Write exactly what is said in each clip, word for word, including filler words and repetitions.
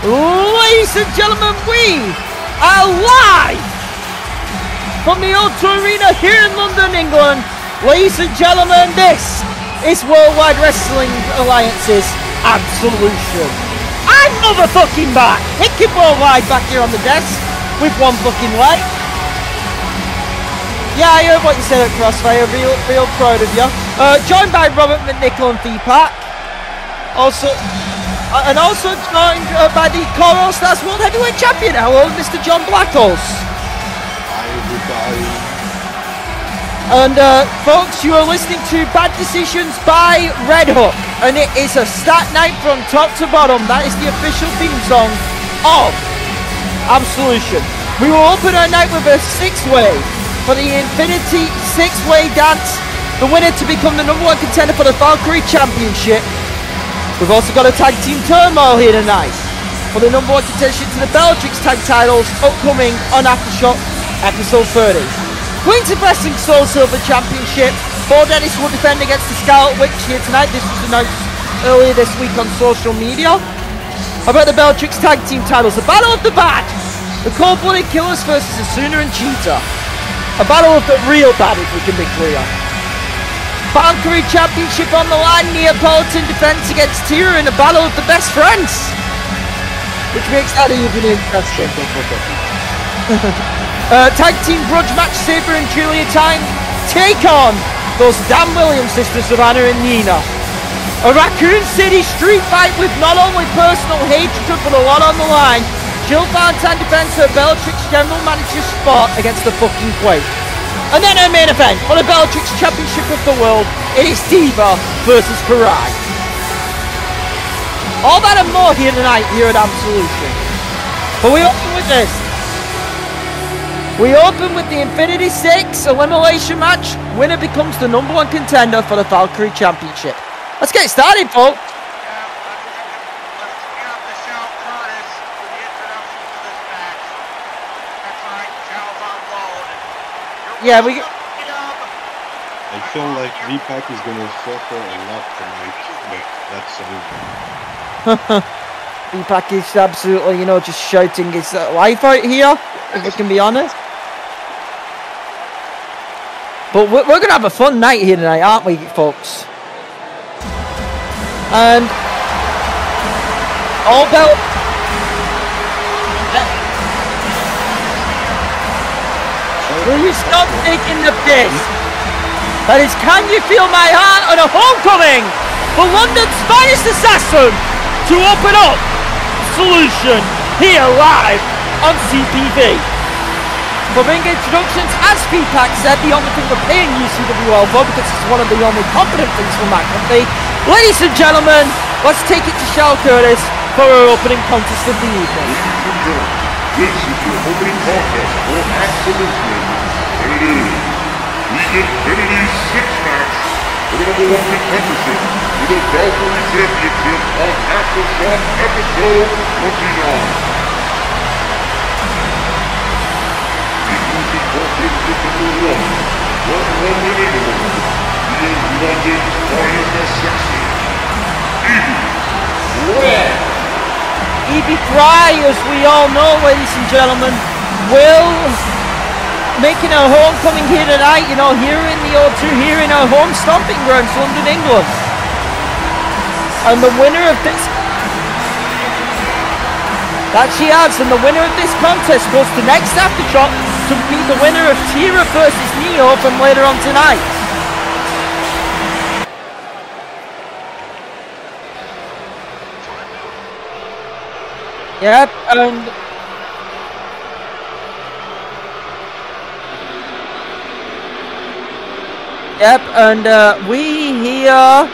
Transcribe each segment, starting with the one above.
Ladies and gentlemen, we are live from the O two Arena here in London, England. Ladies and gentlemen, this is Worldwide Wrestling Alliance's Absolution. I'm motherfucking back! Hickey Worldwide back here on the desk with one fucking leg. Yeah, I heard what you said at Crossfire, real, real proud of you. Uh, joined by Robert McNichol and Feepak. Also, uh, and also joined uh, by the Core All Stars World Heavyweight Champion, hello, Mister John Blackhorse. Hi, everybody. And uh, folks, you are listening to Bad Decisions by Red Hook, and it is a stat night from top to bottom. That is the official theme song of Absolution. We will open our night with a six-way for the Infinity six-way dance. The winner to become the number one contender for the Valkyrie Championship. We've also got a tag team turmoil here tonight for the number one contention to the Bellatrix tag titles, upcoming on Aftershock episode thirty. Queens of Wrestling Soul Silver Championship. Bo Dennis will defend against the Scarlet Witch here tonight. This was announced earlier this week on social media. About the Bellatrix tag team titles, the Battle of the Bad. The Cold-Blooded Killers versus Asuna and Cheetah. A battle of the real bad, if we can be clear. Valkyrie Championship on the line, Neapolitan defense against Tira in a battle of the best friends. Which makes that even interesting. uh, tag team grudge match, Saber and Julia Time take on those damn Williams sisters, Savannah and Nina. A Raccoon City street fight with not only personal hatred but a lot on the line. Jill Valentine defends her Bellatrix general manager spot against the fucking Quake. And then our main event for the Bellatrix Championship of the World, it is Diva versus Karai. All that and more here tonight here at Absolution. But we open with this. We open with the Infinity six elimination match. Winner becomes the number one contender for the Valkyrie Championship. Let's get started, folks. Yeah, we. I feel like Feepak is gonna suffer a lot tonight, but that's over. Feepak is absolutely, you know, just shouting his uh, life out here, if we can be honest. But we're, we're gonna have a fun night here tonight, aren't we, folks? And all bell. Will you stop taking the piss? That is, can you feel my heart on a homecoming for London's finest assassin to open up Solution here live on C P V. For ring introductions, as Feepak said, the only thing we're paying U C W L for, because it's one of the only competent things from that company. Ladies and gentlemen, let's take it to Charles Curtis for our opening contest of the evening. This is your opening contest for Absolution, and it is the Infinity six match for the number one contendership for the Valkyrie Championship on Aftershock episode twenty-nine. Introducing contestant number one, from London, England, he is London's finest assassin, Evie. Evie Fry, as we all know, ladies and gentlemen, will making her homecoming here tonight, you know, here in the O two, here in our home stomping grounds, London, England. And the winner of this, that she has, and the winner of this contest goes to next Aftershock to meet the winner of Tira versus Neo from later on tonight. Yep, and Yep, and uh, we here.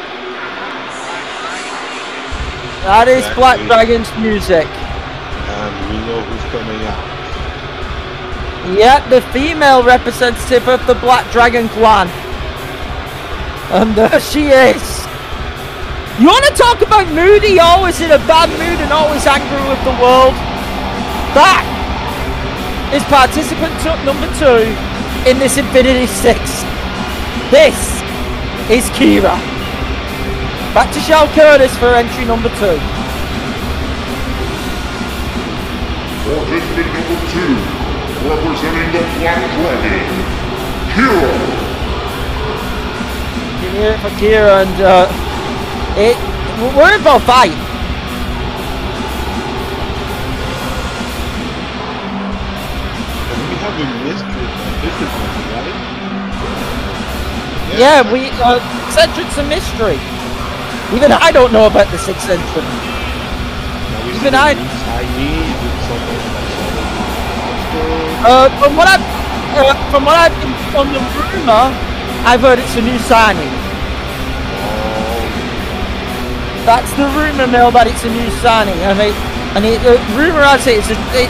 That is exactly. Black Dragon's music. And we know who's coming out. Yep, the female representative of the Black Dragon clan. And there she is. You want to talk about moody, always in a bad mood and always angry with the world? That is participant number two in this Infinity six. This is Kira. Back to Shal Curtis for entry number two. Participant number two, representing the Black Dragon, Kira. Here for Kira, and uh, it, we're in for a fight. We have a mystery participant, right? Yeah, yeah we uh, six entrance a mystery. Even I don't know about the six entrance. Even I. Uh, from what I've uh, from what I've been on the rumor, I've heard it's a new signing. That's the rumor mill that it's a new signing, and it, and it, uh, rumor has it it's a. It,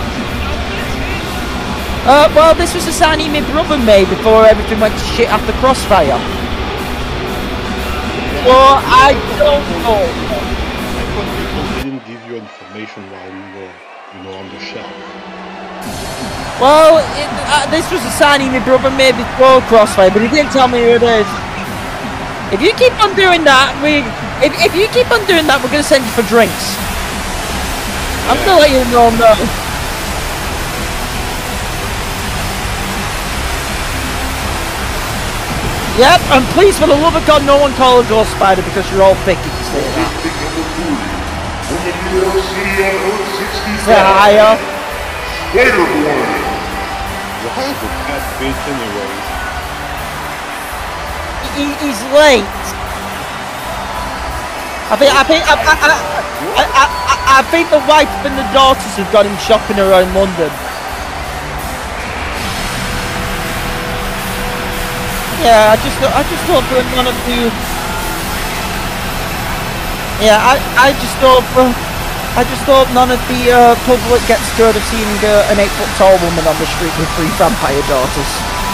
uh, well, this was a signing my brother made before everything went to shit after Crossfire. Well, I don't know. I thought people didn't give you information while you were, you know, on the shelf. Well, it, uh, this was a signing my brother made before Crossfire, but he didn't tell me who it is. If you keep on doing that, we if, if you keep on doing that, we're gonna send you for drinks. I'm gonna let you know no. Yep, and please, for the love of God, no one call a Ghost Spider because you're all picky to say that. Say higher. Spider-Boy. Why is the cat bitch anyway? He, he's late. I think I think I I, I, I, I, I think the wife and the daughters have got him shopping around London. Yeah, I just I just hope that none of you. Yeah, I I just hope uh, I just hope none of the uh, public gets scared of seeing uh, an eight foot tall woman on the street with three vampire daughters.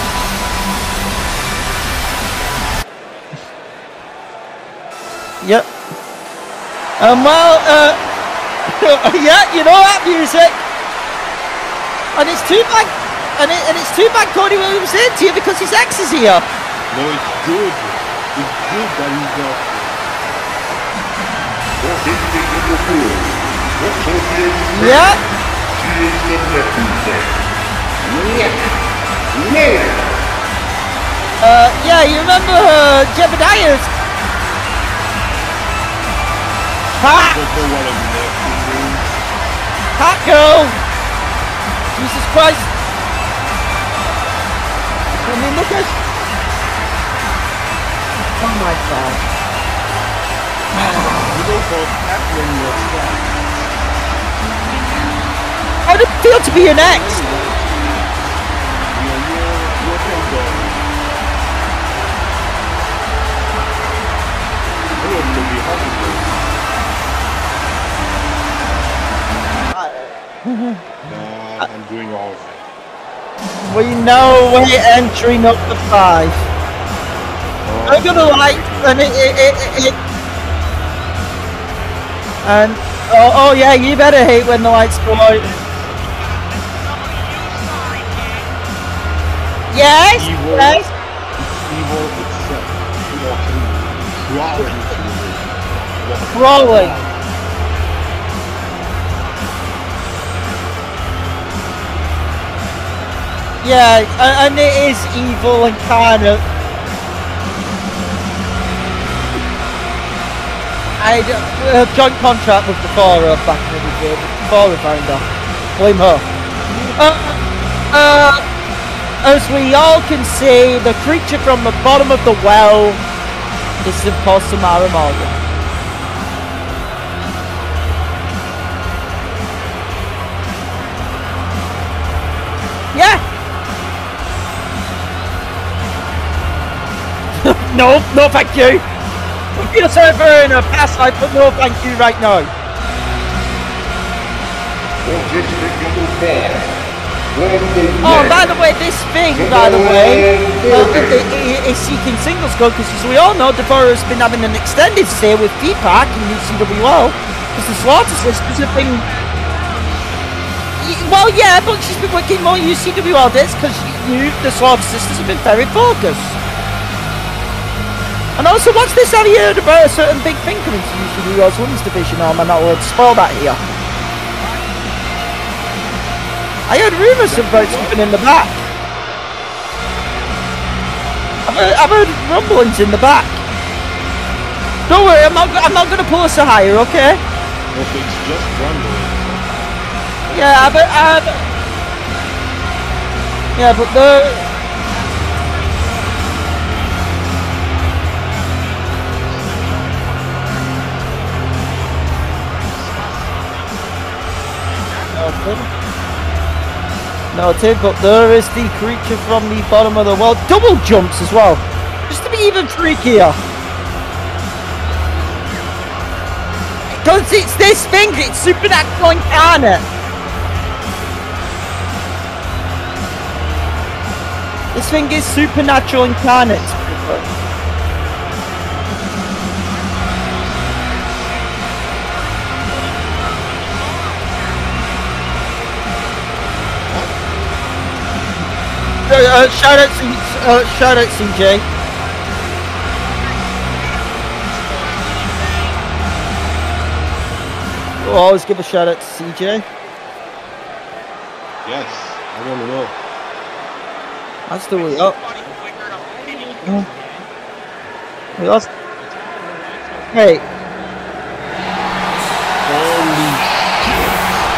Yep. Um, well, uh, yeah, you know that music, and it's too bad, and, it, and it's too bad Cody Williams in to you because his ex is here. No, it's good. It's good that he's not. Yeah. Uh, yeah, you remember uh, Jebediah's? Ha! Hot girl! Jesus Christ! I mean, look at. Oh my God! How did it feel to be your ex? Nah, I'm doing all right. We know we're entering up the five. Oh, I'm gonna like, and it, it, it, it, and oh, oh yeah, you better hate when the lights go out. Yes, evil, yes. Evil itself. Crawling. Crawling. Yeah, and it is evil and kind of. I had a joint contract with the Cora back in the day, the Cora founder. Blame her. Uh, uh, as we all can see, the creature from the bottom of the well is of course Samara Morgan. Yeah. No, no thank you. I've been a server in a past life, but no thank you right now. Oh, by the way, this thing, by the way, uh, is seeking singles code, because as we all know, Deborah's been having an extended stay with P-Pack in U C W O, because the Slaughter Sisters have been... Well, yeah, but she's been working more U C W all this, because you, the Slaughter Sisters, have been very focused. And also, what's this? Have you heard about a certain big thing coming to U C W O's Women's Division? Or am I not allowed to spoil that here? I heard rumours about something in the back. I've heard, I've heard rumblings in the back. Don't worry, I'm not. I'm not going to pull us a hire, okay? If it's just rumbling. Yeah, I've. I've yeah, but the. No, Tim, but there is the creature from the bottom of the world. Double jumps as well. Just to be even freakier. Because it's this thing, it's supernatural incarnate. This thing is supernatural incarnate. Uh, uh, shout out, C uh, shout out, C J. We'll always give a shout out to C J. Yes, I want to know. That's the way up. Oh. We lost. Hey. Holy shit!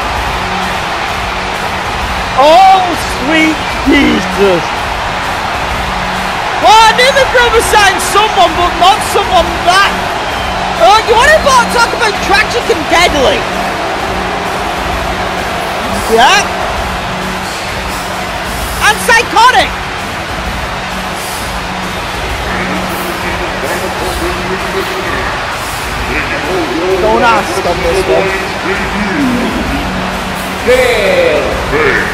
Oh, sweet Jesus! Well, I knew the brother signed someone, but not someone that. Oh, you want to talk about tragic and deadly? Yeah. And psychotic. Don't ask on this one. Hey! Hey!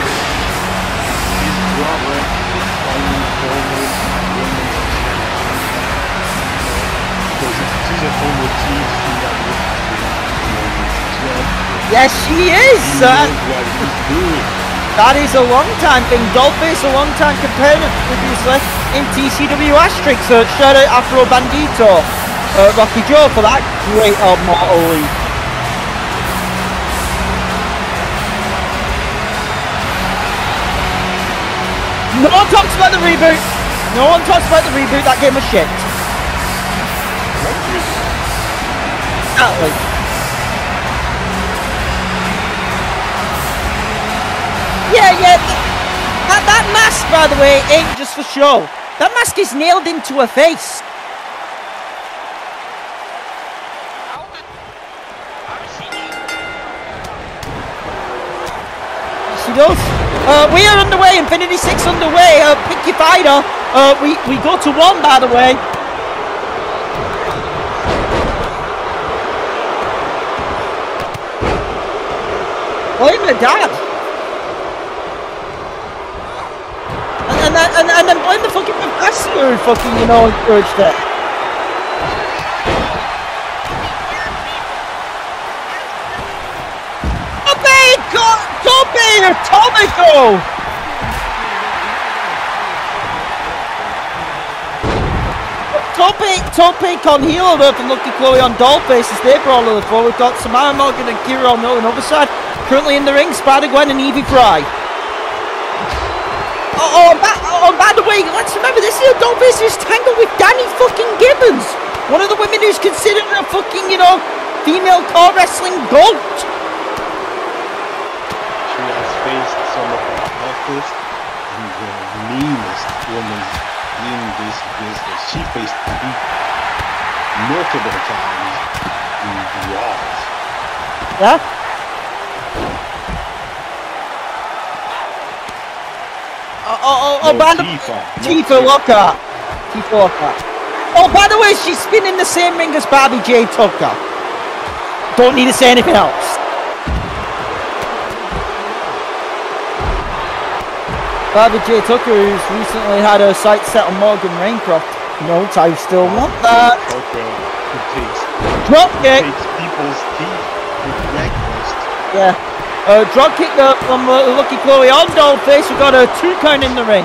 Yes, she is. Uh, that is a long time thing. Dolphy is a long time companion previously in T C W Asterisk. So shout out Afro Bandito, uh, Rocky Joe for that great old Mortal League. No one talks about the reboot. No one talks about the reboot. That game was shit. Exactly. Yeah, yeah. That, that mask, by the way, ain't just for show. That mask is nailed into her face. She does. Uh, we are underway. Infinity six underway. Uh, pick your fighter. Uh, we we go to one, by the way. Oh, even a dad. And then and, and then blame the fucking professor who fucking, you know, encouraged it. Atomico! Topic, topic on heel though from Lucky Chloe on Dollface as they brawl on the floor. We've got Samara Morgan and Kira on the other side. Currently in the ring, Spider-Gwen and Evie Fry. Oh, oh, and by, oh, and by the way, let's remember this is a Dollface who's tangled with Danny fucking Gibbons. One of the women who's considered a fucking, you know, female core wrestling goat. She has faced some of the toughest and the meanest women in this business. She faced Beat multiple times in brawls. Yeah? Oh, oh, oh, oh, no, by the Tifa. Tifa Lockhart. Tifa Lockhart. Oh, by the way, she's spinning the same ring as Barbie J. Tucker. Don't need to say anything else. Barbie J. Tucker, who's recently had her sights set on Morgan Raincroft. Note, I still want that. Tucker, who takes, Drop kick. takes people's teeth for breakfast. Yeah. Uh, drop kick uh, from uh, Lucky Chloe on Dollface. We've got a two count in the ring.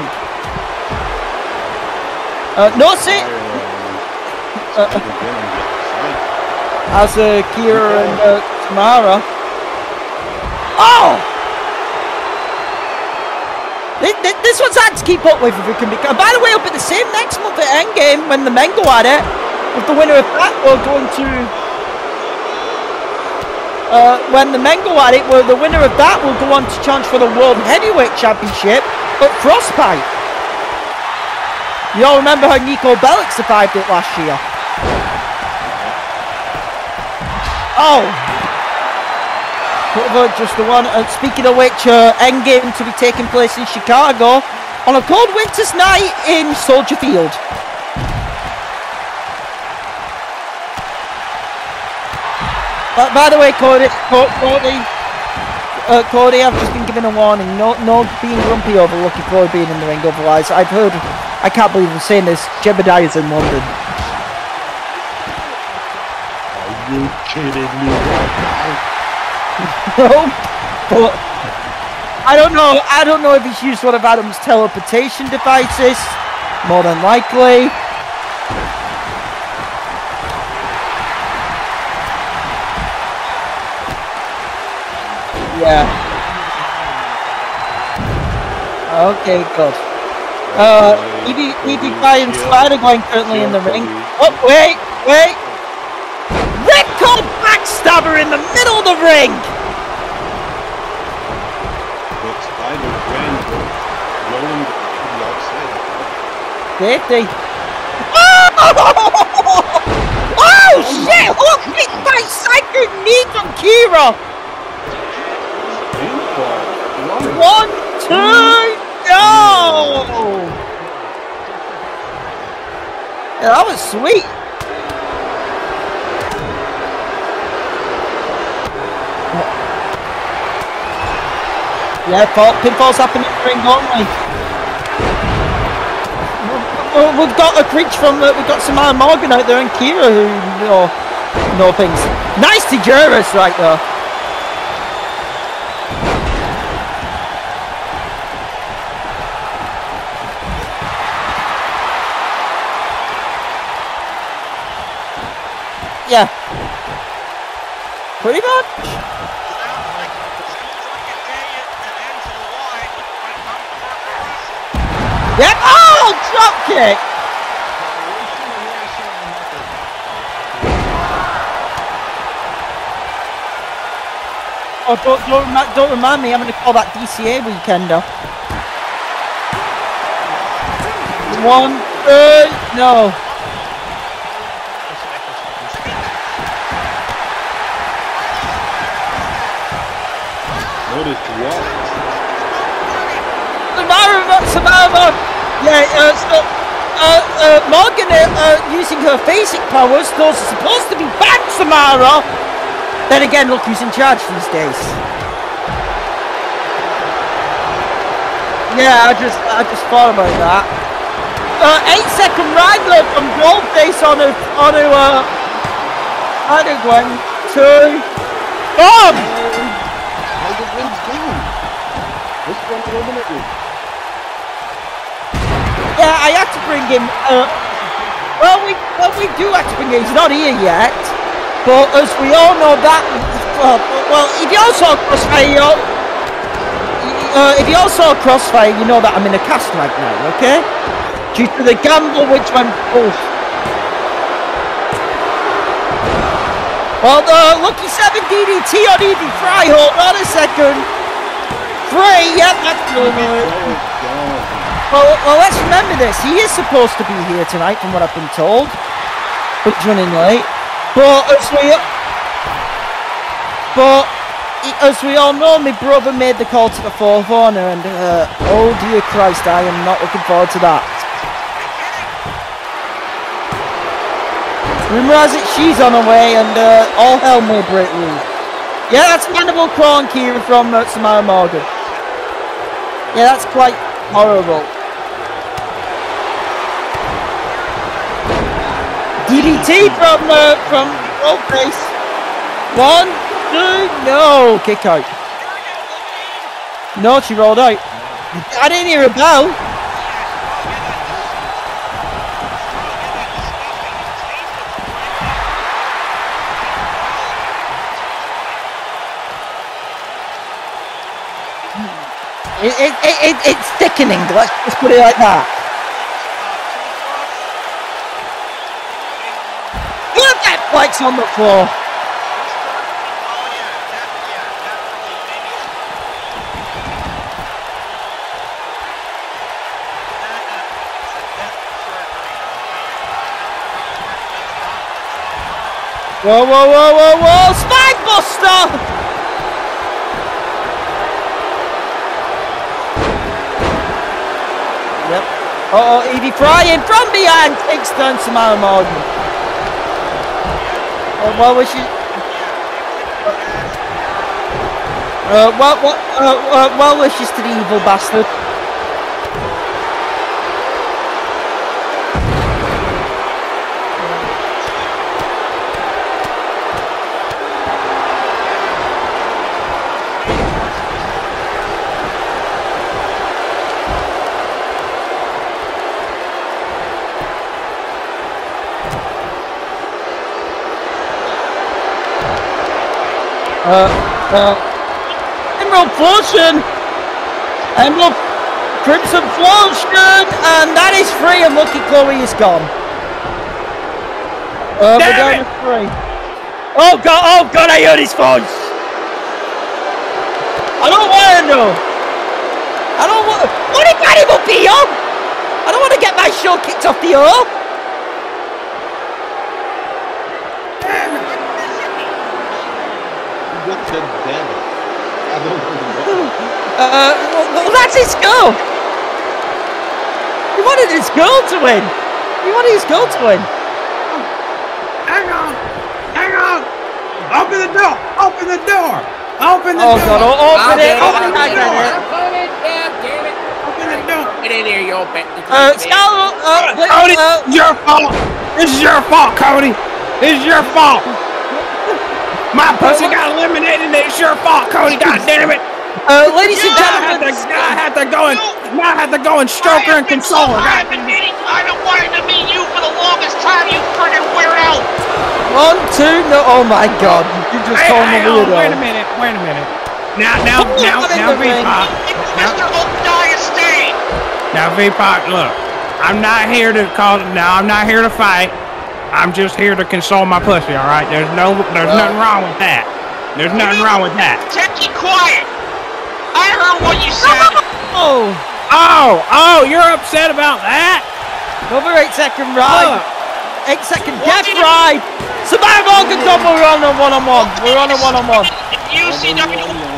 Uh, no sit. Uh, as uh, Kira and uh, Tamara. Oh! This, this one's hard to keep up with if we can be. And by the way, up at the same next month at Endgame when the men go at it, with the winner of that, we're going to. Uh, when the men go at it, well, the winner of that will go on to challenge for the World Heavyweight Championship at Frostbite. You all remember how Nico Bellic survived it last year? Oh! Just the one. Uh, speaking of which, uh, Endgame to be taking place in Chicago on a cold winter's night in Soldier Field. But by the way, Cody, Cody, uh, Cody, I've just been given a warning. No, no being grumpy over Lucky Floyd being in the ring. Otherwise, I've heard. I can't believe I'm saying this. Jebediah's in London. Are you kidding me right now? No, but I don't know. I don't know if he's used one of Adam's teleportation devices. More than likely. Yeah. Okay, good. Uh, E D, E D Fire and Spider going currently in the ring. Oh, wait, wait. Ripcord backstabber in the middle of the ring. But Spider ran rolling to the outside. Safety. Oh! Oh shit! Look, big fight psychic knee from Kira. One, two, no! Yeah, that was sweet. Yeah, fall, pinfalls happen in the ring only. We've got a creature from, uh, we've got Samara Morgan out there and Kira who know, know things. Nice to Juris right there. Yeah. Pretty much. Yep. Oh, drop kick. Oh, don't don't, remi don't remind me. I'm going to call that D C A weekender. One, two, no. What is what? Samara, yeah, uh, so, uh, uh, Morgan uh, uh, using her basic powers, those are supposed to be bad Samara. Then again, look who's in charge these days. Yeah, I just, I just thought about that. Uh, eight second ride though from Goldface on a, on a, uh, on a one, two, boom! How's the wind's going? What's going to eliminate? Yeah, I had to bring him. Uh, well, we well we do have to bring him. He's not here yet, but as we all know that. Uh, well, if you all saw Crossfire, you all, uh, if you all saw Crossfire, you know that I'm in a cast right now. Okay, due to the gamble which went both. Well, the lucky seven D D T on E D Fry. Hold on a second. Three. Yep, that's good. Well, well, let's remember this. He is supposed to be here tonight, from what I've been told. But he's running late. But as we, but as we all know, my brother made the call to the Four Horner, and uh, oh dear Christ, I am not looking forward to that. Rumor has it she's on her way, and uh, all hell may break loose. Yeah, that's Mandible Claw and Kira from uh, Samara Morgan. Yeah, that's quite horrible. D D T from uh, from Goldface. One, two, no, kick out. No, she rolled out. I didn't hear a bell. It, it, it, it, it's thickening, let's just put it like that. Look at that flex on the floor. Whoa, whoa, whoa, whoa, whoa! Spine buster! Yep. Uh oh, Edie Frying from behind takes down Samara Morgan. Uh, well wishes. Uh, well, well, uh, uh, well wishes to the evil bastard. Uh, uh, Emerald Fortune! Emerald Crimson Fortune! And that is free, and Lucky Chloe is gone. Uh, we're down to three. Oh god, oh god, I heard his phone! I don't want to know! I don't want what if I will be on? I don't want to get my show kicked off the air! Uh, well, well, that's his goal. He wanted his goal to win. He wanted his goal to win. Hang on, hang on. Open the door. Open the door. Open the oh, door. God, oh, open I'll it. Open Open the it. door. Open it. Yeah, damn it. Open the door. Get in here, you old bitch. Uh, Scarlet, uh, uh, Cody, uh, it's your fault. This is your fault, Cody. This is your fault. My pussy got eliminated. It's your fault, Cody. God damn it. Uh, ladies and Now I gentlemen, have to, now I have to go and now I have to go and stroke her and console her. I've been meeting. I've been wanting to meet you for the longest time. You friggin' weirdo. one, two, no, oh my God, you just Hey, called me hey, oh, weirdo. wait a minute, wait a minute. Now, now, Come now, on in now, the ring. V-Pop. It's Now, Mister Obadiah State. now, V-Pop, look, I'm not here to call. Now, I'm not here to fight. I'm just here to console my pussy. All right, there's no, there's nothing wrong with that. There's nothing wrong with that. Techie, quiet. I heard what you said. Oh, Oh, oh, you're upset about that? over eight second ride, Look. eight second death ride. Samara Morgan's on, we're on a one on one. We're on a one on one. U C W,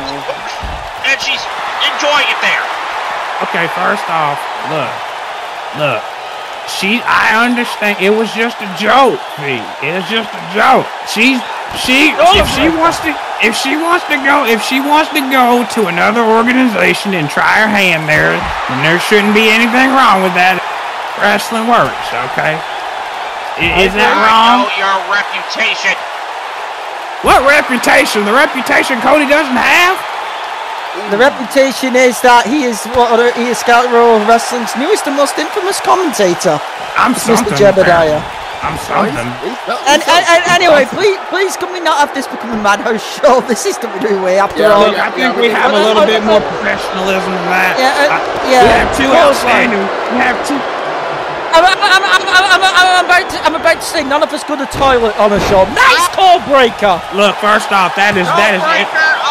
and she's enjoying it there. Okay, first off, look, look. She, I understand. It was just a joke, V. It was just a joke. She's, she, if she wants to, if she wants to go, if she wants to go to another organization and try her hand there, then there shouldn't be anything wrong with that. Wrestling works, okay? Is, is that I wrong? know your reputation. What reputation? The reputation Cody doesn't have? The reputation is that he is what other, he is Scout Royal Wrestling's newest and most infamous commentator. I'm something. Mister Jebediah. I'm something. And, and, and anyway, please, please, can we not have this become a Madhouse show? This is W W A after Yeah, all. Look, I think we have a little bit more professionalism than that. Yeah, uh, I- yeah. We have two outstanding. We have two. I'm, I'm, I'm, I'm, I'm, I'm, I'm, about to, I'm about to say none of us go to toilet on a show. Nice call breaker. Look, first off, that is that is it.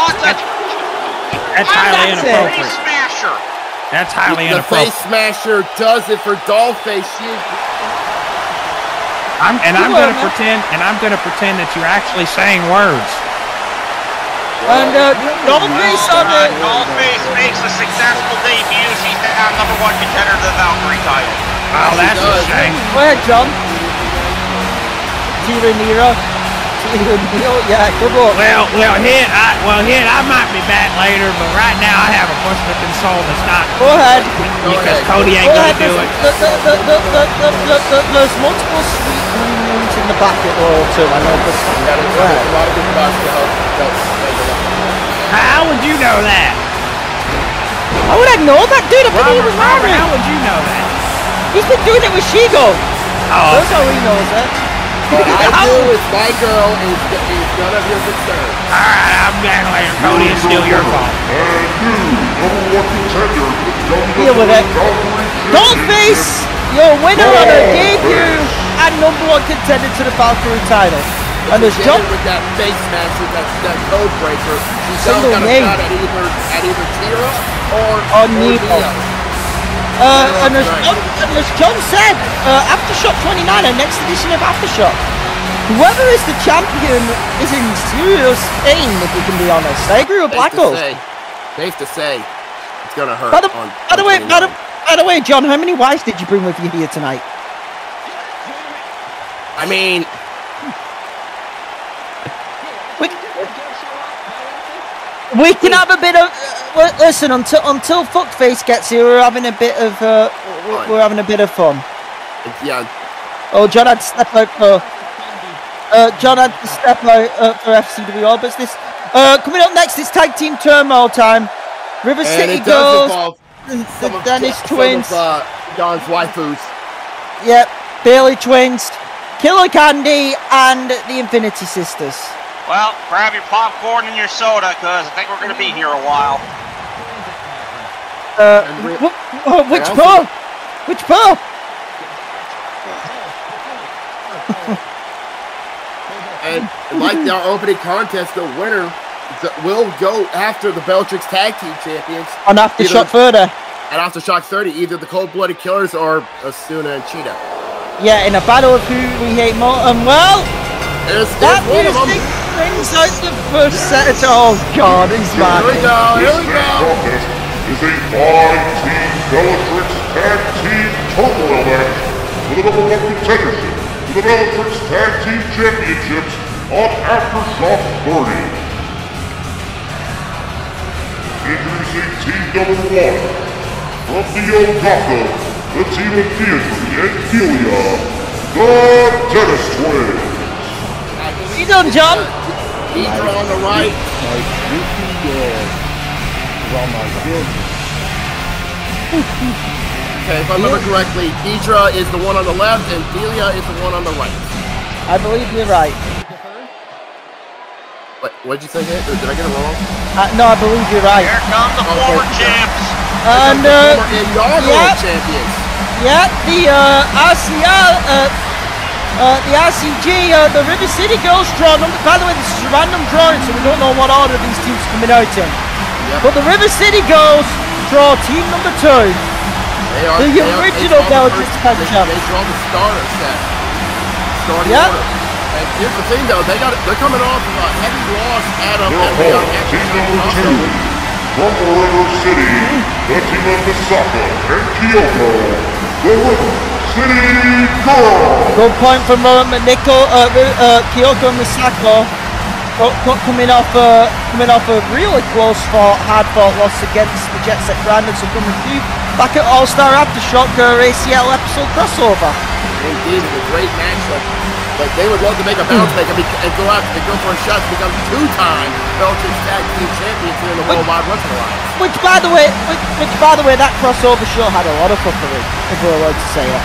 That's highly that's it. inappropriate. Smasher. That's highly The face inappropriate. smasher does it for Dollface. She I'm and I'm Come gonna on, man. pretend and I'm gonna pretend that you're actually saying words. And uh, Dollface on the. Dollface makes a successful debut. She's now number one contender to the Valkyrie title. Oh, that's a does. shame. Go ahead, John. Tira Nero. Tira Nero. Yeah, good luck. Well, well, hit. I well, hit. I might be back later, but right now I have a push to console that's not Go ahead. because ahead. Cody ain't Go gonna ahead. do There's, it. the, the, the, the, the, the, the, the, there's multiple sweet rooms in the back at Royal too. I know this. got Go ahead. a lot of good spots to help. help make it up. How would you know that? How would I know that, dude? I've been Robert, even Robert, married. how would you know that? He's been doing it with Shigo. Oh, That's how he knows it. What I do is my girl is, is none of your concern. Alright, I'm back later, Cody. It's still your fault. And new number one contender for the Deal with it. Dollface, your winner on her debut and number one contender to the Valkyrie title. And there's She John did it with that face mask, with that, that code breaker. She's now Single got a name. shot at either, at either Tira or, Or Neo. Neo. Uh, and as John, and as John said, uh, Aftershock twenty-nine, our next edition of Aftershock, whoever is the champion is in serious pain, if we can be honest. I agree with Black Oak. Safe to say, it's gonna hurt. By the, on, by, the on way, by, the, by the way, John, how many wives did you bring with you here tonight? I mean, we, we can have a bit of. Uh, listen, until until Fuckface gets here, we're having a bit of. Uh, we're, we're having a bit of fun. yeah. Oh, John had to step out for. Uh, John had to step out uh, for F C W R business. Uh, coming up next, it's tag team turmoil time. River And City it does Girls, involve the, some the of- Dennis some twins. Of, uh, John's waifus. Yep, Bailey twins, Killer Candy, and the Infinity Sisters. Well, grab your popcorn and your soda, because I think we're going to be here a while. Uh, And we- wh- wh- which and pub? also- Which pub? And like our opening contest, the winner will go after the Bellatrix Tag Team Champions. On Aftershock further. At Aftershock thirty, either the Cold Blooded Killers or Asuna and Cheetah. Yeah, in a battle of who we hate more. And well, There's, that there's one of them. music brings out the first set. Oh God, he's Here we mad. go, here This we next go. contest is a five-team Bellatrix Tag Team Turmoil match for the number one contendership to the Bellatrix Tag Team Championships on Aftershock thirty. Introducing team number one from the Ogata, the team of Deirdre and Delia, the Dennis Twins. What you doing, John? Deidre on the right. Okay, if I remember correctly, Deidre is the one on the left and Delia is the one on the right. I believe you're right. What what'd you say here? Did I get it wrong? Uh, no, I believe you're right. Here come the Okay. former champs. And the uh, former inaugural yeah. champions. yeah, the uh, R C L, uh, uh, the R C G, uh, the River City Girls draw. Number, by the way, this is a random drawing, so we don't know what order these teams are coming out in. Yep. But the River City Girls draw team number two. They are The they are- original they draw the Bellatrix first- Tag they, Champ. they draw the starter set. Starting Yep. order. And here's the thing though, they got they're coming off of a heavy loss at a Their at the, uh, opponent, team number also. two, from the River City, the team of Misaka and Kyoko, the River City Girls. Good point from uh, Nico, uh, uh, Kyoko Misako. Co- co- coming off, uh, coming off a really close fought, hard fought loss against the Jet Set Brandon. So coming through back at All Star Aftershock uh, A C L episode crossover. Indeed, it's a great match. Like, like they would love to make a bounce make and, be, and go out and go for a shot to become two-time Bellatrix Tag Team Champions here in the Worldwide Wrestling Alliance. Which, by the way, which, which by the way, that crossover show had a lot of fuckery, if we're allowed to say it.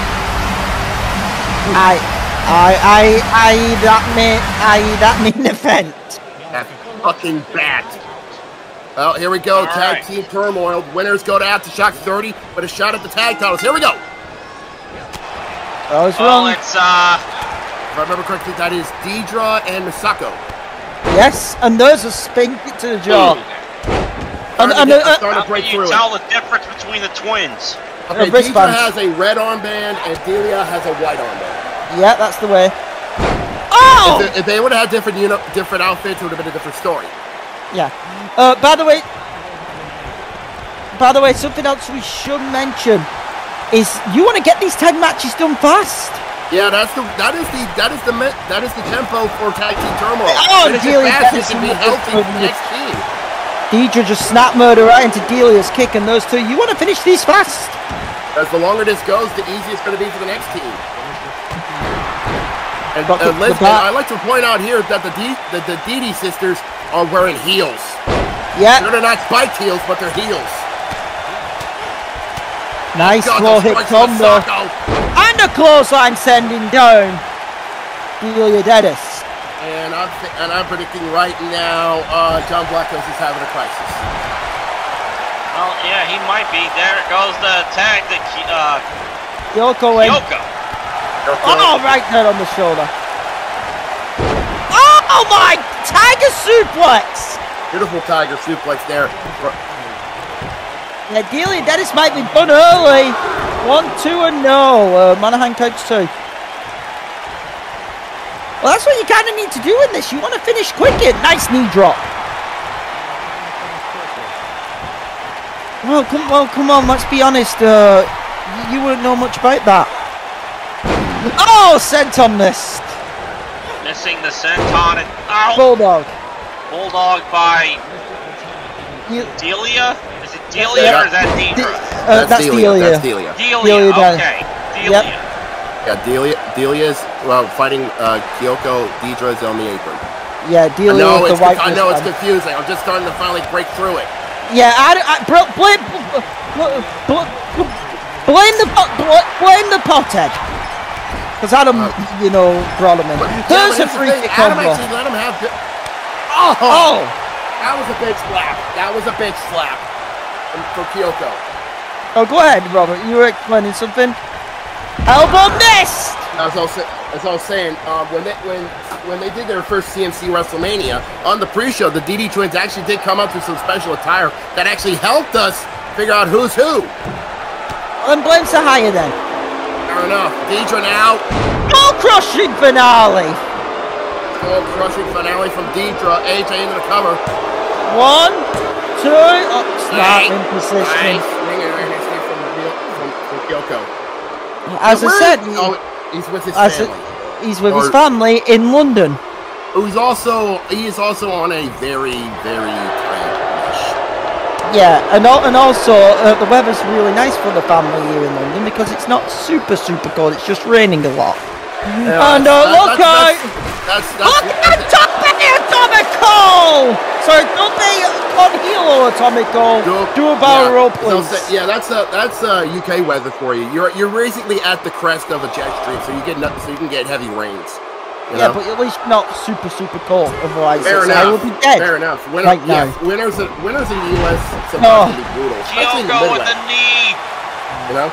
I, I, I, I, that main, I, that main event. That fucking bat. Well, here we go. All tag right. Team Turmoil. Winners go to Aftershock thirty with a shot at the tag titles. Here we go. I was Well, wrong. it's, uh, If I remember correctly, that is Deidre and Misako. Yes, and there's a spin to the jaw. And, Starting and, to get- uh, starting how to break can you through tell it. the difference between the twins? Okay, Uh, Deidre wristbands. has a red armband and Delia has a white armband. yeah, that's the way. Oh! If, they, if they would have had different, you know, different outfits, it would have been a different story. Yeah. Uh, by the way, by the way, something else we should mention is you want to get these tag matches done fast. Yeah, that's the that is the that is the me- that is the tempo for tag team turmoil. Oh, Finish it Delia fast, gets it can be some- healthy for the next team. Deidre just snap murder right into Delia's kick, and those two, you want to finish these fast. As the longer this goes, the easier it's going to be for the next team. And, But and, the- let's, the ba- and I like to point out here that the D, the, the Didi sisters are wearing heels. Yeah, They're not spiked heels, but they're heels. nice God, claw those hit strikes from combo. Misako. And a clothesline sending down. Delia Dennis. And I'm and I'm predicting right now, uh, John Blackhurst is having a crisis. Well, yeah, he might be. There goes the tag to uh, Kyoko in. Kyoko. Oh, right there on the shoulder. Oh my! Tiger suplex! Beautiful tiger suplex there. Yeah, Delia Dennis might be done early. One, two, and no. Uh, Monahan counts two. Well, that's what you kind of need to do in this. You want to finish quicker. Nice knee drop. Well, come, well, come on. Let's be honest. Uh, you, you wouldn't know much about that. Oh, senton missed. Missing the senton. Ow. Bulldog. Bulldog by You, Delia? Is it Delia Yeah. or is that Deidre? uh, that's Delia. That's Delia. Delia, Delia does. okay. Delia. Yep. Yeah, Delia. Delia's well fighting uh, Kyoko. Deidre's on the apron. Yeah, I Delia know, with it's, the white I know it's wristband. confusing. I'm just starting to finally break through it. Yeah, I, I bl blame, bl bl bl blame the pot, bl blame the pothead. Because Adam, uh, you know, brought him in. But, There's yeah, a free kick Adam combo. actually let him have. Good. Oh, Oh, that was a big slap. That was a big slap from, for Kyoko. oh, go ahead, Robert. You were explaining something. Elbow missed. As I was, as I was saying, um, when they when when they did their first C N C WrestleMania on the pre-show, the D D Twins actually did come up with some special attire that actually helped us figure out who's who. And blame Sahaya then. Fair enough. Deidre now. Goal crushing finale. Goal crushing finale from Deidre. A J into the cover. One, two. Oh, start in position. Nice. Ring and N X T from, from, from Kyoko. As I said, oh, he's with his as family. a, he's with Or- his family in London. Who's also he is also on a very very tight leash. Yeah, and al and also uh, the weather's really nice for the family here in London because it's not super super cold. It's just raining a lot. Yeah, and uh, that- look out! That's that's, that's, Look that's, at Tommy Atomical! Sorry, don't be on heel Atomical. Do, Do a barrel yeah, roll, they'll please. say- yeah, that's a that's a U K weather for you. You're you're basically at the crest of a jet stream, so you get no- so you can get heavy rains. You Yeah, know? but at least not super super cold. Otherwise, Fair it's- I enough. will be dead. Fair enough. Winter, right yeah, now. Winters, winters in the U S Oh. sometimes can be brutal, especially in the Kyoko with the Midwest. knee. You know.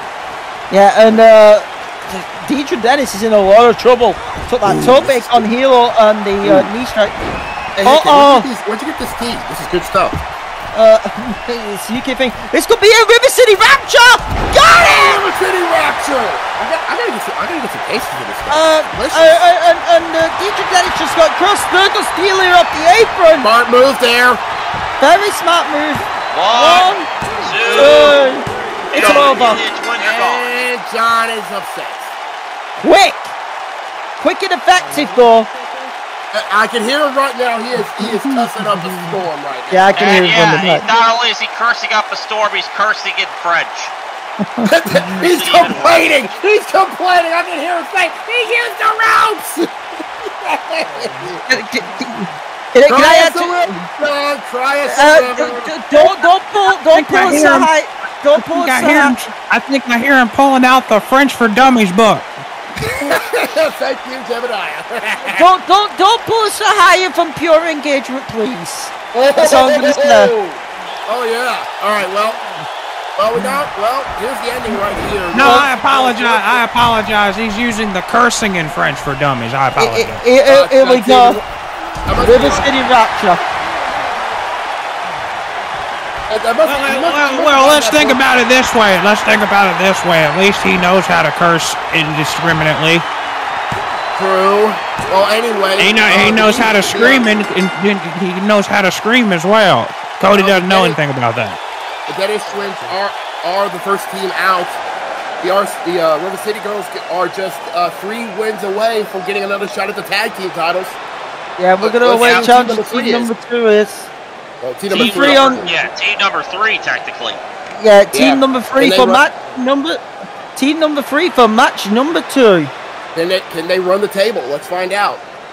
Yeah, and uh, Deidre Dennis is in a lot of trouble. Took that toe pick on Hilo and the uh, knee strike. Hey, Oh, Nicky, oh. where'd, you get these, where'd you get this tea? This is good stuff. Uh, it's a U K thing. This could be a River City Rapture. Got it. River City Rapture! I, got, I gotta get some. I gotta get some cases of this stuff. Uh, Delicious. uh, uh, and and uh, Deidre Dennis just got cross. There goes Steeler up the apron. Smart move there. Very smart move. One, One, two. two. It's And over. the twins are gone. And John is upset. Quick, quick and effective though. I, I can hear him right now. He is he is cussing up a storm right now. Yeah, I can hear And him from yeah, the he's back. not only is he cursing up a storm, he's cursing in French. He's complaining. He's complaining. I can hear him say, "He used the ropes." Can, can, can, can Cry I us add a to, river, John. Cry us a uh, river. d- d- don't don't pull don't pull us a high. Don't pull us I, a hear him, high. I think I hear him pulling out the French for Dummies book. Thank you, Jebediah. Don't don't don't pull us a higher from pure engagement, please. That's all I'm gonna say. Oh yeah. All right. Well. Well, we got. Well, here's the ending right here. No, Well, I apologize. I apologize. He's using the cursing in French for Dummies. I apologize. Here, here, here we go. That must be River right. City Rapture. That must- Well, that must- well, that must well, be let's that think book. about it this way. Let's think about it this way. At least he knows how to curse indiscriminately. True. Well, anyway. He, know, he uh, knows how to scream, and, and he knows how to scream as well. Cody doesn't know Okay. anything about that. The Dennis Twins are are the first team out. The R the uh, River City Girls are just uh, three wins away from getting another shot at the tag team titles. Yeah, we're But gonna let's await see challenge who to team team number number two is. Well, team number Team three three on. Yeah, team number three, technically. Yeah, team Yeah. number three Can they for run- match number. Team number three for match number two. Can they can they run the table? Let's find out.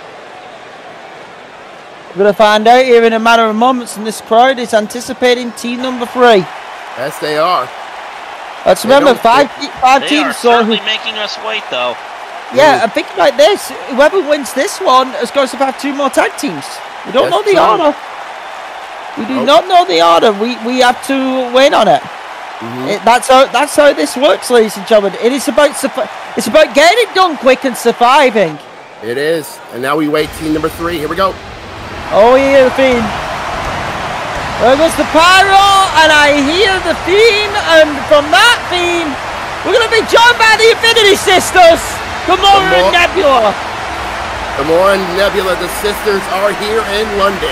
We're gonna find out here in a matter of moments, and this crowd is anticipating team number three. Yes, they are. Let's They remember don't- five te- five They are teams. So certainly making us wait, though. Yeah, and think about this. Whoever wins this one is going to have two more tag teams. We don't That's know the true. order. We do Nope. not know the order. We we have to win on it. Mhm. It, that's how that's how this works, ladies and gentlemen. It is about survi- it's about getting it done quick and surviving. It is. And now we wait team number three. Here we go. Oh, yeah, the theme. There goes the pyro, and I hear the theme, and from that theme, we're going to be joined by the Infinity Sisters, Gamora and Gamora. Nebula. Gamora and Nebula, the sisters, are here in London.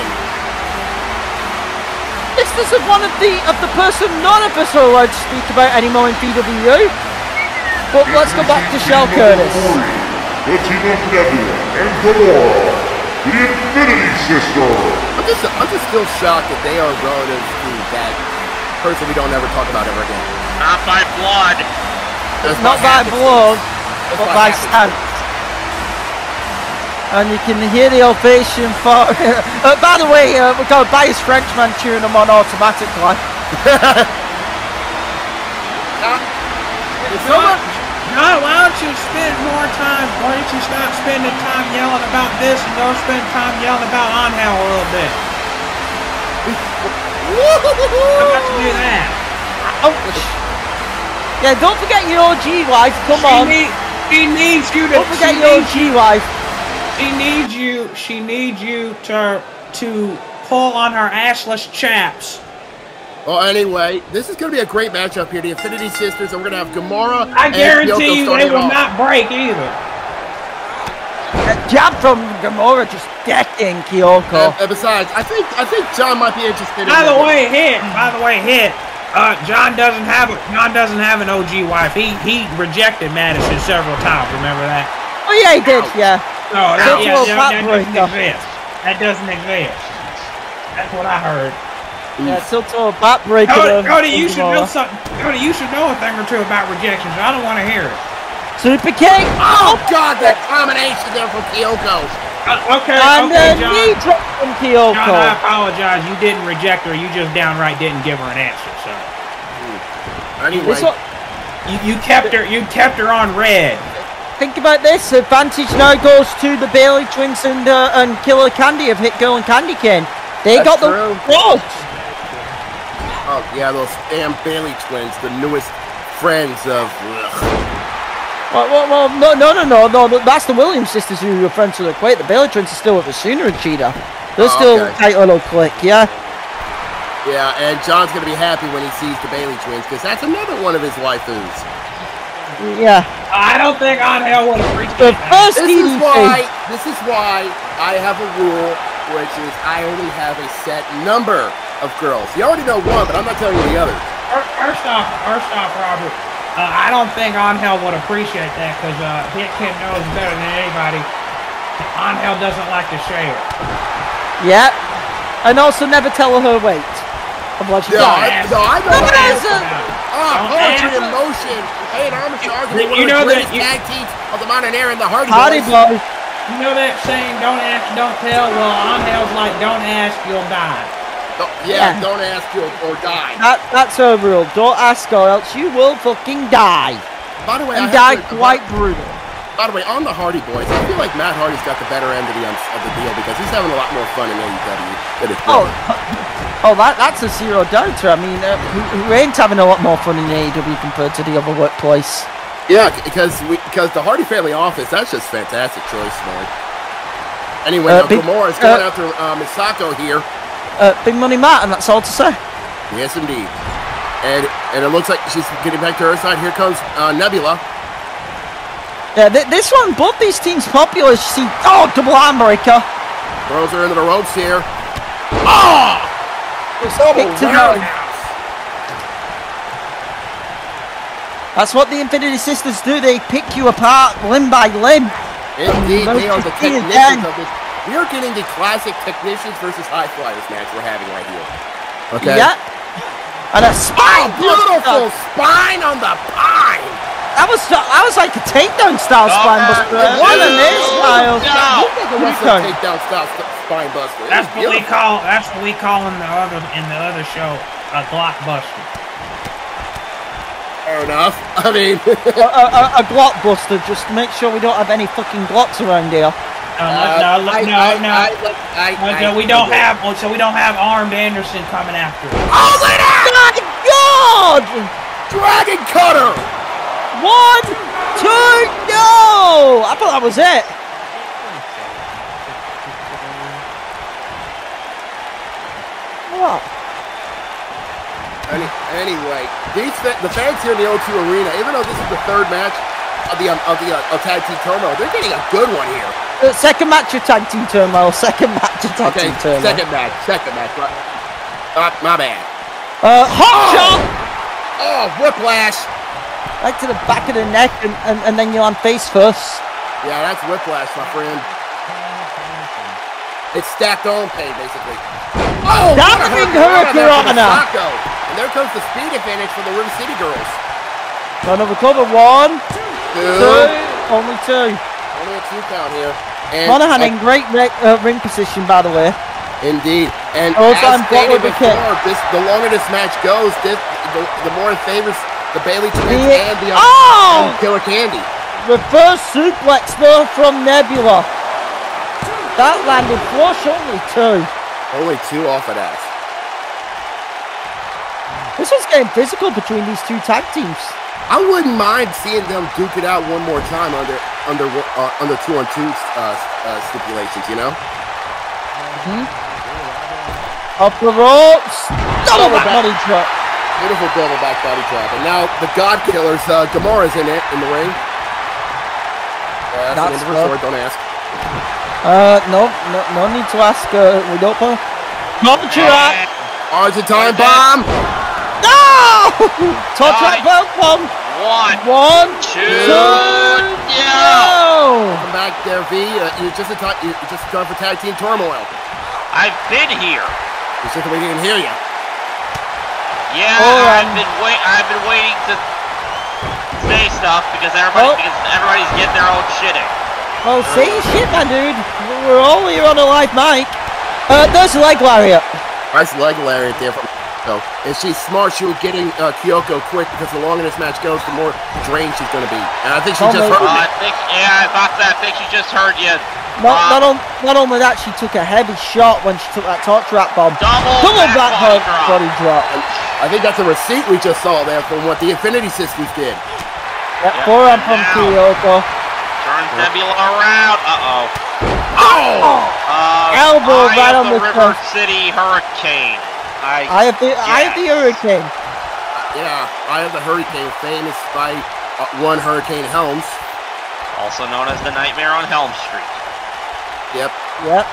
Sisters of one of the of the person none of us are allowed to speak about anymore in P W U. But let's go back to Shell Curtis. The team of Nebula and Gamora, the Infinity Sisters. I'm just, I'm just still shocked that they are relatives to that person we don't ever talk about ever again. Not by blood. That's Not by happenstance. blood, That's but by by stance. And you can hear the ovation for... uh, by the way, uh, we've got a biased Frenchman cheering them on automatically. It's so much. No, why don't you spend more time? Why don't you stop spending time yelling about this and go spend time yelling about Angel a little bit? How about you do that? Ouch. Yeah, don't forget your O G wife. Come she on. Need, she needs you to. Don't forget she your O needs G wife. She needs you. She needs you to to pull on her assless chaps. Well, anyway, this is going to be a great matchup here. The Infinity Sisters, and we're going to have Gamora I and guarantee Kyoko you starting they will it off. not break either. A jab from Gamora just getting Kyoko. And, and besides, I think I think John might be interested in By the Nebula. way, hit. By the way, hit. Uh, John doesn't have a John doesn't have an O G wife. He he rejected Madison several times. Remember that? Oh yeah, he did. Yeah. No, that, That's yeah, a little that, that doesn't heartbreaker. exist. That doesn't exist. That's what I heard. Yeah, still to a backbreaker. Cody, of- Cody, you of should know Gamora. something. Cody, you should know a thing or two about rejections. I don't want to hear it. Super kick. Oh God, that combination there from Kyoko. Uh, okay, And okay, then John. knee drop from John, I Kyoko. apologize. You didn't reject her. You just downright didn't give her an answer. So Anyway, This one- you, you kept her. You kept her on red. Think about this. Advantage now goes to the Bailey twins and uh, and Killer Candy of Hit Girl and Candy Cane. They That's got the true. votes. oh yeah, those damn Bailey twins, the newest friends of. Ugh. Well, well, well, no, no, no, no, no. That's the Williams sisters who are friends with the Quake. The Bailey twins are still with the Sooner and Cheetah. They're Oh, still okay. a tight little clique, yeah. Yeah, and John's gonna be happy when he sees the Bailey twins because that's another one of his waifus. Yeah. I don't think Angel would appreciate The that. first This is D D T. why. This is why I have a rule, which is I only have a set number of girls. You already know one, but I'm not telling you the other. First first off, first off, Robert, uh, I don't think Angel would appreciate that because uh, Hit Kid knows better than anybody. Angel doesn't like to share. Yeah. And also never tell her her weight. Otherwise she No, dies. I, no, I know. No, what that's it is. a- Ah, Don't poetry in answer. motion. Hey, and Armstrong arguably You- one you of know the that greatest you- tag teams of the modern era in the Hardy Hardy Boys. Boys. You know that saying, don't ask, don't tell? Well, Angel's like, don't ask, you'll die. Don't- yeah, Yeah. don't ask you or die. That, that's her rule. Don't ask or else you will fucking die. By the way, And I die have to- quite brutal. By the way, on the Hardy Boys, I feel like Matt Hardy's got the better end of the of the deal because he's having a lot more fun in A E W than his Oh, brother. oh, that that's a zero doubter. I mean, uh, who, who ain't having a lot more fun in A E W compared to the other workplace? Yeah, because we because the Hardy family office, that's just fantastic choice, man. Anyway, Uh, now big- Gamora's going uh, after uh, Misako here. Uh, Big Money Matt, and that's all to say. Yes, indeed. And and it looks like she's getting back to her side. Here comes uh, Nebula. Yeah, th this one, both these teams popular. You see, oh, double arm breaker. Throws her into the ropes here. Oh! Kick to the- That's what the Infinity Sisters do. They pick you apart limb by limb. Indeed, they are the Low kick technicians again. of this. We are getting the classic technicians versus high flyers match we're having right here. Okay. Yeah. And a Oh, spine beautiful buster. spine on the pine. That was that was like a takedown style Oh, spine uh, buster. it What a was. nice style. No. You think it was a Okay. takedown style st- spine buster? It That's was what we beautiful. call. That's what we call in the other in the other show a blockbuster. Fair enough. I mean, a, a, a Glock buster, just to make sure we don't have any fucking Glocks around here. No, Uh, no, no, I- no, I- no. I- I- No, I- no, we I don't do. have. Well, so we don't have armed Anderson coming after us. Oh, look at that! My God! Dragon Cutter! One, two, no! I thought that was it. What? Any, anyway, these fa- the fans here in the O two Arena, even though this is the third match of the um, of the uh, of tag team turmoil, they're getting a good one here. Uh, second match of tag team turmoil. Second match of tag Okay, team turmoil. second match, second match. Right. Uh, my bad. Uh, hot shot! Oh, whiplash! Right to the back of the neck, and, and, and then you're on face first. Yeah, that's whiplash, my friend. It's stacked on pain, basically. Oh, what a Diving hurricane there for hurricane. Masako. And there comes the speed advantage for the River City girls. Trying to recover. One, Two. two, only two. Only a two count here. And, Monahan in and great re- uh, ring position, by the way. indeed. And Also, as I'm brought stated with the kick. before, this, the longer this match goes, this, the, the more it favors the Bailey twins The- and the Oh! and Killer Candy. Reverse suplex though from Nebula. That landed flush, only two. Only two off of that. This was getting physical between these two tag teams. I wouldn't mind seeing them duke it out one more time under under uh, under two on two uh, uh, stipulations. You know. Up the ropes. Double Double back back. body drop. Beautiful double back body drop. And now the God Killers, uh, Gamora's in it in the ring. Uh, that's That's the end of her good. sword. Don't ask. Uh, no, no, no need to ask. Uh, we don't want. Torture rack. Argentine bomb. No! Torture rack Nine. bomb. One, One, two, two, no. no. Come back there, V. Uh, you're just in time. You're just in time for tag team turmoil. I've been here. It's just that we didn't hear you. Yeah, Oh, I've um, been wait. I've been waiting to say stuff because everybody Oh. because everybody's getting their own shitting. Well, say your shit, my dude. We're all here on a live mic. Uh, there's a leg lariat. Nice leg lariat there from so, and she's smart. She was getting uh, Kyoko quick because the longer this match goes, the more drained she's going to be. And I think she Oh, just my- heard Uh, me. I think yeah, I thought that. I think you just heard you. Not, Uh, not, on, not only that, she took a heavy shot when she took that torture rack bomb. Double Double back back body body drop. body drop. I think that's a receipt we just saw there from what the Infinity Sisters did. Yep, Yeah, forearm and from now- Kyoko. Turns Nebula around. Uh oh. Oh! Uh, Elbow Eye right of on the the River chest. City Hurricane. I, I have the I have the hurricane. Yeah, Eye of the Hurricane, famous by uh, one Hurricane Helms. also known as the Nightmare on Helm Street. Yep. Yep.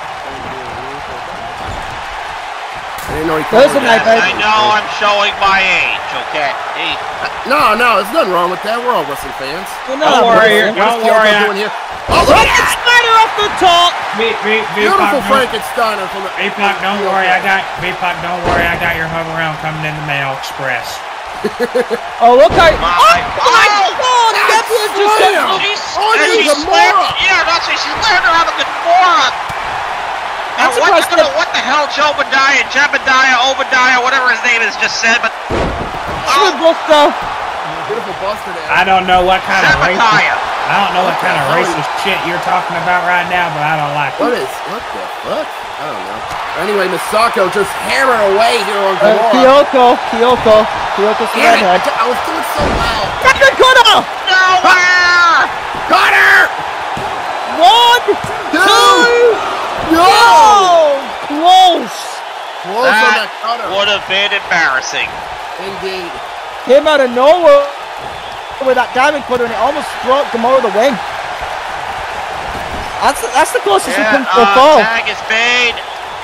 I didn't know he There's called a it knife that. I know I'm showing my age. Okay. Hey, No, no, there's nothing wrong with that. We're all wrestling fans. Well, Don't no, worry, no, don't What's Kyoko worry. doing here? Oh, look at Rocket that! Spider off the top. V- V- Beautiful V-Pop, don't- Frankensteiner from the... V-Pop, don't worry. I got V-Pop. Don't worry. I got your hover round coming in the mail express. Oh, look out. My- Oh, my God. Nebula just slam. got... she's, Oh, and you she slammed. Gamora. Yeah, that's it. She slammed her on the Gamora. I'm And what, surprised I don't know that- what the hell Jobadiah, Jebediah, Obadiah, whatever his name is, just said, but Good buster. Beautiful buster there. I don't know what kind of racist. Jebediah. I don't know what kind of racist shit you're talking about right now, but I don't like What it. is... What the fuck? I don't know. Anyway, Misako just hammering away here on Uh, Gamora. Kyoko. Kyoko. Kyoko's Damn it! redhead. I was doing so well. Record cutter. Nowhere. Got her! One, two, No! no. Close. Close on That that cutter. would have been embarrassing. Indeed. Came out of nowhere with that diamond cutter, and it almost brought Gamora the win. That's that's the closest we Yeah, come to the uh, fall. tag is made.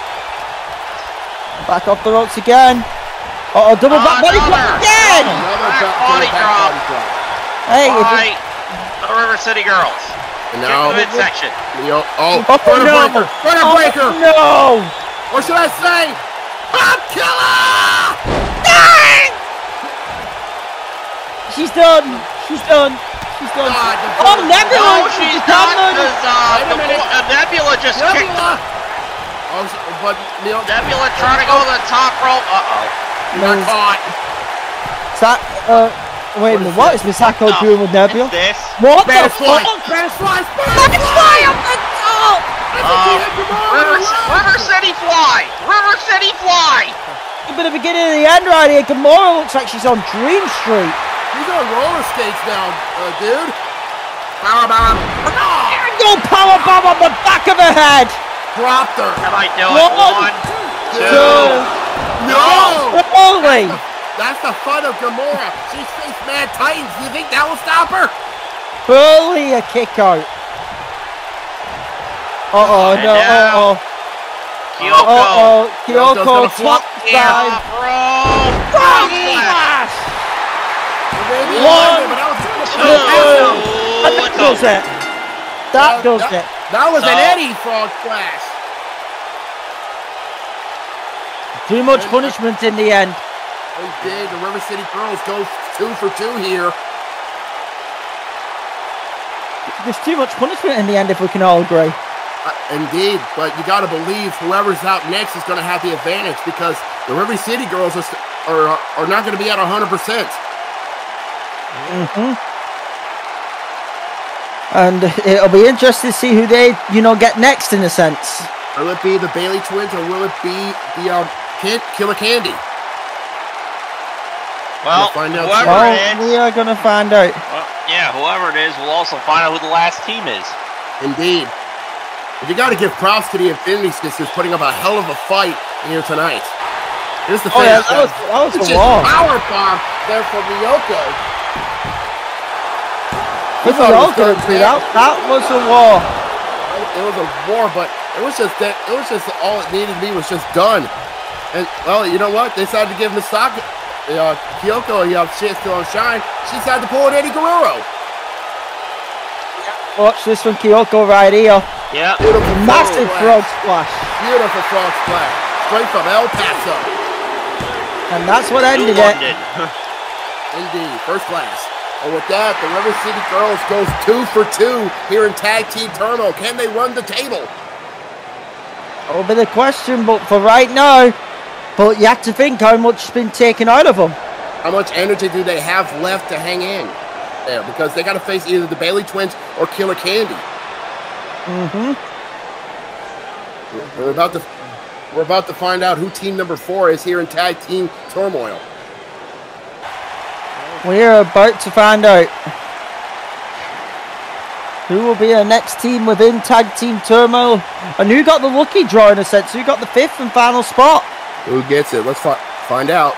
Back off the ropes again. Uh oh, double back body Another. drop again. Another Back drop, body back drop. body drop. Hey, if By it, the River City Girls. And Get now, the midsection. Leo, oh, Oh, Burner no. Breaker! Burner oh, Breaker! no. Or should I say, Bomb Killer! Dang! She's done. She's done. She's done. God, the Oh, Burner- Nebula. No, she's not, because uh, Wait a the minute. uh, Nebula just kicked Nebula! Oh, so- but Leo, Nebula trying to go to the top rope. Uh-oh. you got caught. Is that, uh, Wait a minute, what is Misako No, doing with Nebula? it's this. What the Spanish fly! fuck? Spanish fly! Spanish fly up the top! Um, River, River City Fly! River City Fly! A bit of beginning of the end right here. Gamora looks like she's on Dream Street. He's on roller skates now, uh, dude. Power bomb. Go power bomb on the back of her head. Dropped her. Can I do it? One, One, two. two. No! Holy! That's the fun of Gamora. She's faced Mad Titans. Do you think that will stop her? Fully a kick out. Uh-oh, And no, now- uh-oh. Kyoko. Uh-oh, Kyoko's Kyoko gonna flop top Yeah, side. bro. Frog splash! Maybe One, but that was two. And that does it. That does that, it. That was an So- Eddie Frog Splash. Too much punishment in the end. They did. The River City Girls go two for two here. There's too much punishment in the end if we can all agree. Uh, indeed, but you got to believe whoever's out next is going to have the advantage because the River City Girls are st- are, are not going to be at one hundred percent. Mm-hmm. And it'll be interesting to see who they, you know, get next in a sense. Will it be the Bailey twins or will it be the um, Kid Killer Candy? Well, We'll find out whoever Well, it is, we are going to find out. well, yeah, whoever it is, we'll also find out who the last team is. Indeed. But you got to give props to the Infinity Sisters putting up a hell of a fight here tonight. Here's the Oh, yeah, finish. that was, that was Which a is war. power bomb there from Ryoko. With thought it was Ryoko, done bad. that, that was a war. It was a war, but it was just that. It was just all it needed to be was just done. And well, you know what? They decided to give Misaki, uh, Kyoko, a uh, chance to shine. She decided to pull an Eddie Guerrero. Watch this from Kyoko right here. Yeah. Beautiful Massive frog splash. Beautiful frog splash. Straight from El Paso. And that's what Who ended won it. it? Indeed, first class. And with that, the River City Girls goes two for two here in Tag Team Turmoil. Can they run the table? That'll be the question, but for right now, but you have to think how much has been taken out of them. How much energy do they have left to hang in there? Because they got to face either the Bailey Twins or Killer Candy. Mm-hmm. We're about to, we're about to find out who team number four is here in Tag Team Turmoil. We're about to find out who will be our next team within Tag Team Turmoil, and who got the lucky draw in a sense. Who got the fifth and final spot? Who gets it? Let's fi- find out.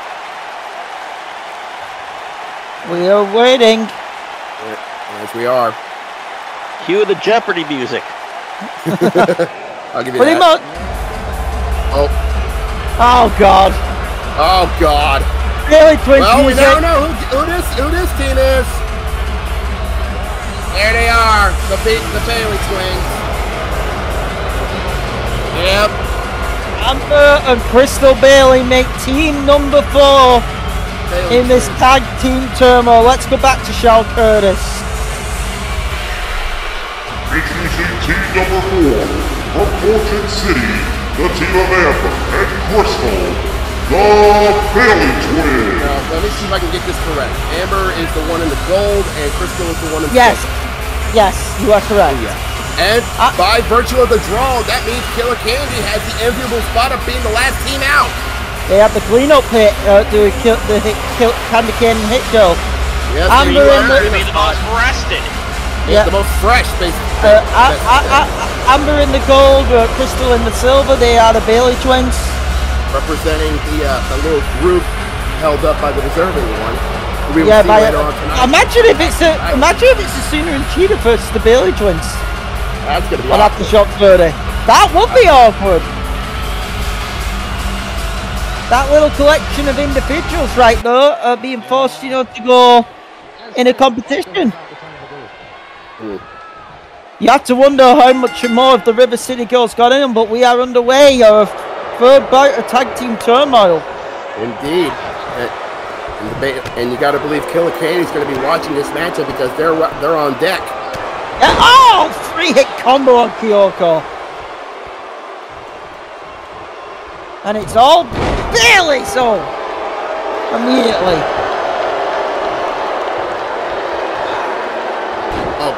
We are waiting. As we are. Cue the Jeopardy music. I'll give you Pretty that. much. Oh, Oh God. oh God. Really, Twins Well, we music. now know who, who this who this team is. There they are, the big the Bailey Twins. Yep. Amber and Crystal Bailey make team number four Bailey in this Twins. Tag Team Turmoil. Let's go back to Shal Curtis. Introducing team number four from Fortune City, the team of Amber and Crystal, the Bailey Twins. Now, let me see if I can get this correct. Amber is the one in the gold, and Crystal is the one in the Yes, silver. yes, you are correct. Oh, yeah. And Uh, by virtue of the draw, that means Killer Candy has the enviable spot of being the last team out. They have the cleanup hit uh, to kill the hit, kill Candy Cane hit kill. Yes, Amber you in are the- in Be the the spot. most rested. Yeah. The most fresh, basically. Uh, I, I, I, Amber in the gold, uh, Crystal in the silver. They are the Bailey Twins. Representing the, uh, the little group held up by the deserving one. We will Yeah, see by, later on tonight. imagine if it's a, imagine if it's a Sooner and Cheetah versus the Bailey Twins. That's gonna be I'll have to awesome. shock thirty. That would be awkward. That little collection of individuals right there are being forced, you know, to go in a competition. Mm. You have to wonder how much more of the River City Girls got in them, but we are underway. Our third bout of Tag Team Turmoil. Indeed. And, and, the ba- and you got to believe Killer Candy's going to be watching this matchup because they're they're on deck. Yeah, oh, three hit combo on Kyoko. And it's all Bailey, so immediately.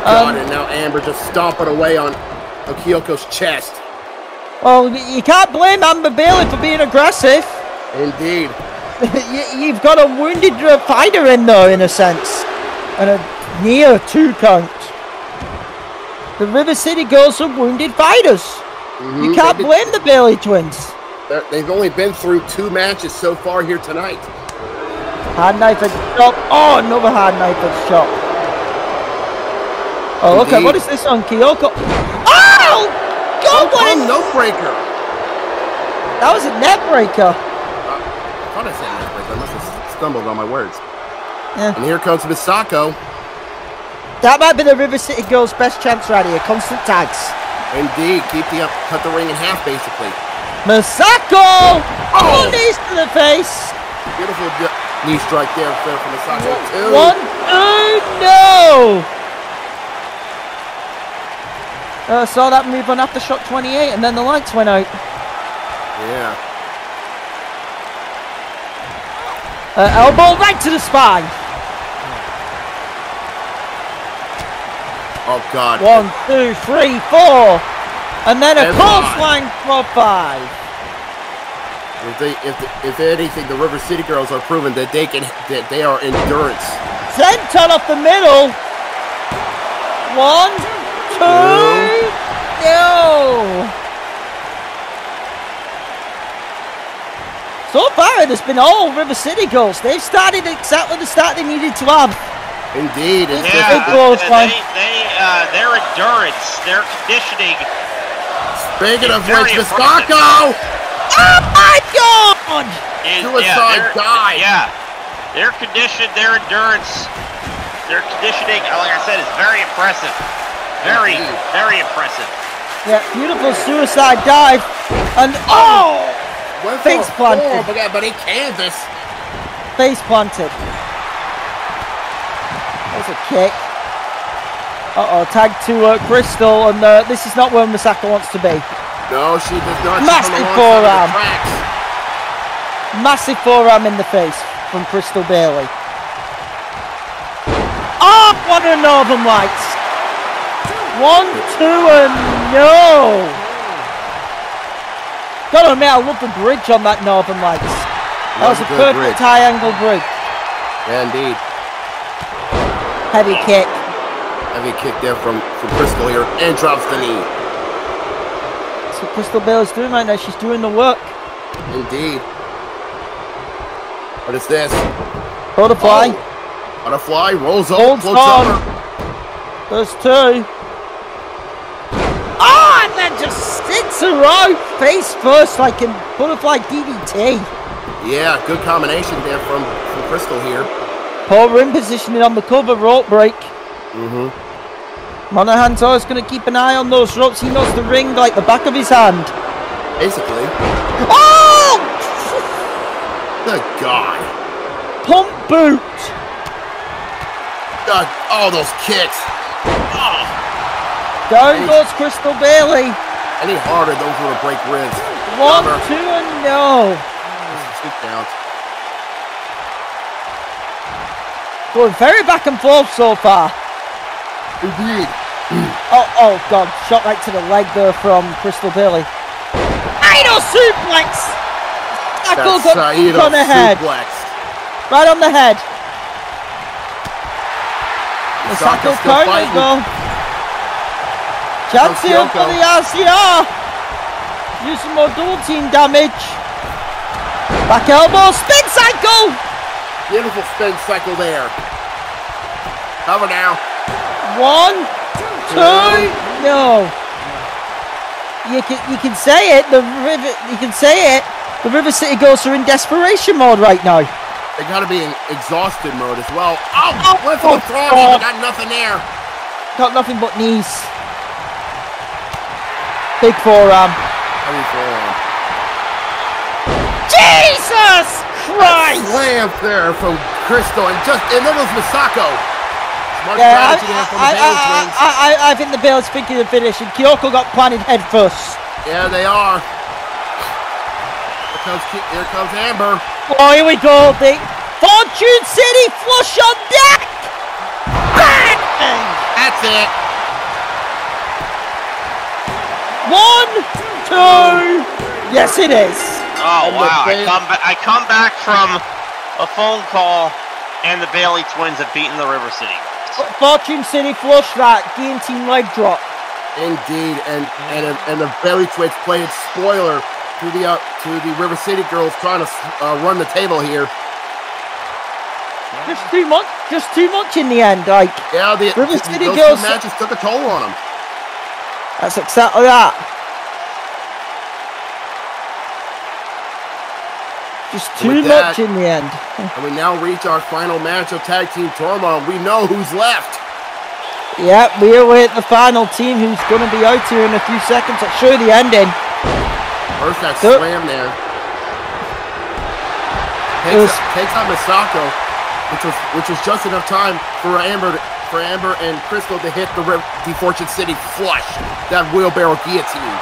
God, Um, and now Amber just stomping away on, on Kyoko's chest. Well, you can't blame Amber Bailey for being aggressive. Indeed. you, you've got a wounded uh, fighter in there, in a sense. And a near two count. The River City Girls are wounded fighters. Mm-hmm. You can't blame the Bailey twins. They're, they've only been through two matches so far here tonight. Hard knife and chop. Oh, another hard knife and chop. Oh, look at what is this on Kyoko? Oh! God, what is no breaker? That was a net breaker. Uh, I thought I said net breaker. I must have stumbled on my words. Yeah. And here comes Misako. That might be the River City Girls' best chance right here. Constant tags. Indeed. Keep the up, cut the ring in half, basically. Misako! Oh, knees to the face. Beautiful knee strike there from Misako. Two. One, two, no! I uh, saw that move on Aftershock twenty-eight, and then the lights went out. Yeah. Uh, elbow right to the spine. Oh, God. One, two, three, four. And then a clothesline for five. If, they, if, if anything, the River City Girls are proving that they can, that they are endurance. Senton off the middle. One, two, no. So far, it has been all River City Girls. They've started exactly the start they needed to have. Indeed. It's yeah, uh, they, they, uh, their endurance, their conditioning. Speaking of which, Misako! Oh my God! Is, Suicide yeah, dive. Yeah, their condition, their endurance, their conditioning, like I said, is very impressive. Very, Indeed. very impressive. Yeah, beautiful suicide dive. And oh! Went face planted. Four, but, but he canvas. Face planted. There's a kick. Uh-oh, tag to uh, Crystal, and uh, this is not where Misako wants to be. No, she does not. Massive forearm. Massive forearm in the face from Crystal Bailey. Oh, what a Northern Lights. One, two, and no. Gotta admit, I love the bridge on that Northern Lights. That was a perfect high angle bridge. Yeah, indeed. Heavy kick. Heavy kick there from, from Crystal here, and drops the knee. That's what Crystal Bailey's doing right now. She's doing the work. Indeed. What is this? Butterfly. Oh. Butterfly rolls up. Holds on. There's two. Oh, and then just sits her out face first like a butterfly D D T. Yeah, good combination there from, from Crystal here. Poor ring positioning on the cover, rope break. Mm-hmm. Monahan's always going to keep an eye on those ropes. He knows the ring like the back of his hand. Basically. Oh! Good God. Pump boot. God, all those kicks. Oh. Down any, goes Crystal Bailey. Any harder, those would break ribs. One, Cover. two, and no. Two counts. Going very back and forth so far. Indeed. Oh, oh, God. Shot right to the leg there from Crystal Bailey. Idol suplex! Tackle got on the head. Suplex. Right on the head. Misako counter go. Chance here for the R C R. Use some more double team damage. Back elbow, spin cycle! Beautiful spin cycle there. Cover now. One, two, no. You can you can say it. The river you can say it. The River City Girls are in desperation mode right now. They gotta be in exhausted mode as well. Oh, oh went for the frog. Oh. Got nothing there. Got nothing but knees. Big forearm. Heavy forearm. Jesus Christ! Slam there from Crystal, and just and then it was Misako. Smart yeah, strategy there from I, the I, I, I, I, I think the Bailey's thinking of finish, and Kyoko got planted head first. Yeah, they are. Here comes, here comes Amber. Oh, here we go. The Fortune City flush on deck. Bang! That's That's it. One, two. Yes, it is. Oh, And wow. the- I come, ba I come back from a phone call, and the Bailey twins have beaten the River City. Fortune City flush that. Guillotine leg drop. Indeed, and and and the Bailey twins played spoiler to the uh, to the River City girls trying to uh, run the table here. Just too much. Just too much in the end. Like, Yeah, the, River the City those girls- two matches took a toll on them. that's exactly that. Just too With much that- in the end. And we now reach our final match of tag team turmoil. We know who's left. Yep, we await the final team who's going to be out here in a few seconds. I'll show you the ending. First that Yep. slam there. It was- Takes, takes out Misako, which was which was just enough time for Amber for Amber and Crystal to hit the Riv- the Fortune City flush. That wheelbarrow guillotine.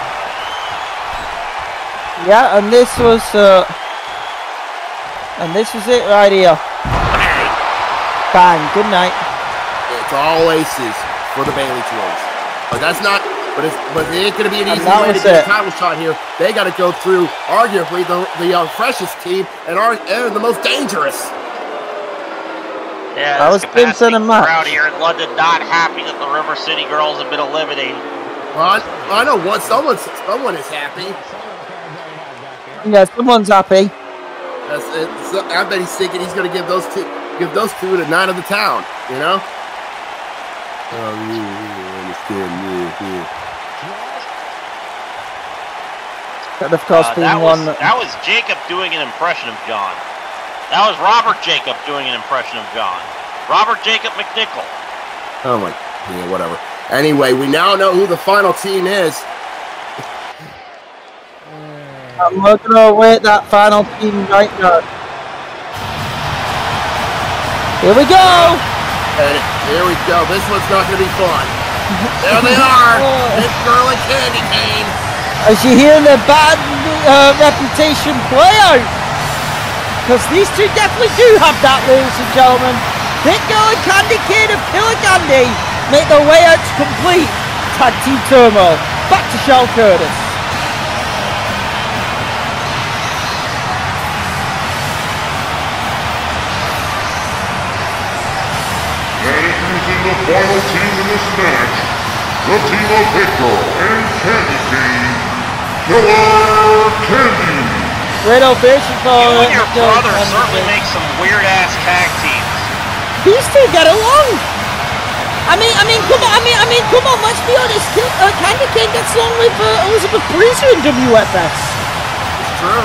Yeah, and this was, uh, and this was it right here. Bang. Good night. It's all aces for the Bailey twins. But that's not. But it's but it ain't gonna be an And easy that way to was get it. a title shot here. They got to go through arguably the the uh, freshest team and are and the most dangerous. Yeah, That this was Vincent capacity and Max. crowd here in London not happy that the River City girls have been eliminated. Well, I, I know what someone someone is happy. Yeah, someone's happy. That's it. So I bet he's thinking he's gonna give those two give those two the night of the town. You know. Oh, you, you understand me here. And of course, Uh, being that, was, one. that was Jacob doing an impression of John. That was Robert Jacob doing an impression of John. Robert Jacob McNichol. Oh my, yeah, whatever. Anyway, we now know who the final team is. I'm looking to await that final team right now. Here we go. And here we go. This one's not going to be fun. There they are. It's Girl and Candy Cane. As you hear the bad uh, reputation play out. Because these two definitely do have that, ladies and gentlemen. Big Girl and Candy Cane and Killer Candy make their way out to complete tag team turmoil. Back to Shell Curtis. And introducing the final team in this match, the team of Victor and Candy Cane, Killer Candy. Great ovation for You and your Big Girl and brother Candy certainly Cane. make some weird-ass tag teams. These two get along. I mean, I mean, come on, I mean, I mean, come on. Let's be honest. Kill- Uh, Candy Cane gets along with uh, Elizabeth Breezer in W F S. It's true.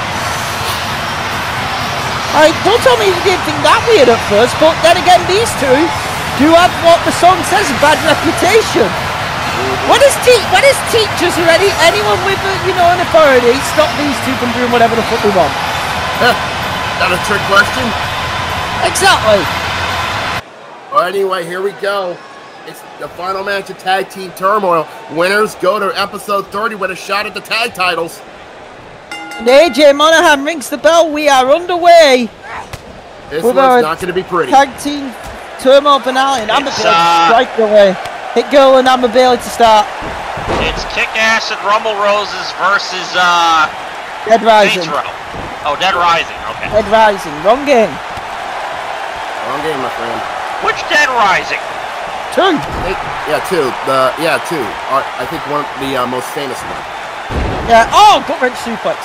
I don't tell me you didn't think that weird at first, but then again, these two do have what the song says, a bad reputation. What is te- What is teachers or any anyone with uh, you know an authority stop these two from doing whatever the fuck they want? That a trick question? Exactly. Well, anyway, here we go. It's the final match of Tag Team Turmoil. Winners go to episode thirty with a shot at the tag titles. And A J Monahan rings the bell. We are underway. This With one's our not going to be pretty. Tag team turmoil finale, and Amber It's, Bailey uh, strike away. Hit Girl and Amber Bailey to start. It's Kick Ass and Rumble Roses versus uh, Dead Rising. Saints Row. Oh, Dead Rising. Okay. Dead Rising. Wrong game. Wrong game, my friend. Which Dead Rising? Two. Hey, yeah, two. The yeah, two. Uh, I think one the uh, most famous one. Yeah. Oh, gut wrench suplex.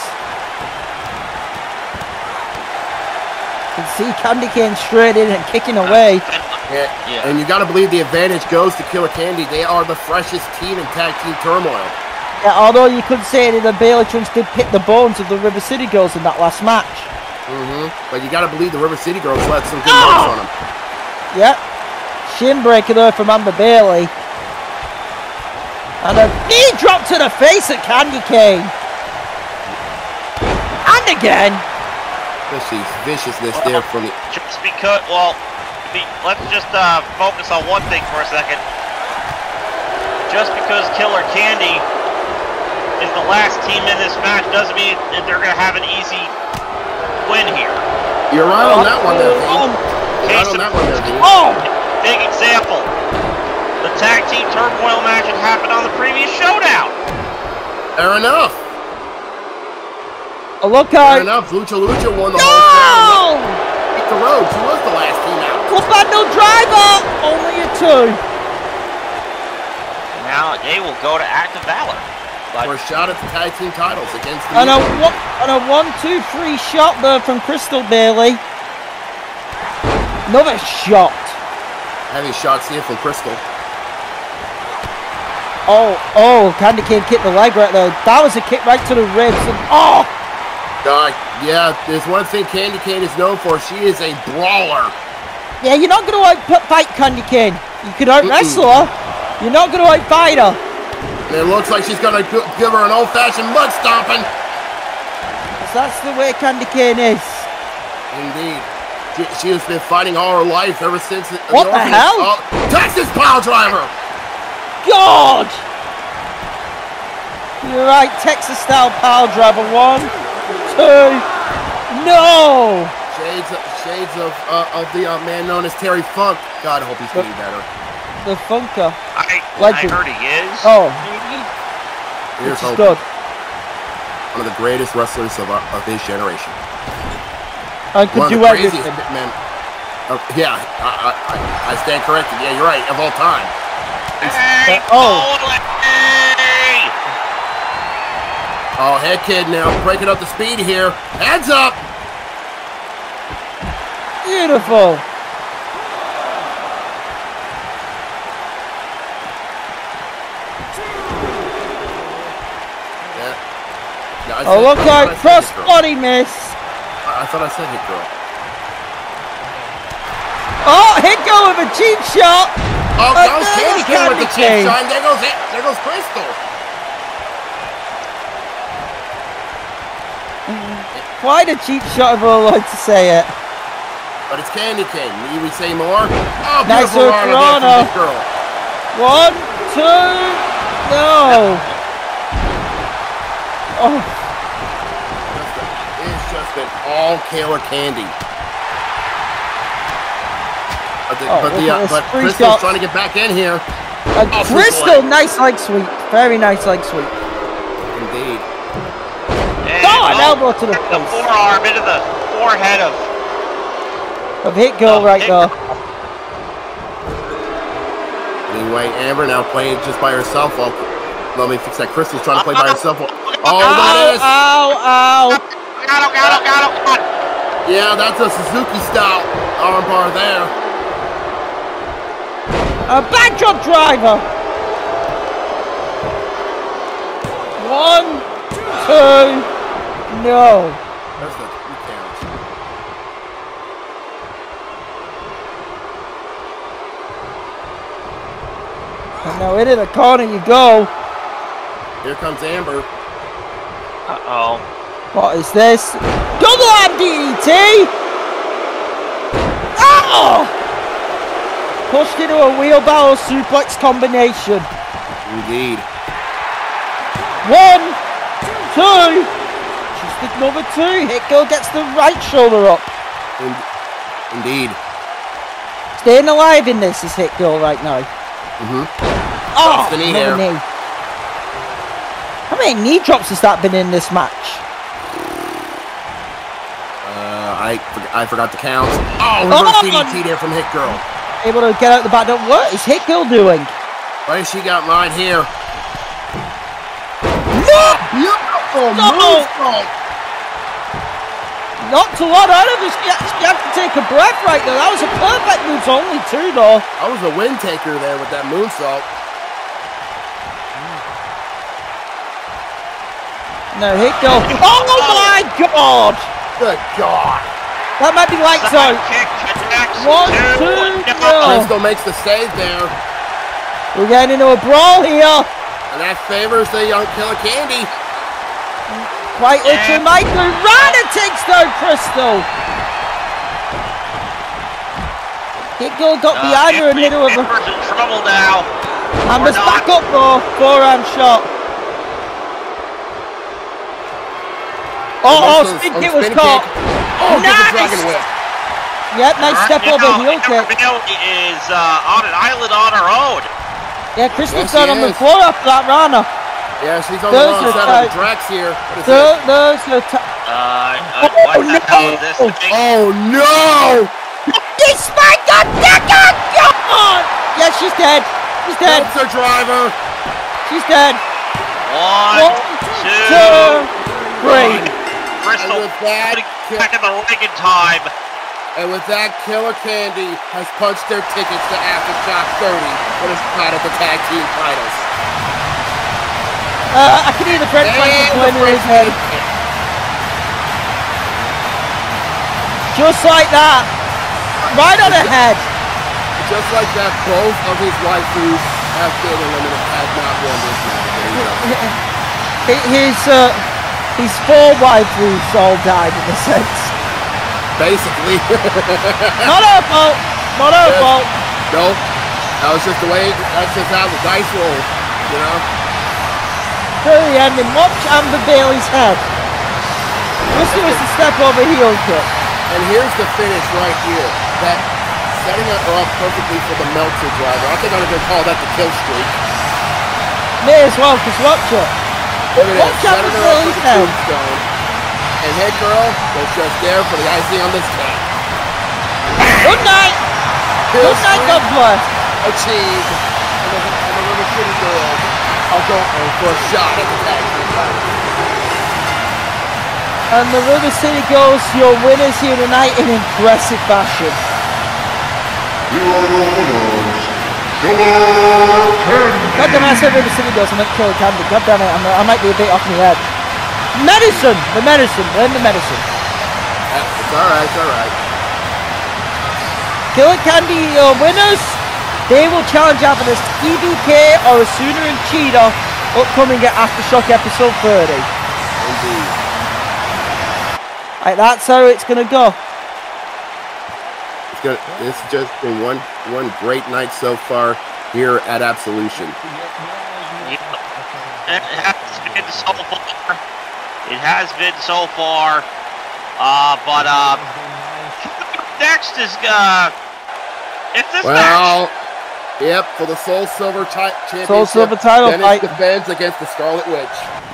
You can see Candy Cane straight in and kicking away. Yeah, Yeah. and you got to believe the advantage goes to Killer Candy. They are the freshest team in Tag Team Turmoil. Yeah, although you could say that the Bailey Twins did pick the bones of the River City Girls in that last match. Mm-hmm. But you got to believe the River City girls let some good Oh! marks on them. Yep. Shin breaker there from Amber Bailey. And a knee drop to the face of Candy Cane. And again. Vicious, viciousness there from the. Just because, well, be, let's just uh, focus on one thing for a second. Just because Killer Candy is the last team in this match doesn't mean that they're going to have an easy win here. You're right on that one there, Dean. Um, You're right on that one there, Dean. oh! Big example. the tag team turmoil match that happened on the previous showdown. Fair enough. Oh, look out. Fair enough. Lucha Lucha won the No! whole thing. Hit the road. She was the last team out. Club Bando driver. Only a two. Now they will go to Active Valor. But For a shot at the tag team titles against the And a, Mutants. one- and a one, two, three shot there from Crystal Bailey. Another shot. Heavy shot here from Crystal. Oh, oh, Candy Cane kicked the leg right there. That was a kick right to the ribs. And, oh! Uh, yeah, there's one thing Candy Cane is known for. She is a brawler. Yeah, you're not going to out-fight Candy Cane. You could out-wrestle her. You're not going to out-fight her. And it looks like she's going to give her an old-fashioned mud stomping. 'Cause that's the way Candy Cane is. Indeed. She, she has been fighting all her life ever since... What the hell? Oh, Texas pile driver! God! You're right, Texas-style power driver. One, two, no! Shades of, shades of, uh, of the uh, man known as Terry Funk. God, I hope he's getting better. The Funker. I, I Legend. heard he is. Oh, Here's which is hoping. good. One of the greatest wrestlers of, our, of his generation. I could One of do the everything. craziest men. Uh, yeah, I, I, I stand corrected. Yeah, you're right. Of all time. Hey, oh. Hey! Oh, head kid now breaking up the speed here. Heads up. Beautiful. Yeah. Yeah, I Oh, said- look I thought out. I said Cross hit girl. body miss. I, I thought I said hit girl. Oh, hit go with a cheap shot. Oh, Uh, goes there Candy goes Cane with the Candy chip Cane. shine. There goes it. There goes Crystal. Quite a cheap shot if I like to say it. But it's Candy Cane. Need we say more? Oh, Nice beautiful hook, run Rana. from this girl. One, two, no. Oh, It's just been all Kayla Candy. But, the, Oh, but, the, look uh, at this but free Crystal's shot. trying to get back in here. a Oh, Crystal, leg. nice leg sweep. Very nice leg sweep. Indeed. And God, oh, elbow to the the face. forearm into the forehead of Of hit girl Oh, right hit there. Anyway, Amber now playing just by herself. Well, let me fix that. Crystal's trying to play by herself. Oh, that is. Ow, ow. Got him, got him, got him, got him. Yeah, that's a Suzuki style armbar there. A backdrop driver. One, two, no. That's the two counts. And now into the corner you go. Here comes Amber. Uh-oh. What is this? Double arm D D T! Oh! Pushed into a wheelbarrow suplex combination. Indeed. One, two. Just the number two. Hit girl gets the right shoulder up. In, indeed. Staying alive in this is Hit Girl right now. Mm-hmm. Oh, Drops the knee another there. knee. How many knee drops has that been in this match? Uh, I forg- I forgot to count. Oh, Oh! reverse D D T there from Hit Girl. Able to get out the back door. What is Hit Girl doing? What has she got mine here? No! Beautiful No! moonsault. Knocked a lot out of us. You you have to take a breath right there. That was a perfect move. It's only two though. I was a win taker there with that moonsault. No, Hit Girl. Oh my God! Good God. That might be lights Side out. kick connects One, to two, no. no. Crystal makes the save there. We're getting into a brawl here. And that favors the young Killer Candy. Quite literally, Michael Rana takes down Crystal. Hit Girl got Uh, behind her and hit her with a... Amber's in trouble now. Amber's Or back not. up though. Forehand shot. Oh, oh, Crystal's spin on kick the was spin caught. kick. Oh, get Nice. the dragon whip. Yep, nice Right step now, over heel Amber kick. Bailey is uh, on an island on her own. Yeah, Crystal's Yes, down she on the is. floor after that Rana. Yeah, she's on Those the wrong are side of tight. the tracks here. What is There, this? there's the t- Uh, uh, Oh, what the no. hell is this thing? Oh no! This man got that God! Yeah, she's dead. She's dead. That's her driver. She's dead. One, One, two, two, three. Crystal, And with that, putting back in the ring in time. And with that, Killer Candy has punched their tickets to Aftershock thirty for his spot at the tag team titles. Uh, I can hear the French flag And going the in his French head. Just like that. Right on her head. Just like that, both of his waifus have been eliminated, have not won this match. There you go. His, uh, his four waifus all died in a sense. Basically. Not her fault. Not her Yeah. fault. No, that was just the way, that's just how the dice roll, you know? To the end and watch Amber Bailey's head. This was the step over heel kick. And here's the finish right here. That setting her up perfectly for the Meltzer driver. I think I'm going to call that the kill streak. May as well, because watch it. Look at Watch that, Amber setting her up Bailey's for the head. tombstone. And Head Girl was just there for the icing on this cake. Good night. Kill Good night, streak God bless. achieved. And the, and the River City Girls are going for a shot at the tag team title. And the River City Girls, your winners here tonight in impressive fashion. Here are your winners, Killer Candy. God damn it, I said River City Girls, I meant Killer Candy. God damn it, I'm, I might be a bit off my head. Medicine! The medicine, then the medicine. Yeah, it's alright, it's alright. Killer Candy, your winners. They will challenge after this T B K or Asuna and Cheetah upcoming at Aftershock episode thirty. Indeed. Right, that's how it's gonna go. It's gonna, this has just been one one great night so far here at Absolution. It has been so far. It has been so far. Uh, but, uh, next is, uh, it's this match. Well, yep, for the Soul Silver ti- Championship. Soul Silver title Dennis fight. defends against the Scarlet Witch.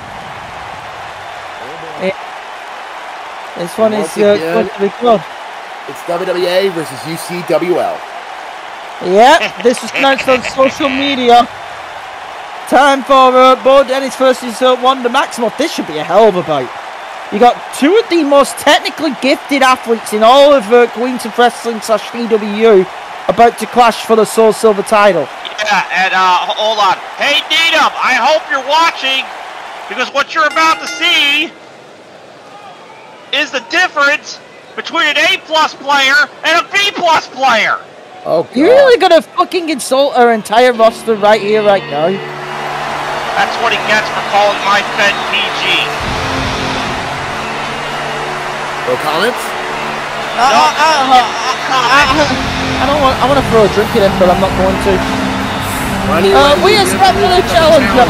This one is Once uh, again- going to be good. It's W W A versus U C W L. Yeah, this was announced on social media. Time for uh, Bo Dennis versus uh, Wanda Maximoff. This should be a hell of a bout. You got two of the most technically gifted athletes in all of uh, Queens of Wrestling slash V W about to clash for the Soul Silver title. Yeah, and, uh, hold on. Hey, Needham, I hope you're watching, because what you're about to see is the difference between an A plus player and a B plus player. Oh, God. You're really gonna fucking insult our entire roster right here, right now? That's what he gets for calling my Fed P G. No comments? I, I, I, I, I, I don't want. I want to throw a drink at him, but I'm not going to. Uh, we expect another challenger.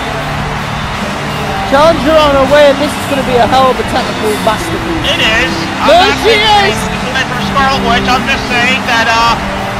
Challenger on her way, and this is going to be a hell of a technical masterpiece. It is. I'm There not she saying is. it's for Scarlet Witch. I'm just saying that uh,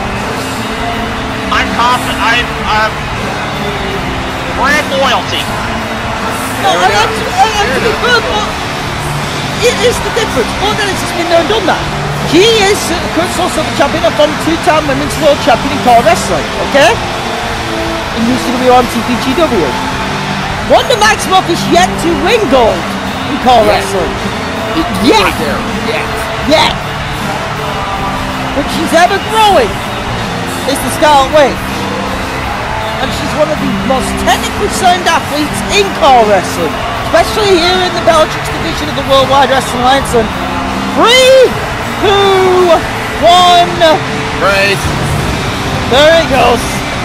I'm confident. I'm um, brand loyalty. No, and that's, and that's to be fair, but it is the difference. More than it's just been there and done that. He is uh, the current Soul Silver champion and former two-time women's world champion in core wrestling. Okay, in U C W and T P G W. Wanda Maximoff is yet to win gold in core Yes. wrestling. Yeah. Yeah. There. Yes. Yeah. But she's ever growing is the Scarlet Witch. And she's one of the most technically sound athletes in core wrestling. Especially here in the Bellatrix division of the Worldwide Wrestling Alliance. And three, two, one. Praise. There it goes.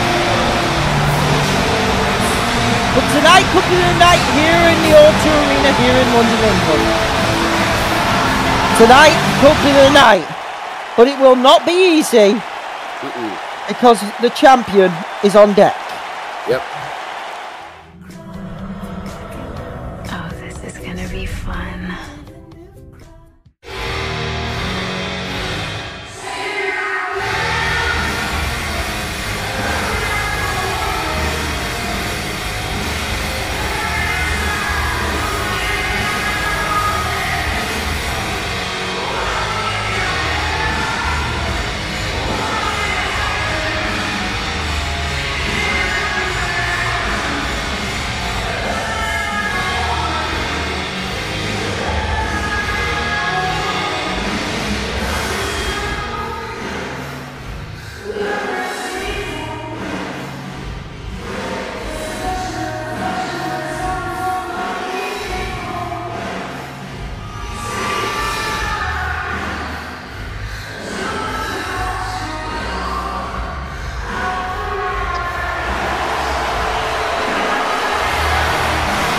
But tonight could be the night here in the O two Arena here in London, England. Tonight could be the night. But it will not be easy. Mm-mm. Because the champion is on deck. Yep. Oh, this is gonna be fun.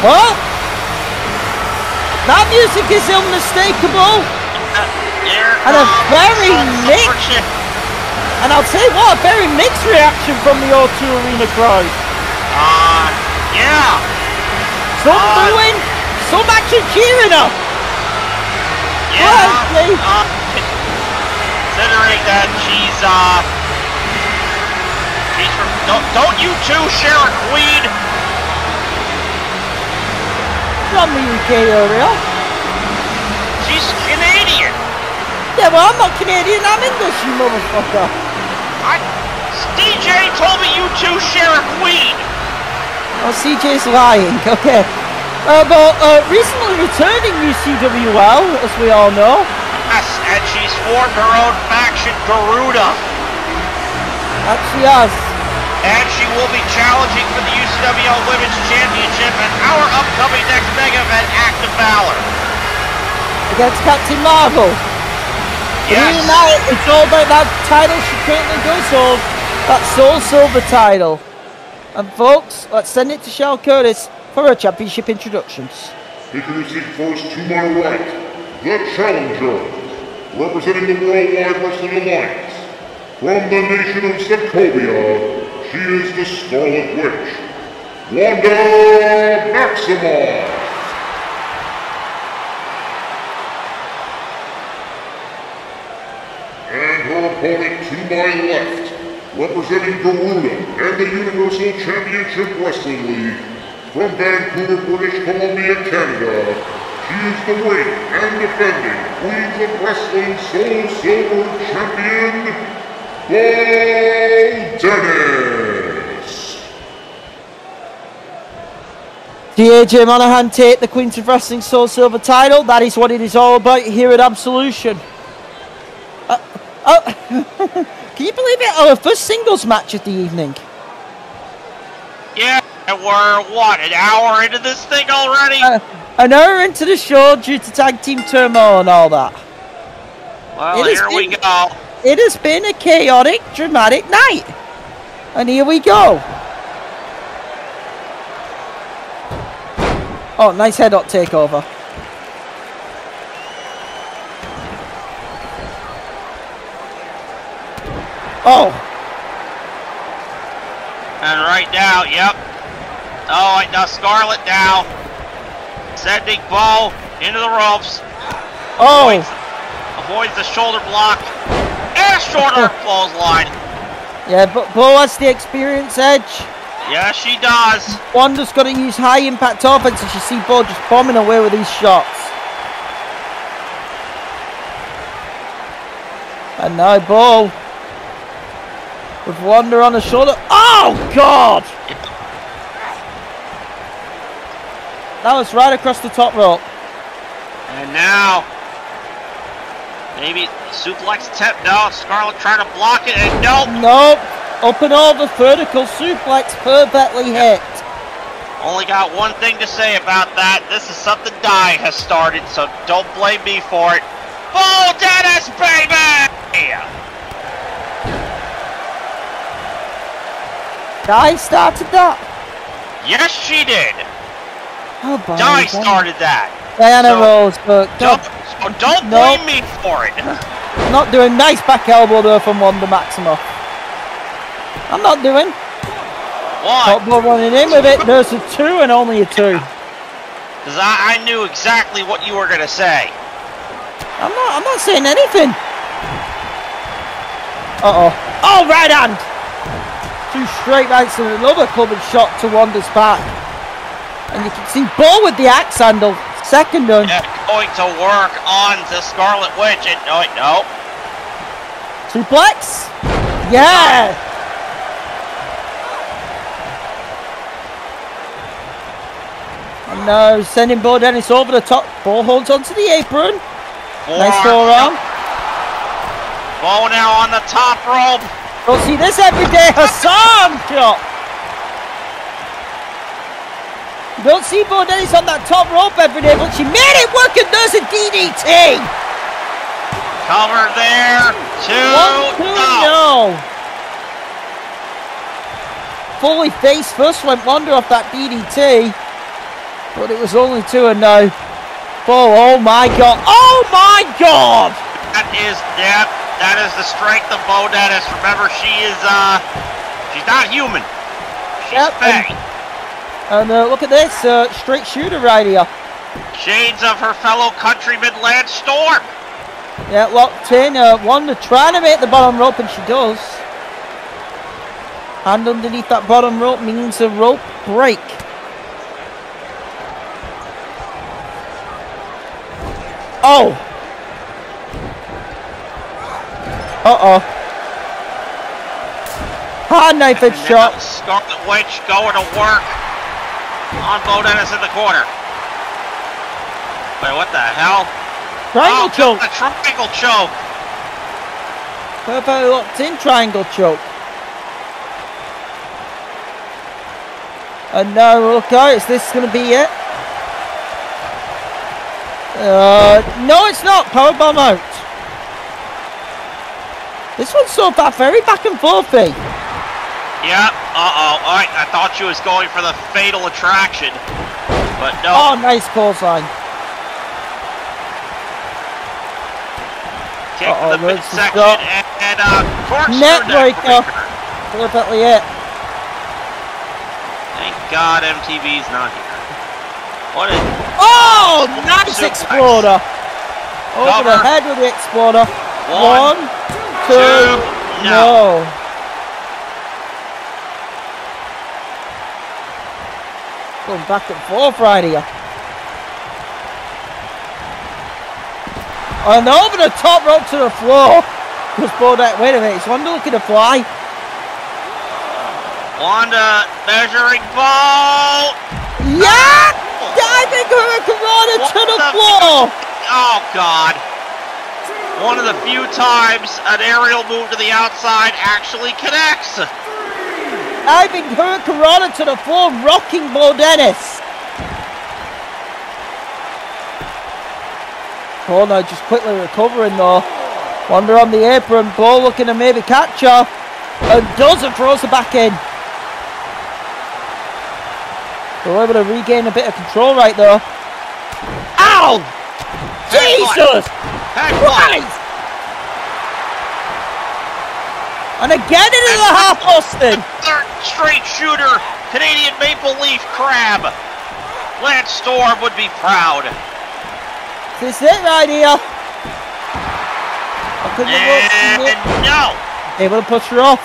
Well, that music is unmistakable. Uh, and a very mixed, and I'll tell you what, a very mixed reaction from the O two Arena crowd. Uh, yeah. Some uh, booing, some actually cheering her. Yeah. Uh, considering that she's, uh, she's from, don't, don't you two share a queen? From the U K area. She's Canadian. Yeah, well, I'm not Canadian, I'm English, you motherfucker. I, D J told me you two share a queen. Oh, C J's lying, okay. Uh, but uh, recently returning U C W L, as we all know. Yes, and she's formed her own faction, Garuda. That she has. And she will be challenging for the U C W L Women's Championship at our upcoming next mega event, Act of Valor. Against Captain Marvel. Yes. Even now, it's all about that title she currently does hold, that Soul Silver title. And folks, let's send it to Shell Curtis for her championship introductions. Introducing first to my right, the challenger, representing the Worldwide Wrestling Alliance. From the nation of Sokovia, she is the Scarlet Witch, Wanda Maximoff. And her opponent to my left, representing Garuda and the Universal Championship Wrestling League, from Vancouver, British Columbia, Canada, she is the reigning and defending Queens of Wrestling Soul Silver Champion, Bo Dennis. D A J Monahan take the Queens of Wrestling Soul Silver title. That is what it is all about here at Absolution. Uh, oh, can you believe it? Our first singles match of the evening. Yeah, we're, what, an hour into this thing already? Uh, an hour into the show due to tag team turmoil and all that. Well, here been, we go. It has been a chaotic, dramatic night. And here we go. Oh, nice head-up takeover. Oh. And right now, yep. Oh, right now Scarlet now. Sending Bo into the ropes. Oh. Avoids, avoids the shoulder block. And a shoulder clothesline. Yeah, but Bo has the experience edge. Yeah, she does. Wanda's got to use high impact offense, as you see Bo just bombing away with these shots. And now Bo with Wanda on the shoulder. Oh God! That was right across the top rope. And now maybe suplex attempt. No, Scarlet trying to block it, and nope. Nope. Up and over, vertical suplex, perfectly hit. Only got one thing to say about that. This is something Di has started, so don't blame me for it. Bo Dennis, baby! Di started that? Yes, she did. Oh, boy. Di started that. Diana so Rose, but don't, so don't nope. blame me for it. Not doing nice back elbow there from Wanda Maximoff. I'm not doing. What? But running in with it. There's a two and only a two. Because I, I knew exactly what you were gonna say. I'm not. I'm not saying anything. Uh oh. Oh, right hand. Two straight rights and another clubbing shot to Wanda's back. And you can see Bo with the axe handle. Second done. Yeah, going to work on the Scarlet Witch. And no, no. Suplex. Yeah. And now sending Bo Dennis over the top. Bo holds onto the apron. Four nice forearm. Bo now on the top rope. Don't see this every day. Hassan chop. You don't see Bo Dennis on that top rope every day, but she made it work, and there's a D D T. Cover there. Two. One, two, no. no. Fully face first went Wanda off that D D T. But it was only two and now. Oh, oh my god. Oh my god! That is, yeah, that is the strength of Bo Dennis. Remember, she is, uh, she's not human. She's yep, fake. And, and uh, look at this, uh, straight shooter right here. Shades of her fellow countryman Lance Storm. Yeah, locked in. Uh, Wanda trying to make the bottom rope, and she does. And underneath that bottom rope means a rope break. Oh! Uh-oh. Hard knife edge shot. Scarlet Witch going to work on Bo Dennis in the corner. Wait, what the hell? Triangle oh, choke. A triangle choke. Perfectly locked in triangle choke. And now, okay, is this going to be it? Uh, no, it's not. Powerbomb out. This one's so bad, very back and forthy. Yeah, uh-oh. All right, I thought she was going for the fatal attraction, but no. Oh, nice call sign. Kick uh -oh, the midsection and, and uh, corkscrew neck breaker. Perfectly it. Thank God M T V's not here. What is... Oh, nice suplex. exploder. Over Cover. the head with the exploder. One, One two, two, no. no. Going back and forth right here. And over the top rope to the floor. Just pulled that. Wait a minute, is Wanda looking to fly? Wanda measuring ball. Yeah! Diving Hurricanrana to the floor. Oh God. One of the few times an aerial move to the outside actually connects. Diving Hurricanrana to the floor, rocking Bo Dennis. Oh no, just quickly recovering though. Wanda on the apron, Bo looking to maybe catch her. And doesn't, throws her back in. We're able to regain a bit of control right there. Ow! Jesus! Christ! And again into the half Austin. Third straight shooter, Canadian Maple Leaf Crab. Lance Storm would be proud. This is it right here. And no. Able to push her off.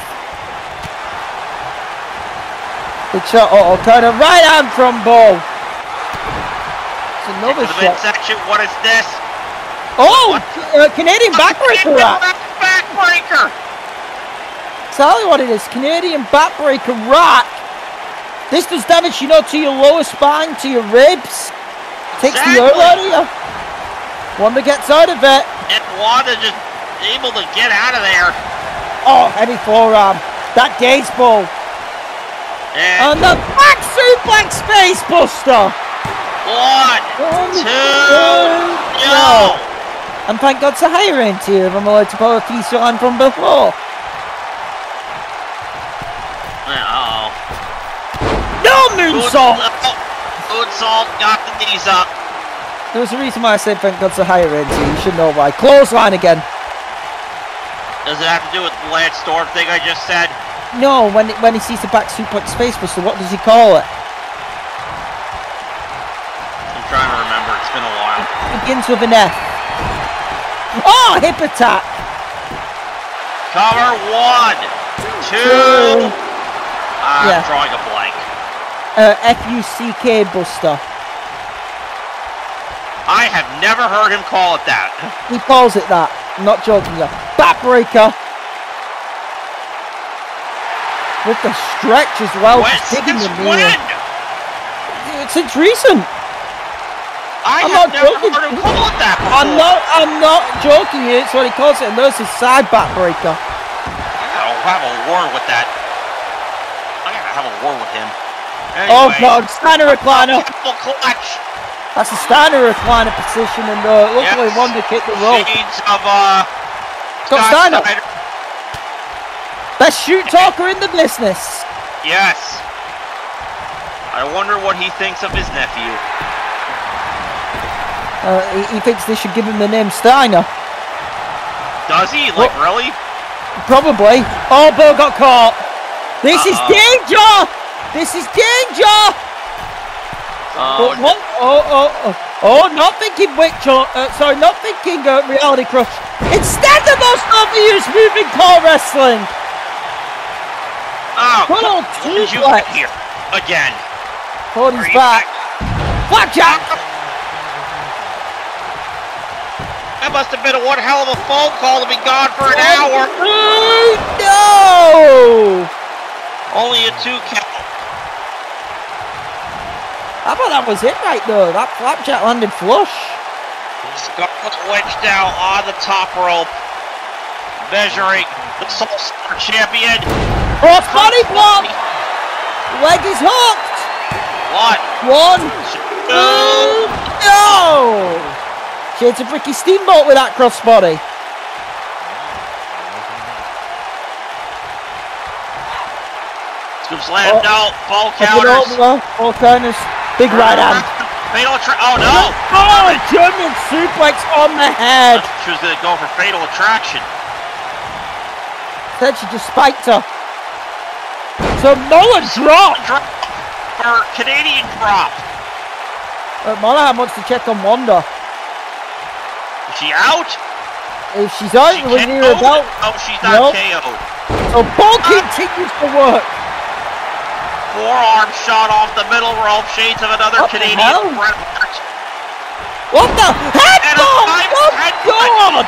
Big shot, uh oh, kind of right hand from Bo. It's another Into the shot. midsection, what is this? Oh, uh, Canadian backbreaker rack. Backbreaker. Tell you what it is, Canadian backbreaker rack. This does damage, you know, to your lower spine, to your ribs. Takes Exactly. the air out of you. Wanda gets out of it. And Wanda just able to get out of there. Oh, heavy forearm. That gaze ball. And, And the back suplex face buster. one, One, two, two, no. And thank God it's a higher end tier if I'm allowed to pull a piece on from before. Uh-oh. No moonsault! Moonsault got the knees up. There was a reason why I said thank God it's a higher end tier. You should know why. Clothesline again. Does it have to do with the Lance Storm thing I just said? No, when when he sees the back suplex face buster, what does he call it? I'm trying to remember. It's been a while. It begins with an F. Oh, hip attack. Cover one, two. Two. I'm Yeah. drawing a blank. Uh, F U C K buster. I have never heard him call it that. He calls it that. I'm not joking you. Backbreaker. With the stretch as well. When, Just digging since the knee. when? Since recent. I I'm have not never joking. heard him call it that before. I'm not. I'm not joking. It's what he calls it. And there's his side backbreaker. I gotta have a war with that. I gotta have a war with him. Oh Anyway, God, Steiner recliner. triple clutch. That's a Steiner recliner position, and uh, luckily Yes. Wanda kicked the rope. Shades of uh. Scott Scott Steiner, Steiner. best shoot talker in the business. Yes. I I wonder what he thinks of his nephew. Uh, he, he thinks they should give him the name Steiner. Does he? Like, what? Really? Probably. Oh, Bill got caught. This Uh-oh. is danger! This is danger! Oh, what? Oh, oh, oh, oh, not thinking Witch, uh, sorry, not thinking uh, Reality Crush. Instead the most overused moving core wrestling. Oh, Good old what did you get here? Again. Cody's back. Flapjack! That must have been a one hell of a phone call to be gone for an hour. Oh, no! Only a two count. I thought that was it right there. That Flapjack landed flush. Scarlet Witch down on the top rope. Measuring the Soul Star champion. Cross body block! Leg is hooked! What? One, two, no! Shades of Ricky Steamboat with that crossbody. Scoop slam, oh. no, ball counters. Ball counters, big right hand. Fatal attraction, oh no! Oh, German suplex on the head. She was gonna go for fatal attraction. Then she just spiked her. So Mullen dropped. Drop for Canadian drop. Uh, Monahan wants to check on Wanda. Is she out? If she's out, she it was near a belt. No, she's not nope. K O'd. So Ball continues to work. Forearm shot off the middle rope. Shades of another what Canadian. The what the headbutt? Oh my God!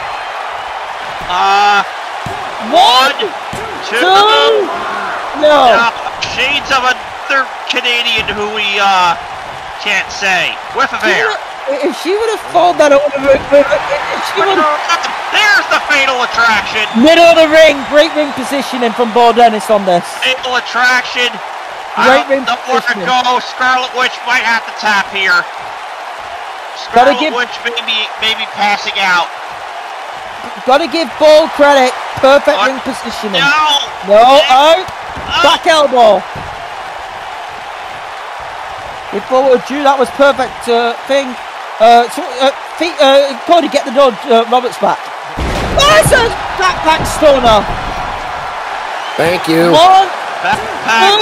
Uh, one, two, two no. no. Shades of another Canadian who we uh can't say. Whiff of air. If she would have followed that over, if she would have... There's the fatal attraction. Middle of the ring, great ring positioning from Bo Dennis on this. Fatal attraction. Great ring positioning. Where to go? Scarlet Witch might have to tap here. Gotta Scarlet give, Witch maybe maybe passing out. Gotta give Bo credit. Perfect uh, ring positioning. No. No. Out. Oh. Back elbow. If Bo would do that was perfect uh, thing. Uh, so, uh, feet, uh, Cody, get the dog, uh, Roberts back. There's a backpack stunner. Thank you. One, backpack.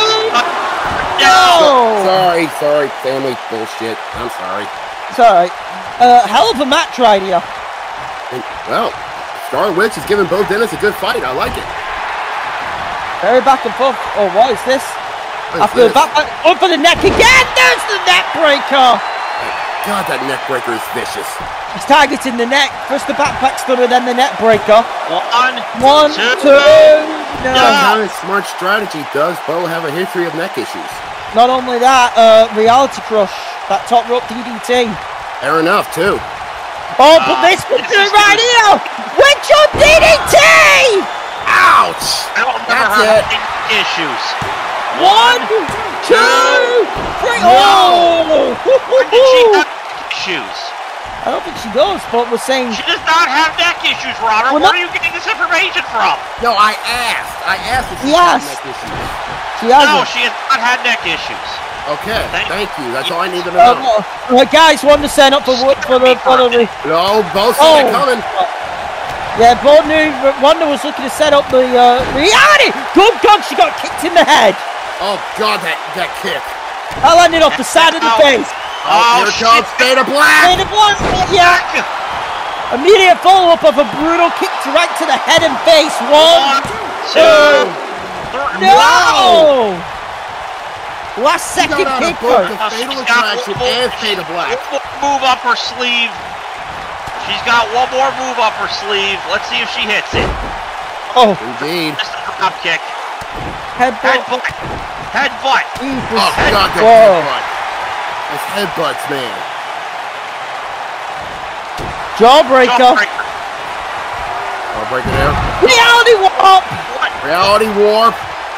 No. Sorry, sorry, family bullshit. I'm sorry. It's alright. Uh, hell of a match right here. And, well, Scarlet Witch is giving Bo Dennis a good fight. I like it. Very back and forth. Oh, what is this? What is After this? the back, up for the neck again. There's the neck breaker. God, that neck breaker is vicious. He's targeting the neck. First the backpack stunner, then the neck breaker. One, One, two, two. No. That kind of smart strategy. Does Bo have a history of neck issues? Not only that, uh, Reality Crush, that top rope D D T. Fair enough, too. Oh, but uh, this one's doing right here. Witch on D D T. Ouch. I don't That's remember it. Issues. One, two, three. Oh! When did she have issues? I don't think she does, but we're saying... She does not have neck issues, Robert. Where not... are you getting this information from? No, I asked. I asked if she yes. had neck issues. She hasn't. No, she has not had neck issues. Okay, thank, thank you. That's all I need to know. Uh, uh, guys, one to send up for what for the for the. No, both see oh. it coming. Yeah, Bo knew Wanda was looking to set up the uh, reality. Good God, she got kicked in the head. Oh God, that that kick. I landed off the side of the face. Oh, here comes State of Black. State of Black, yeah. Immediate follow-up of a brutal kick to right to the head and face. One, two, three. No! Last second kick. Fatal attraction and State of Black. One more move up her sleeve. She's got one more move up her sleeve. Let's see if she hits it. Oh, indeed. Just a drop kick. Headbutt. Headbutt. Headbutt. Oh, God, that headbutt. It's headbutts, man. Jawbreaker. Jawbreaker. Jawbreaker there. Reality warp. What? Reality warp.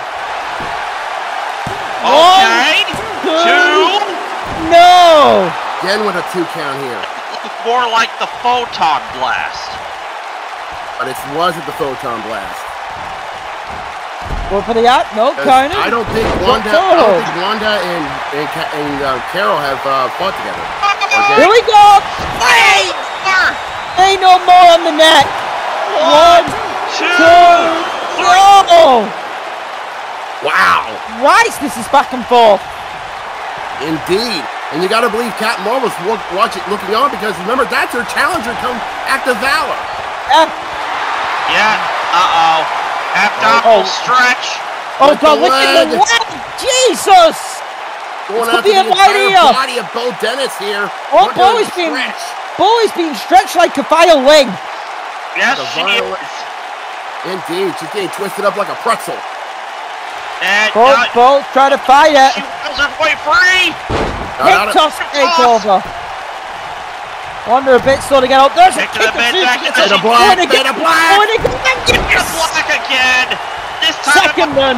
Okay. One, two. two. No. Again with a two count here. More like the photon blast. But it wasn't the photon blast. Go for the out. No, counter. I don't think Wanda, I don't think Wanda and and, and uh, Carol have uh, fought together. Here we go. Hey! Ain't no more on the net. One, two, three. Wow. Right, this is back and forth. Indeed. And you got to believe Captain Marvel's watching, looking on, because remember, that's her challenger come Act of Valor. Yeah. Yeah. Uh-oh. Abdominal oh. stretch. Oh, God, look at the leg. Jesus. Going after the entire body of Bo Dennis here. Oh, Bo is being, Bo is being stretched like a file leg. Yes, she is. Indeed. She's getting twisted up like a pretzel. And Bo, uh, Bo, try to fight it. She wills her way free. Hip toss takeover. Wonder a bit slow to get out. There's a kick of Beta Black. Beta Black. Beta Black again. This time. Second one.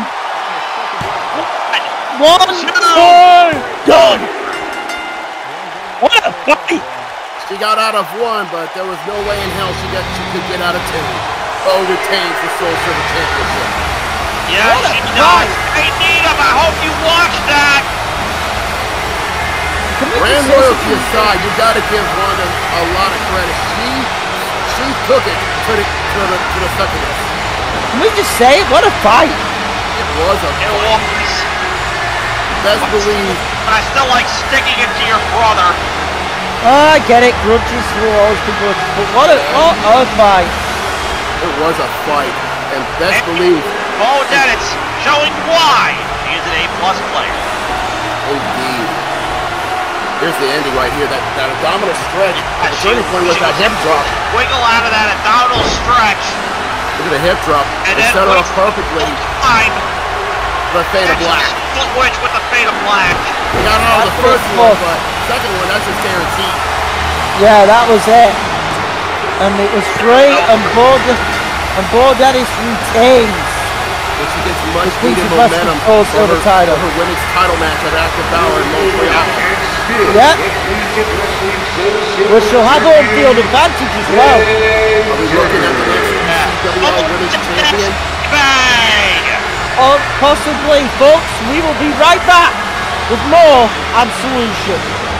One, two, done. What a fight. She got out of one, but there was no way in hell she got she could get out of two. Bo retains the Soul Silver Championship. Yeah, she does. Hey, Needham, I hope you watched that. Grand loyalty aside, you got to give Wanda a lot of credit. She she took it to the to the, to the succubus. Can we just say it? What a fight! It was a it fight. Was. Best believe. But I still like sticking it to your brother. Oh, I get it. Grudges will always be good. But what a what a fight! It was a fight, and best and believe. Bo Dennis showing why he is an A plus player. Indeed. Here's the ending right here. That that abdominal stretch. Yeah, the turning point was that hip drop. Wiggle out of that abdominal stretch. Look at the hip drop. And they then set her up perfectly. Time. The fade of black. Split witch with the fade of black. We got out of the first one, but second one, that's just guaranteed. Yeah, that was it. And it was free, and Bo and Bo Dennis retains. But she gets much needed momentum for her, for her women's title match at Active Valor in Montreal. Yeah. Well, she'll have home field advantage as well. Are we looking at the next W W A Women's Champion? Bang! Or possibly, folks. We will be right back with more Absolution.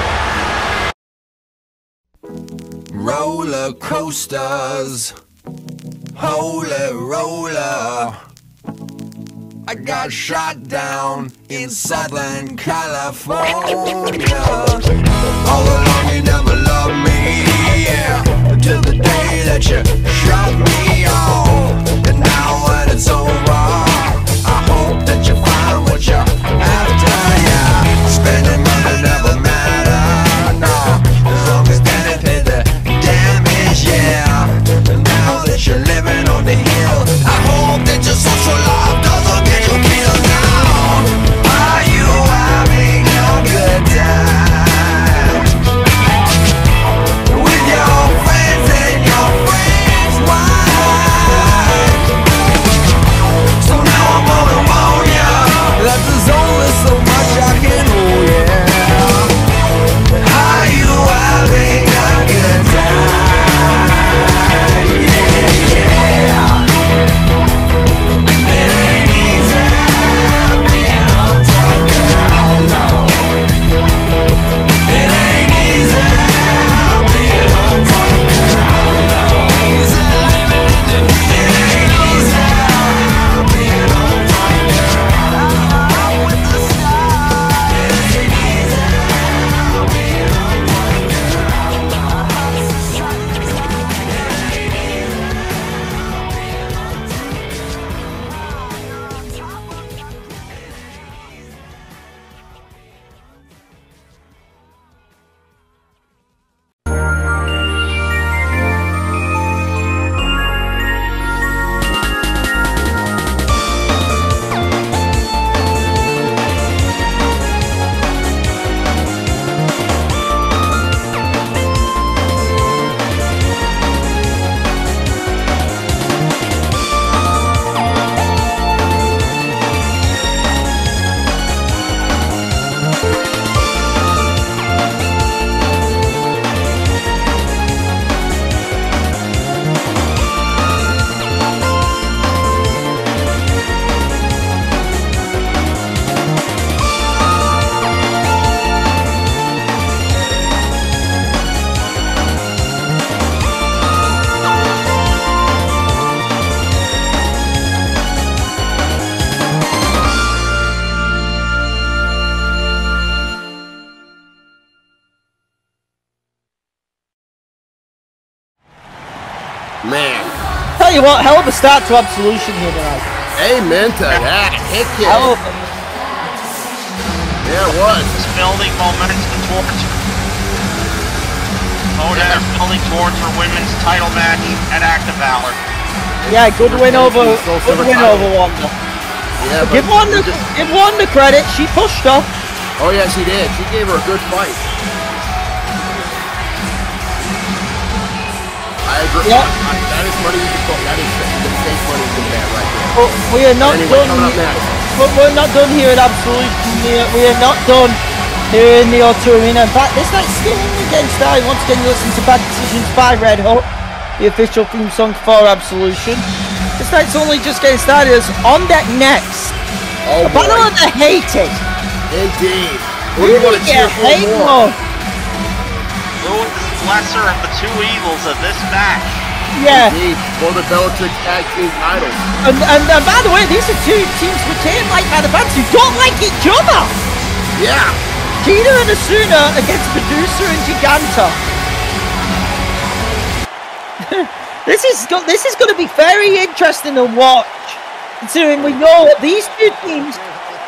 Roller coasters, holy roller. I got shot down in Southern California. All along you never loved me, yeah. Until the day that you shot me off. And now when it's over, I hope that you find what you're after, yeah. Spending money never matter, no. As long as Danny paid the damage, yeah. And now that you're living on the hill, I hope that your social life doesn't get you killed now. Are you having a good time with your friends and your friends? Man. Tell you what, hell of a start to Absolution here tonight. Amen to that. Heck yeah. Hell of a... Yeah, it was. It's building momentum towards. Oda Yeah. is building towards her women's title match at Act of Valor. Yeah, good win over, Soul good Silver win title. over Wanda. Yeah, but Give Wanda, just- give Wanda credit. She pushed her. Oh yeah, she did. She gave her a good fight. I agree. Yep. I, that is money you can put. That is the safe money you can bet right there. But we are not Anyway, done. coming up Here, next. but we're not done here at Absolution. We are, we are not done here in the O two Arena. In fact, this night's still only getting started. Once again, you listen to Bad Decisions by Red Hook, the official theme song for Absolution. This night's only just getting started. As on deck next, Oh a battle boy. of the hated. Indeed. What do you want to cheer for hate more? more. Who is the lesser of the two evils of this match? Yeah. Indeed. For the Bellatrix Tag Team titles. And, and, and by the way, these are two teams which ain't like by the fans who don't like each other. Yeah. Cheetah and Asuna against Medusa and Giganta. this is go- this is going to be very interesting to watch, considering we know these two teams.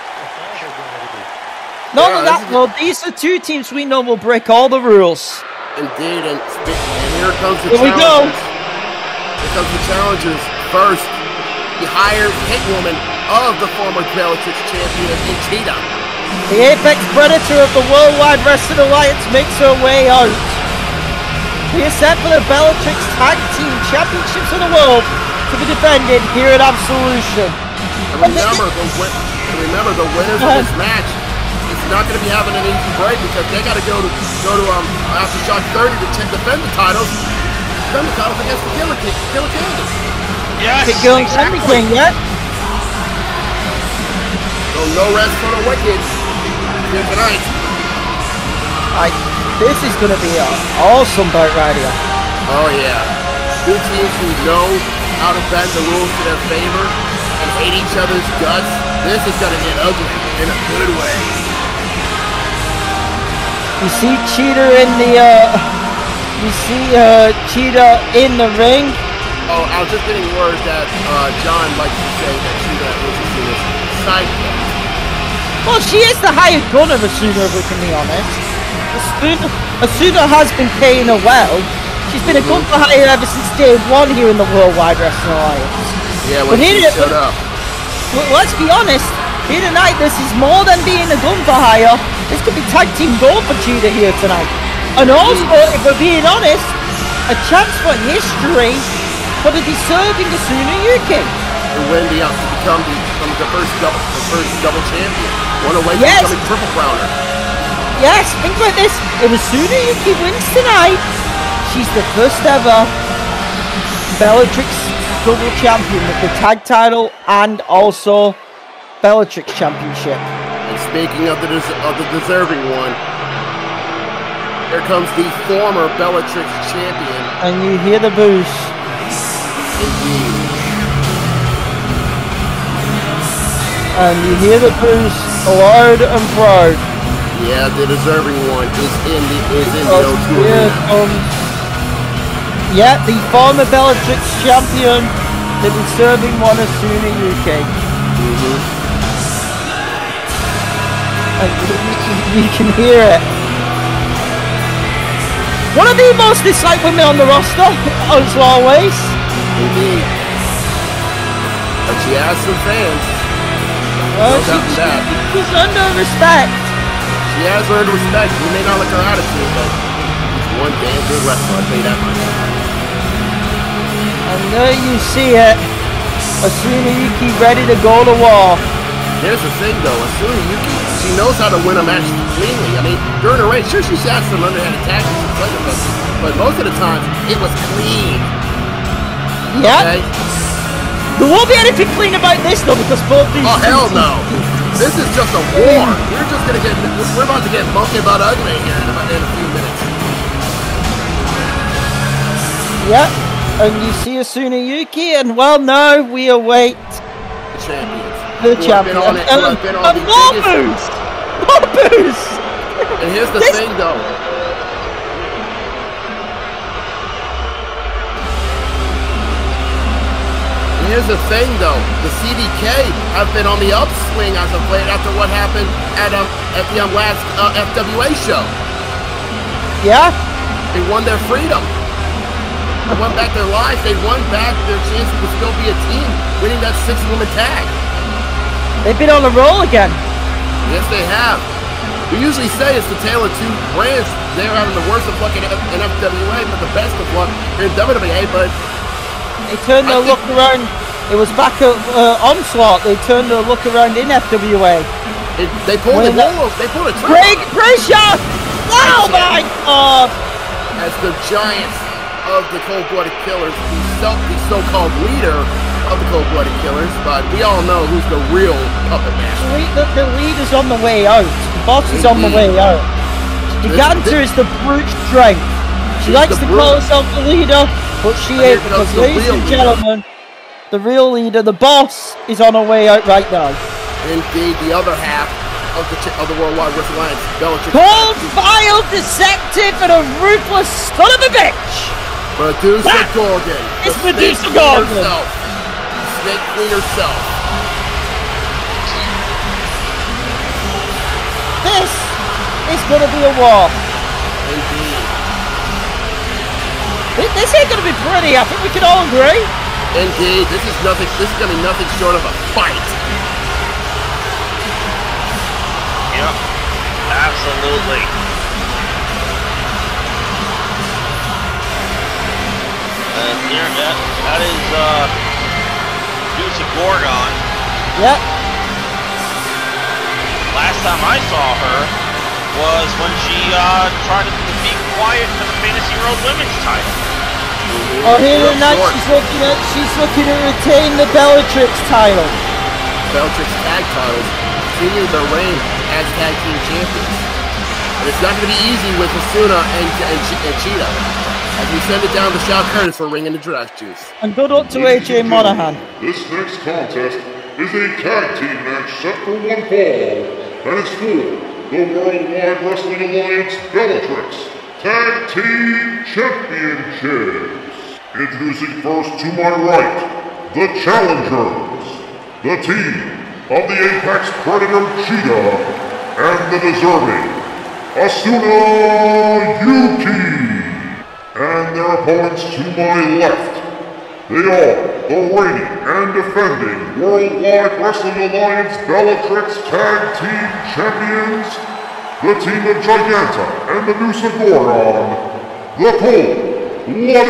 Not Yeah, only that, this is- well, these are two teams we know will break all the rules. Indeed. And, and here comes the Here we go. challenges. Here comes the challenges. First, the hired hit woman of the former Bellatrix champion in Cheetah. The apex predator of the Worldwide Wrestling Alliance makes her way out. We are set for the Bellatrix Tag Team Championships of the World to be defended here at Absolution. And remember, the win- and remember the winners of this match is not going to be having an easy break because they got to go to go to um after shot thirty to check, defend the titles, defend the titles against the Killer King, Killer Candy. Yes, Get going exactly. everything yet? So no rest for the wicked here tonight. Like, this is going to be an awesome boat right here. Oh yeah, two teams who know how to bend the rules to their favor and hate each other's guts. This is going to get ugly in a good way. You see Cheetah in the, uh, you see uh, Cheetah in the ring. Oh, I was just getting word that uh, John likes to say that Cheetah is Asuna's sidekick. Well, she is the hired gun of Asuna, if we can be honest. Asuna, Asuna has been paying her well. She's been a gun for hire ever since day one here in the Worldwide Wrestling Alliance. Yeah, But when she here- showed up. Well, let's be honest, here tonight, this is more than being a gun for hire. This could be tag team gold for Cheetah here tonight. And also, if we're being honest, a chance for history for the deserving Asuna Yuki. And Wendy out to become the, become the first double the first double champion. One away Yes. from becoming triple crowner. Yes, think about this. If Asuna Yuki wins tonight, she's the first ever Bellatrix double champion with the tag title and also Bellatrix championship. And speaking of the des- of the deserving one, here comes the former Bellatrix champion. And you hear the boos. Indeed. And you hear the boos loud and proud. Yeah, the deserving one is in the is in the Because O two here arena. comes, yeah, the former Bellatrix champion, the deserving one, Asuna Yuki. Mhm. And you, you can, you can hear it. One of the most disliked women on the roster, as always. Indeed. But she has some fans. Well, No she, doubt in that. she's under respect. She has earned respect. You may not like her attitude, but she's one damn good wrestler. I'll tell you that much. And there you see it. Asuna Yuki ready to go to war. Here's the thing, though. Asuna Yuki, she knows how to win a match cleanly. I mean, during a race, sure, she's had some underhanded tactics and such, but, but most of the time, it was clean. Yeah. Okay? There won't be anything clean about this though, because both these. Oh, hell no. This is just a war. We're just gonna get, we're about to get monkey about ugly here in a, in a few minutes. Yep. And you see Asuna Yuki, and well, now we await The champions. the Who have champion. been on it, who have been on and the more biggest- boost! More boost! And here's the This- thing, though. here's the thing, though. The C D K have been on the upswing as of late after what happened at um, at the um, last uh, F W A show. Yeah? They won their freedom. They won back their lives. They won back their chance to still be a team, winning that six-woman tag. They've been on the roll again. Yes, they have. We usually say it's the tale of two brands. They're having the worst of luck in, in F W A, but the best of luck in W W A, but... They turned their look around. It was back at uh, Onslaught. They turned their look around in F W A. It, they pulled a roll. They pulled a trick. Great pressure! Oh my God! As the giants of the Cold-Blooded Killers, the, self, the so-called leader of the Cold-Blooded Killers, but we all know who's the real puppet master. The, the leader's on the way out. The boss is on the way out. Giganta is the brute strength. She likes to call herself the leader, but she ain't, because, ladies and gentlemen, the real leader, the boss, is on her way out right now. Indeed, the other half of the of the Worldwide Wrestling Alliance, Bellatrix. Cold, vile, deceptive, and a ruthless son of a bitch. Medusa Gorgon. It's Medusa Gorgon. Snake Queen herself. This is going to be a war. Indeed. This ain't going to be pretty. I think we can all agree. Indeed. This is nothing. This is going to be nothing short of a fight. Yep. Absolutely. And here, that, that is uh, Medusa Gorgon. Yep. Last time I saw her was when she uh, tried to defeat Quiet for the Fantasy Road Women's title. Oh, here tonight she's looking at she's looking to retain the Bellatrix title. Bellatrix tag titles continue their reign as tag team champions. And it's not going to be easy with Asuna and, and, and Cheetah. As we send it down to Shao Curtis for ring introductions. And good luck to A J Monahan. This next contest is a tag team match set for one fall, and it's for the Worldwide Wrestling Alliance Bellatrix Tag Team Championships. Introducing first to my right, the challengers, the team of the Apex Predator Cheetah, and the deserving Asuna Yuki. And their opponents to my left, they are the reigning and defending Worldwide Wrestling Alliance Bellatrix Tag Team Champions, the team of Giganta and Medusa Gorgon, the Cold-Blooded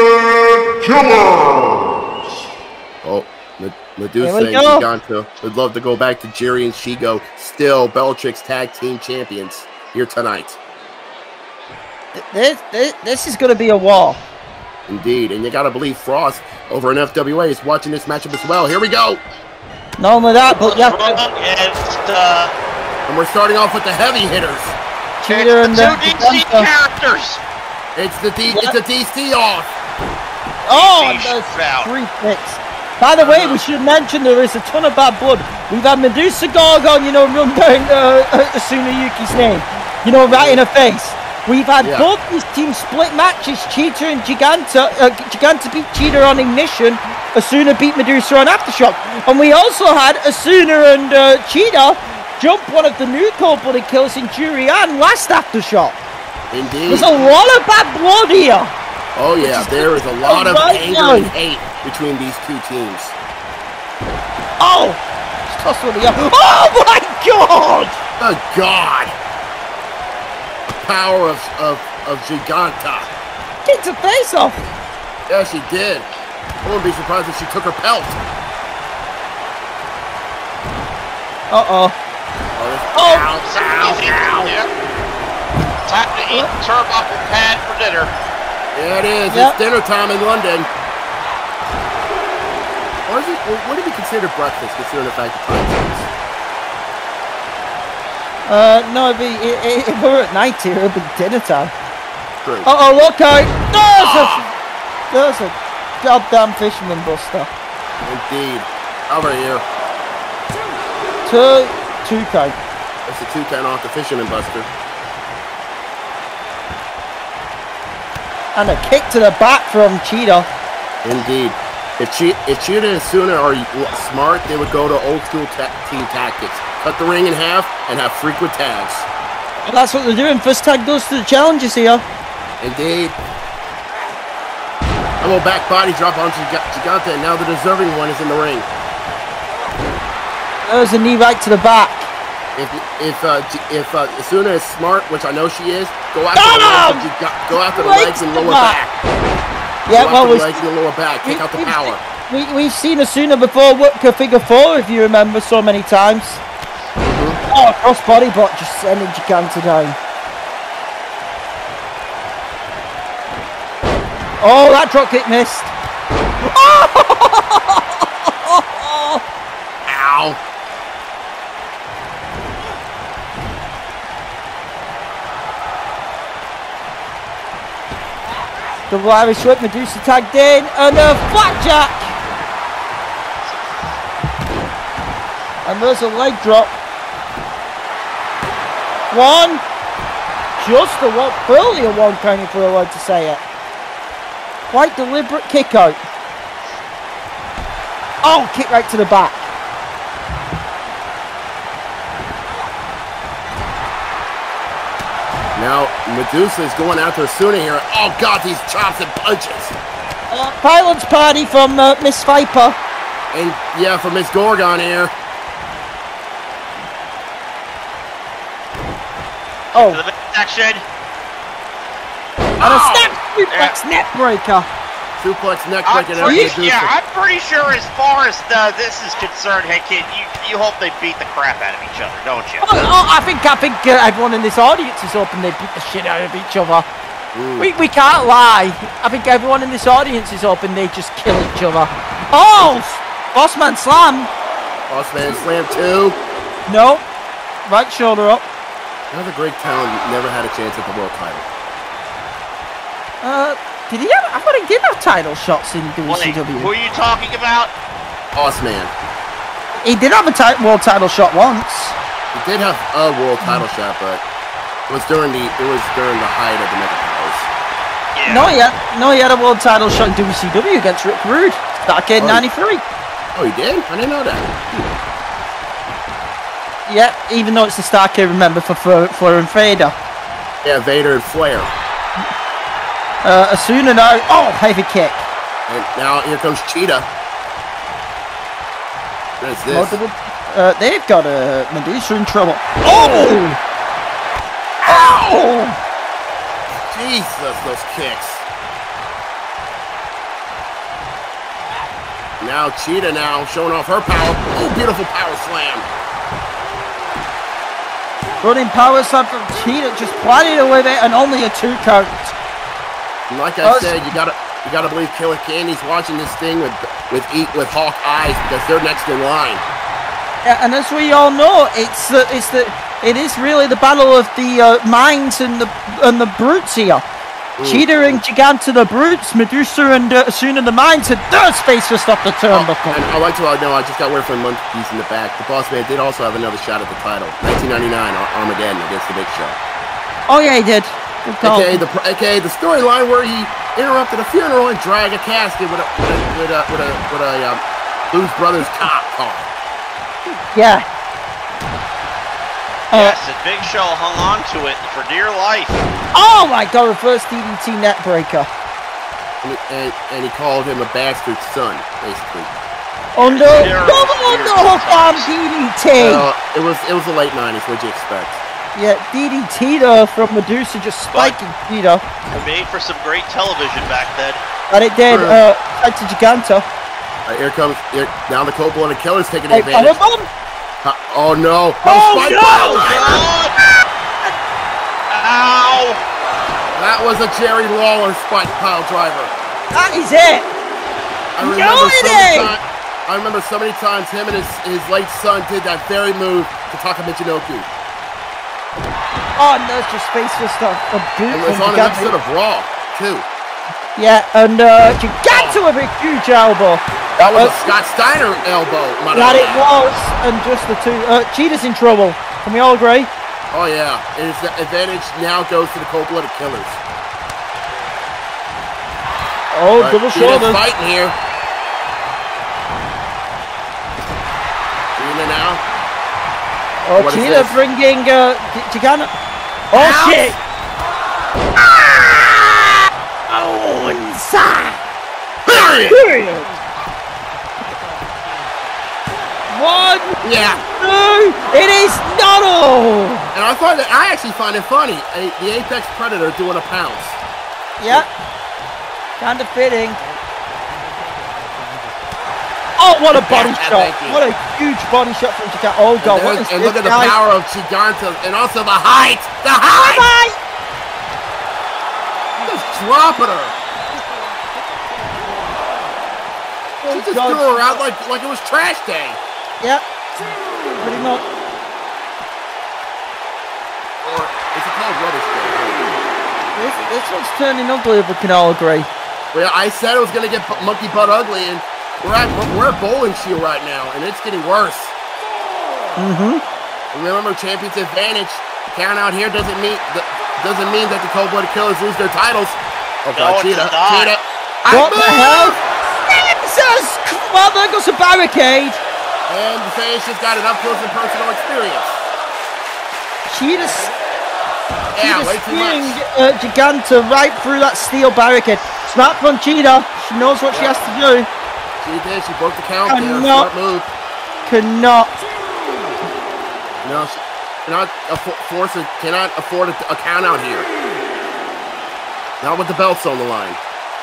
Killers! Oh, Medusa and Giganta would love to go back to Jerry and Shigo, still Bellatrix Tag Team Champions, here tonight. This, this, this is going to be a war. Indeed, and you got to believe Frost over in F W A is watching this matchup as well. Here we go. Not only that, but yeah. Uh, and we're starting off with the heavy hitters. Cheetah and two D C characters. It's the D. Yeah. It's a D C off. Oh, and there's three picks. By the way, we should mention there is a ton of bad blood. We've had Medusa Gorgon, you know, run down uh, Asuna Yuki's name, you know, right in her face. We've had yeah. both these teams split matches. Cheetah and Giganta. Uh, Giganta beat Cheetah on Ignition. Asuna beat Medusa on Aftershock. And we also had Asuna and uh, Cheetah jump one of the new Cold-Blooded Killers in Jurian last Aftershock. Indeed. There's a lot of bad blood here. Oh yeah, there is a lot of right anger now. and hate between these two teams. Oh! Toss one of the other. Oh my God! Oh God! Power of, of, of Giganta. Kicked her face off. Yeah, she did. I wouldn't be surprised if she took her pelt. Uh-oh. Oh! Oh! Ow, ow, ow. Yeah. Time to eat turnbuckle pad for dinner. Yeah, it is. Yep. It's dinner time in London. Or is it, what do we consider breakfast, considering the fact that time zones? Uh, no, it'd be, it, it, if we're at night here, it'd be dinner time. True. Uh oh, look out! There's a, there's a goddamn fisherman buster. Indeed. Over here. Two, two count. That's a two count off the fisherman buster. And a kick to the back from Cheetah. Indeed. If Cheetah, if Cheetah and Suna are smart, they would go to old school ta team tactics. Cut the ring in half and have frequent tags. Well, that's what they're doing. First tag goes to the challengers here. Indeed. A little back body drop onto Gigante, and now the deserving one is in the ring. There's a knee right to the back. If if uh, if uh, Suna is smart, which I know she is, go after oh! the legs, and go after the right legs and lower back. Yeah, go well, after we the legs and the lower back. Take we, out the power. We we've seen Asuna before work a figure four, if you remember, so many times. Mm-hmm. Oh, cross body block, just sending Giganta down. Oh, that drop kick missed. Ow. Double Irish whip, Medusa tagged in, and a flapjack. And there's a leg drop. One. Just a one, barely a one count if we're allowed to say it. Quite deliberate kick out. Oh, kick right to the back. Now, Medusa is going after Asuna here. Oh, God, these chops and punches. Uh, Violence Party from uh, Miss Viper. And, yeah, from Miss Gorgon here. Oh. To the midsection. And a snap suplex neck breaker. Suplex neck I'm breaker. pretty, yeah, I'm pretty sure as far as uh, this is concerned, hey kid, you, you hope they beat the crap out of each other, don't you? Oh, oh, I think I think uh, everyone in this audience is hoping they beat the shit out of each other. We, we can't lie. I think everyone in this audience is hoping they just kill each other. Oh! Bossman slam. Bossman slam two. No. Right shoulder up. Another great talent never had a chance at the world title. Uh, did he have? I thought he did have title shots in W C W. Wait, who are you talking about? Bossman. He did have a world title shot once. He did have a world title shot, but it was during the it was during the height of the Mega Powers. Yeah. No, he had no, he had a world title shot in W C W against Rick Rude back in ninety-three. Oh, he did? I didn't know that. Yeah, even though it's the Starcade, remember, for Flair and Vader. Yeah, Vader and Flair. Uh, Asuna now. Oh, heavy kick. And now here comes Cheetah. What is this? Multiple, uh, they've got a uh, Medusa in trouble. Oh! Ow! Jesus, those kicks. Now Cheetah now showing off her power. Oh, beautiful power slam. Running power slam from Cheetah, just planning to with it, and only a two count. And like I said, you gotta you gotta believe Killer Candy's watching this thing with with eat with hawk eyes because they're next in line. Yeah, and as we all know, it's the it's the it is really the battle of the uh, minds and the and the brutes here. Mm. Cheetah and Giganta the brutes, Medusa and uh, Asuna the minds, and their space just off the turnbuckle. Oh, and I like to uh, know I just got word from Monkeys in the back. The Boss Man did also have another shot at the title, nineteen ninety-nine Armageddon against the Big Show. Oh yeah, he did. A K A the A K A the storyline where he interrupted a funeral and dragged a casket with a with a with a with a, with a um, Blues Brothers cop car. Yeah. Yes, and Big Show hung on to it for dear life. Oh my God! Reverse D D T net breaker. And, and, and he called him a bastard son, basically. Under double underhook arm D D T. Uh, it was it was the late nineties. What'd you expect? Yeah, D D T though from Medusa, just spiking Cheetah. It made for some great television back then. And it did. Uh, back to Giganta. Uh, here comes here, now the Coppola and the Killer's taking Hey, advantage. Uh, oh no! Oh Spike no! pile God. Ow! That was a Jerry Lawler spike pile driver. That is it. I remember, so many time, I remember so many times him and his, his late son did that very move to Taka Michinoku. Oh, and there's just space for stuff. A boot And it was on an episode of Raw, too. Yeah, and uh, Giganta with a huge elbow. That was uh, a Scott Steiner elbow. That it was, and just the two. Uh, Cheetah's in trouble. Can we all agree? Oh yeah, and his advantage now goes to the Coppola Killers. Oh, but double Cheetah's shoulder. fighting here. Cheetah now. Oh, What is Cheetah this? bringing uh, Giganta. Oh, Ouch. shit. Ah! Oh, inside. Period. One. Yeah. Two. It is not all. And I find that I actually find it funny. A, the Apex Predator doing a pounce. Yeah. Kind of fitting. Oh, what a body Yeah, shot. thank you. What a huge body shot from Giganta. Oh, God. And, What there's- is and this look at the guy? power of Giganta and also the height. The height. Bye-bye. Just dropping her. She just God. threw her out like, like it was trash day. Yeah. Pretty much. Or is it called rubbish day? This, this one's turning ugly if we can all agree. Well, I said it was going to get bu- monkey butt ugly, and we're at we're at bowling shield right now, and it's getting worse. Mm-hmm. Remember, champion's advantage. Count out here doesn't mean doesn't mean that the cold-blooded killers lose their titles. Oh No, God, it Cheetah, does not. Cheetah. What I the moved! hell? Jesus! Well, there goes a barricade. And the fans just got an up-close and personal experience. Cheetah's, Yeah, Cheetah's way too seeing much. uh, Giganta right through that steel barricade. Smart from Cheetah. She knows what she has to do. She did. She broke the count there. Cannot. Smart move. Cannot. No, she cannot afford, force a, cannot afford a, a count out here. Not with the belts on the line.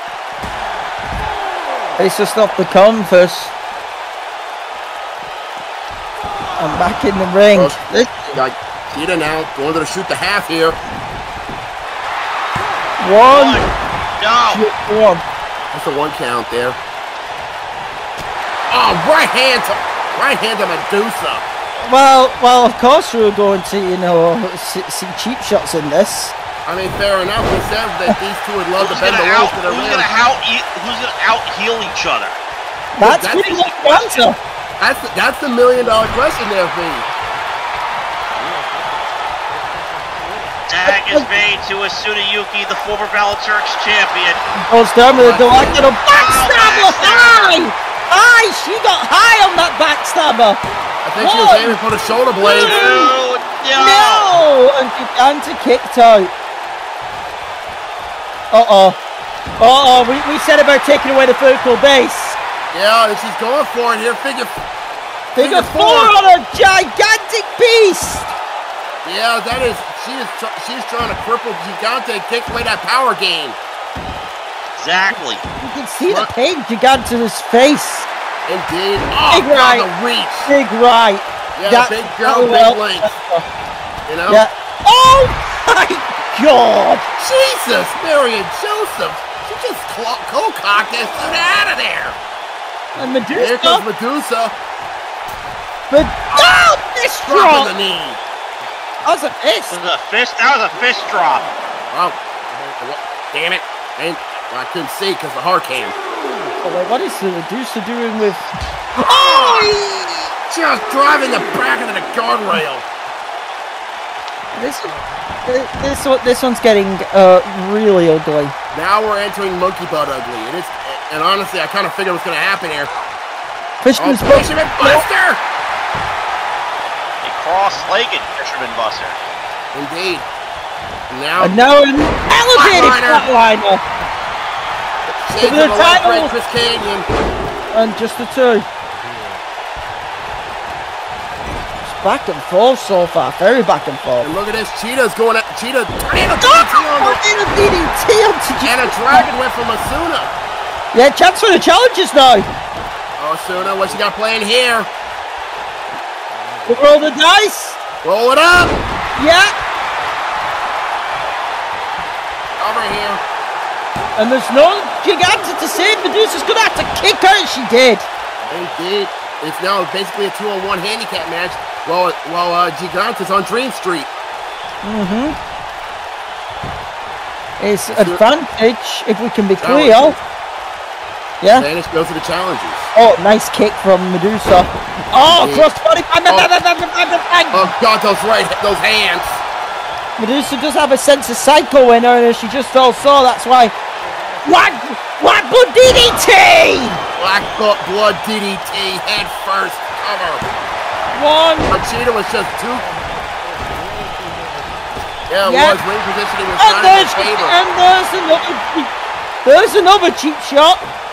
It's just off the compass. I'm back in the ring. Well, This, got Cheetah now going to shoot the half here. one. No. Shit, one. That's a one count there. Oh, right hand to right hand to Medusa. Well, well, of course we were going to, you know, see, see cheap shots in this. I mean, fair enough. We said that these two would love to Who's bend gonna the out? rules to their Who's will. gonna out? Who's gonna out heal each other? That's that's pretty the much the answer. That's the, that's the million dollar question there, B. Tag is made to Asuna-Yuki, the former Bellatrix champion. Goes down with a delected Wow, backstabber. backstabber. High! High! She got high on that backstabber. I think she was One. aiming for the shoulder blades. No, no. No! And Giganta kicked out. Uh-oh. Uh-oh, we, we said about taking away the vertical base. Yeah, and she's going for it here. Figure, Figure four on a gigantic beast. Yeah, that is. She is. Tr she's trying to cripple Giganta and take away that power game. Exactly. You can see the pain Giganta's face. Indeed. Oh, Big God, right. the reach. Big right. Yeah, That- big girl, oh, big well. length. You know. Yeah. Oh my God! Jesus, Mary and Joseph. She just co-cocked this suit out of there. And Here Medusa. comes Medusa. But oh, this Dropping drop. the knee. That was a fist. That was a fist. That was a fist drop. Oh, damn it. And well, I couldn't see because the hard cam. Oh wait, what is the Medusa doing with? Oh! Just driving the back of the guardrail. This, this one, this one's getting uh, really ugly. Now we're entering monkey butt ugly, and it's and honestly, I kind of figured what's going to happen here. Fisherman's Oh, Buster. Fisherman Buster! A cross-legged fisherman buster. Indeed. And now, And now an elevated Flatliner. flatliner. shades the of the late title. great Chris Canyon. And just the two. It's back and forth so far. Very back and forth. And look at this, Cheetah's going at Cheetah. And a D D T on Oh, the, and a D D T onto and a dragon went from Asuna. Yeah, chance for the challenges now. Oh, Asuna, what you got playing here? We roll the dice. Roll it up. Yeah. Over here. And there's no Giganta to save. Medusa's gonna have to kick her, and she did. Indeed. It's now basically a two on one handicap match while, while uh, Giganta's on Dream Street. Mm-hmm. It's advantage if we can be Challenge. clear. Yeah. Advantage goes to the challenges. Oh, nice kick from Medusa. Oh, Yeah. cross body. Bang, bang, Oh. bang, bang, bang, bang, bang. Oh God, those right, those hands. Medusa does have a sense of psycho in her, and she just also, that's why. What? What? Good D D T! Black Book Blood D D T head first cover. One. But Cheetah was just too. Yeah, it Yeah. was. Ring positioning was And not in there's, his favor. and there's another cheap, there's another cheap shot.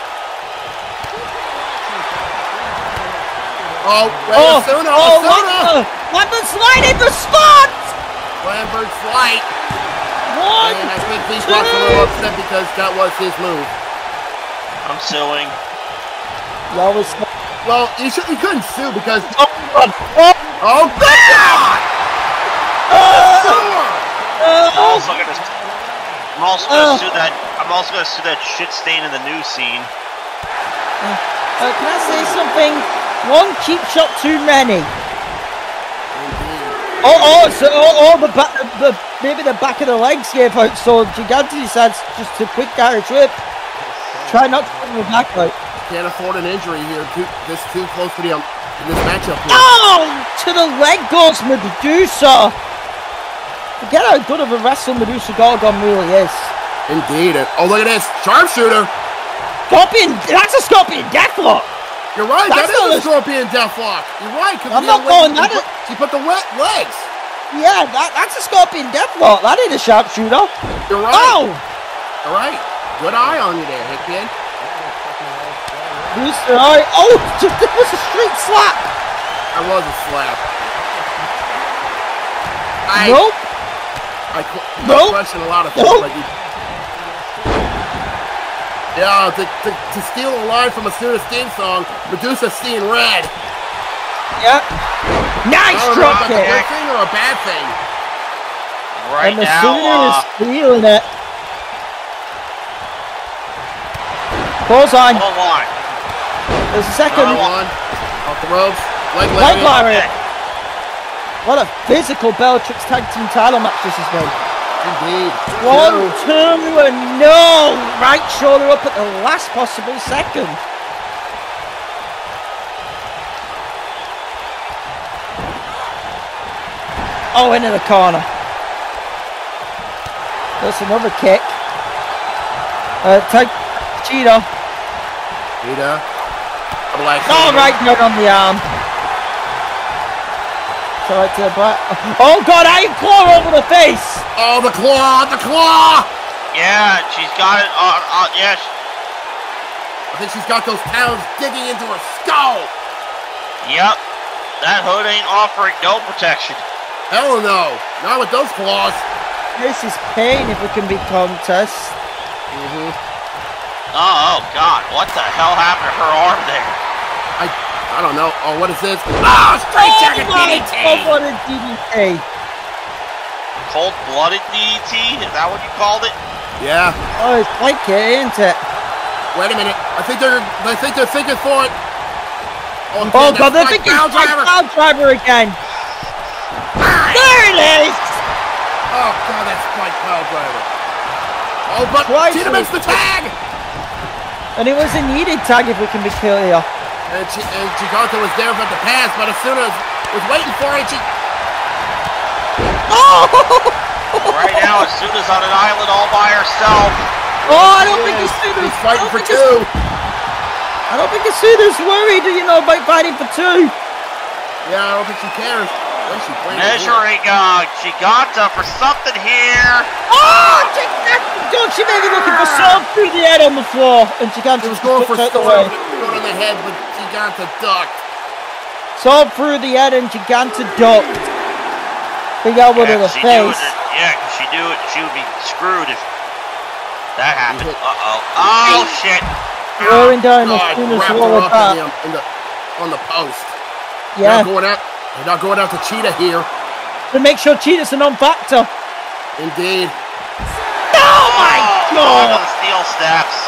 Oh, wait, Oh, Asuna, oh, Asuna! Lambert, Lambert sliding the spot. Lambert's flight. One, And I think he's a little upset because that was his move. I'm suing. that was, Well, you, should, you couldn't sue because. oh, God. Oh, Oh, good God! I'm also gonna. I'm also gonna Uh. sue that. I'm also gonna sue that shit stain in the news scene. uh, can I say something? One cheap shot too many. Oh, oh, so, oh, oh the, back, the, maybe the back of the legs gave out, so Gigante decides just to quick guy trip. Try not to put the back out. Can't afford an injury here. Too, this too close to the um, in this matchup here. Oh, to the leg goes Medusa. Forget how good of a wrestler Medusa Gorgon really is. Indeed. And, oh, look at this. Sharpshooter. Scorpion, that's a Scorpion Deathlock. You're right. That's that not is a a- Scorpion Deathlock. You're right. I'm not going that. She put the wet legs. Yeah, that, that's a Scorpion Deathlock. That ain't a sharpshooter. You're right. Oh, All right. Good eye on you there, Hickman. Booster eye. Oh, that was a straight slap. That was a slap. I, Nope. I, qu- Nope. I question a lot of things. Nope. Like you, yeah, to, to, to steal a line from a Suda's theme song, Medusa seeing red. Yep. Nice I don't know drop if that's a kick. good thing or a bad thing. Right And the now, Sooner uh, is feeling it. Close on. hold on. The second Another one. Off the ropes. Leg leg lariat. lariat. What a physical Bellatrix tag team title match this has been. Indeed. One, Two. two, and no! Right shoulder up at the last possible second. Oh, into the corner. That's another kick. Uh, tag Cheetah. Cheetah. Double axe Oh, handle. right down on the arm. So right to the back. Oh, God, iron claw over the face. Oh, the claw, the claw! Yeah, she's got it. Uh, uh, yeah, she- I think she's got those talons digging into her skull. yep. That hood ain't offering no protection. Hell no. Not with those claws. This is pain if it can be contest. Mm-hmm. Oh, oh God, what the hell happened to her arm there? I I don't know. Oh, what is this? Ah, straight jacket D D T! Oh, what a D D T. Cold-blooded D D T? Is that what you called it? Yeah. Oh, it's like it, ain't it? Wait a minute. I think they're I think they're thinking for it. Oh, man, God, they're that's thinking Spike Spike Driver. Cloud Driver again. There it is. Oh, God, that's Spike Cloud Driver. Oh, but Twice Cheetah makes the tag! And it was a needed tag if we can be clear. And, she, and Gigante was there for the pass, but as soon as was waiting for it, she... Oh! Right now, Asuna's on an island all by herself. Oh, I don't think he's Asuna's He's fighting for I don't think two. As- I don't think Asuna's worried, you know, about fighting for two. Yeah, I don't think she cares. Where's she playing? Measuring uh, Giganta for something here. Oh, Gigante! God, she may be looking for some through the head on the floor. And Gigante She was going for out the Storm, way. going on the head, but Gigante ducked. Sword through the head and Gigante ducked. Big elbow Yeah, to the she do face. it, yeah, cause she do it, she would be screwed if that happened. Uh-oh. Oh, shit. Rolling down God, Asuna's wrapped her lower up back. in the, in the, on the post. Yeah, Not going out, they're not going out to Cheetah here. to make sure Cheetah's a non-factor. Indeed. Oh my Oh, God! the steel steps.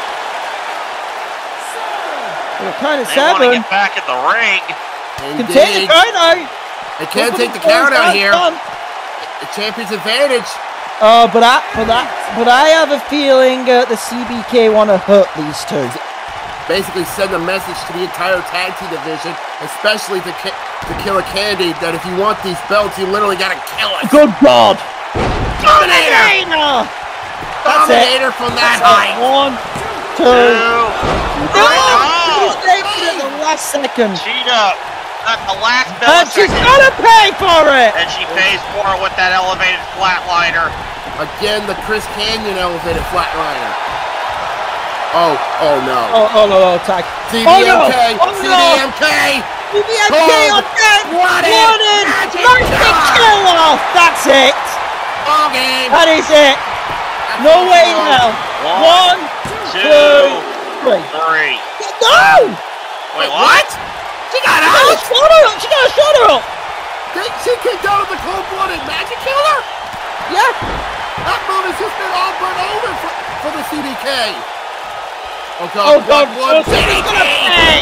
We're kind of They want to seven. get back in the ring. Can take the Indeed. count out. They can't Look take at the count out goals, here. done. The champion's advantage. Oh, but I, but I, but I have a feeling uh, the C B K want to hurt these two. Basically send a message to the entire tag team division, especially to, ki- to Killer Candy, that if you want these belts, you literally gotta kill us. Good God! Dominator! Dominator! That's it. Dominator from that That's height. it. One, two. Two. No! Oh, He's taking it at the last second. Cheetah. At the last And Bellatrix. she's gonna pay for it! And she pays for it with that elevated flatliner. Again, the Chris Canyon elevated flatliner. Oh, oh no. Oh, oh no, no, tag. C B Oh M no! K, Oh C B M K. C B M K on deck! One in! One in! Magic Magic kill off! That's it! Ball game! That is it! No way now! One, two, two, three. three. No! Wait, what? She got She got a out! shoulder up! She got a shoulder up! They- She kicked out of the cold-blooded magic killer? Yeah! That move has just been all but over for, for the C D K. Oh god, Oh god, one, oh, she's gonna pay!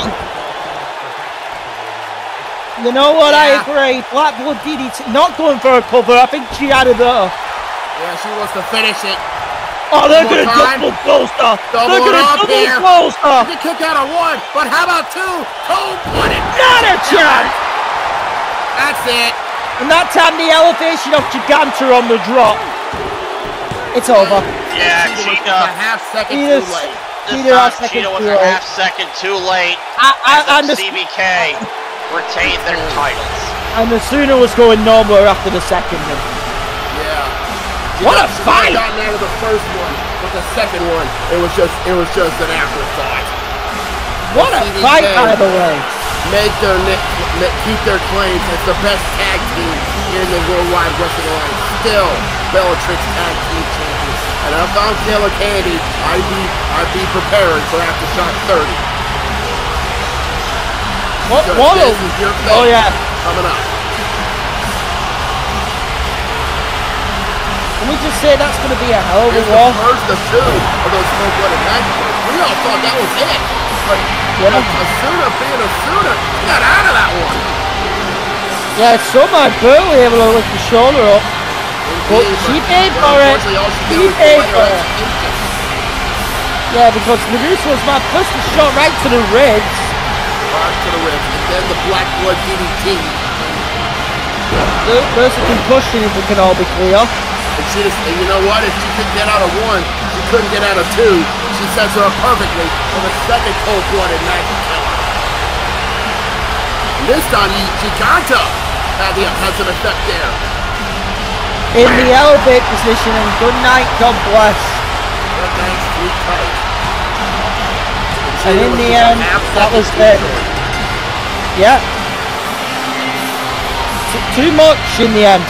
You know what, I Yeah. agree. Blackblood D D T, not going for a cover, I think she had it there. Yeah, she wants to finish it. Oh, they're One gonna more time. double bolster! Double They're it gonna up double here. bolster! She kicked out of one, but how about two? Cold-blooded. Not a chance! That's it. And that time the elevation of Gigantor on the drop. It's over. Yeah, Cheetah was Cheetah. a half second Cheetah's- too late. This Cheetah time, second Cheetah was too a late. half second too late. I, I, And and, the the, C B K retained their titles. and the Sooner was going nowhere after the second one. Yeah. What a She fight! might have gotten out of the first one, but the second one, it was just, it was just an afterthought. What a C B K fight, by the way. Make their ne- ne- keep their claims as the best tag team in the Worldwide Wrestling Alliance. Still, Bellatrix Tag Team Champions. And if I'm Killer Candy, I'd be, I'd be preparing for Aftershock thirty. What, Because what a, this is your thing oh yeah. coming up. Can we just say that's going to be a hell of a It's war? the first of two of those cold-blooded matches. We all thought that was it. But Yeah. Asuna being Asuna, she got out of that one. Yeah, somehow barely able to lift the shoulder up. But Indeed, she but- paid but for it. unfortunately, all she She did was paid let for her it. execution. Yeah, because Medusa's man pushed the shot right to the ribs. Right to the ribs. And then the Black Blood D D T. There- There's a concussion if we can all be clear. And she just, and you know what? If she couldn't get out of one, she couldn't get out of two. She sets her up perfectly for the second cold-blooded magic killer. And this time, Giganta had, the, had some effect there. In the elevate position, and good night, God bless. Good night, sweet tight. And in the end, that was it. Yeah. T- too much in the end.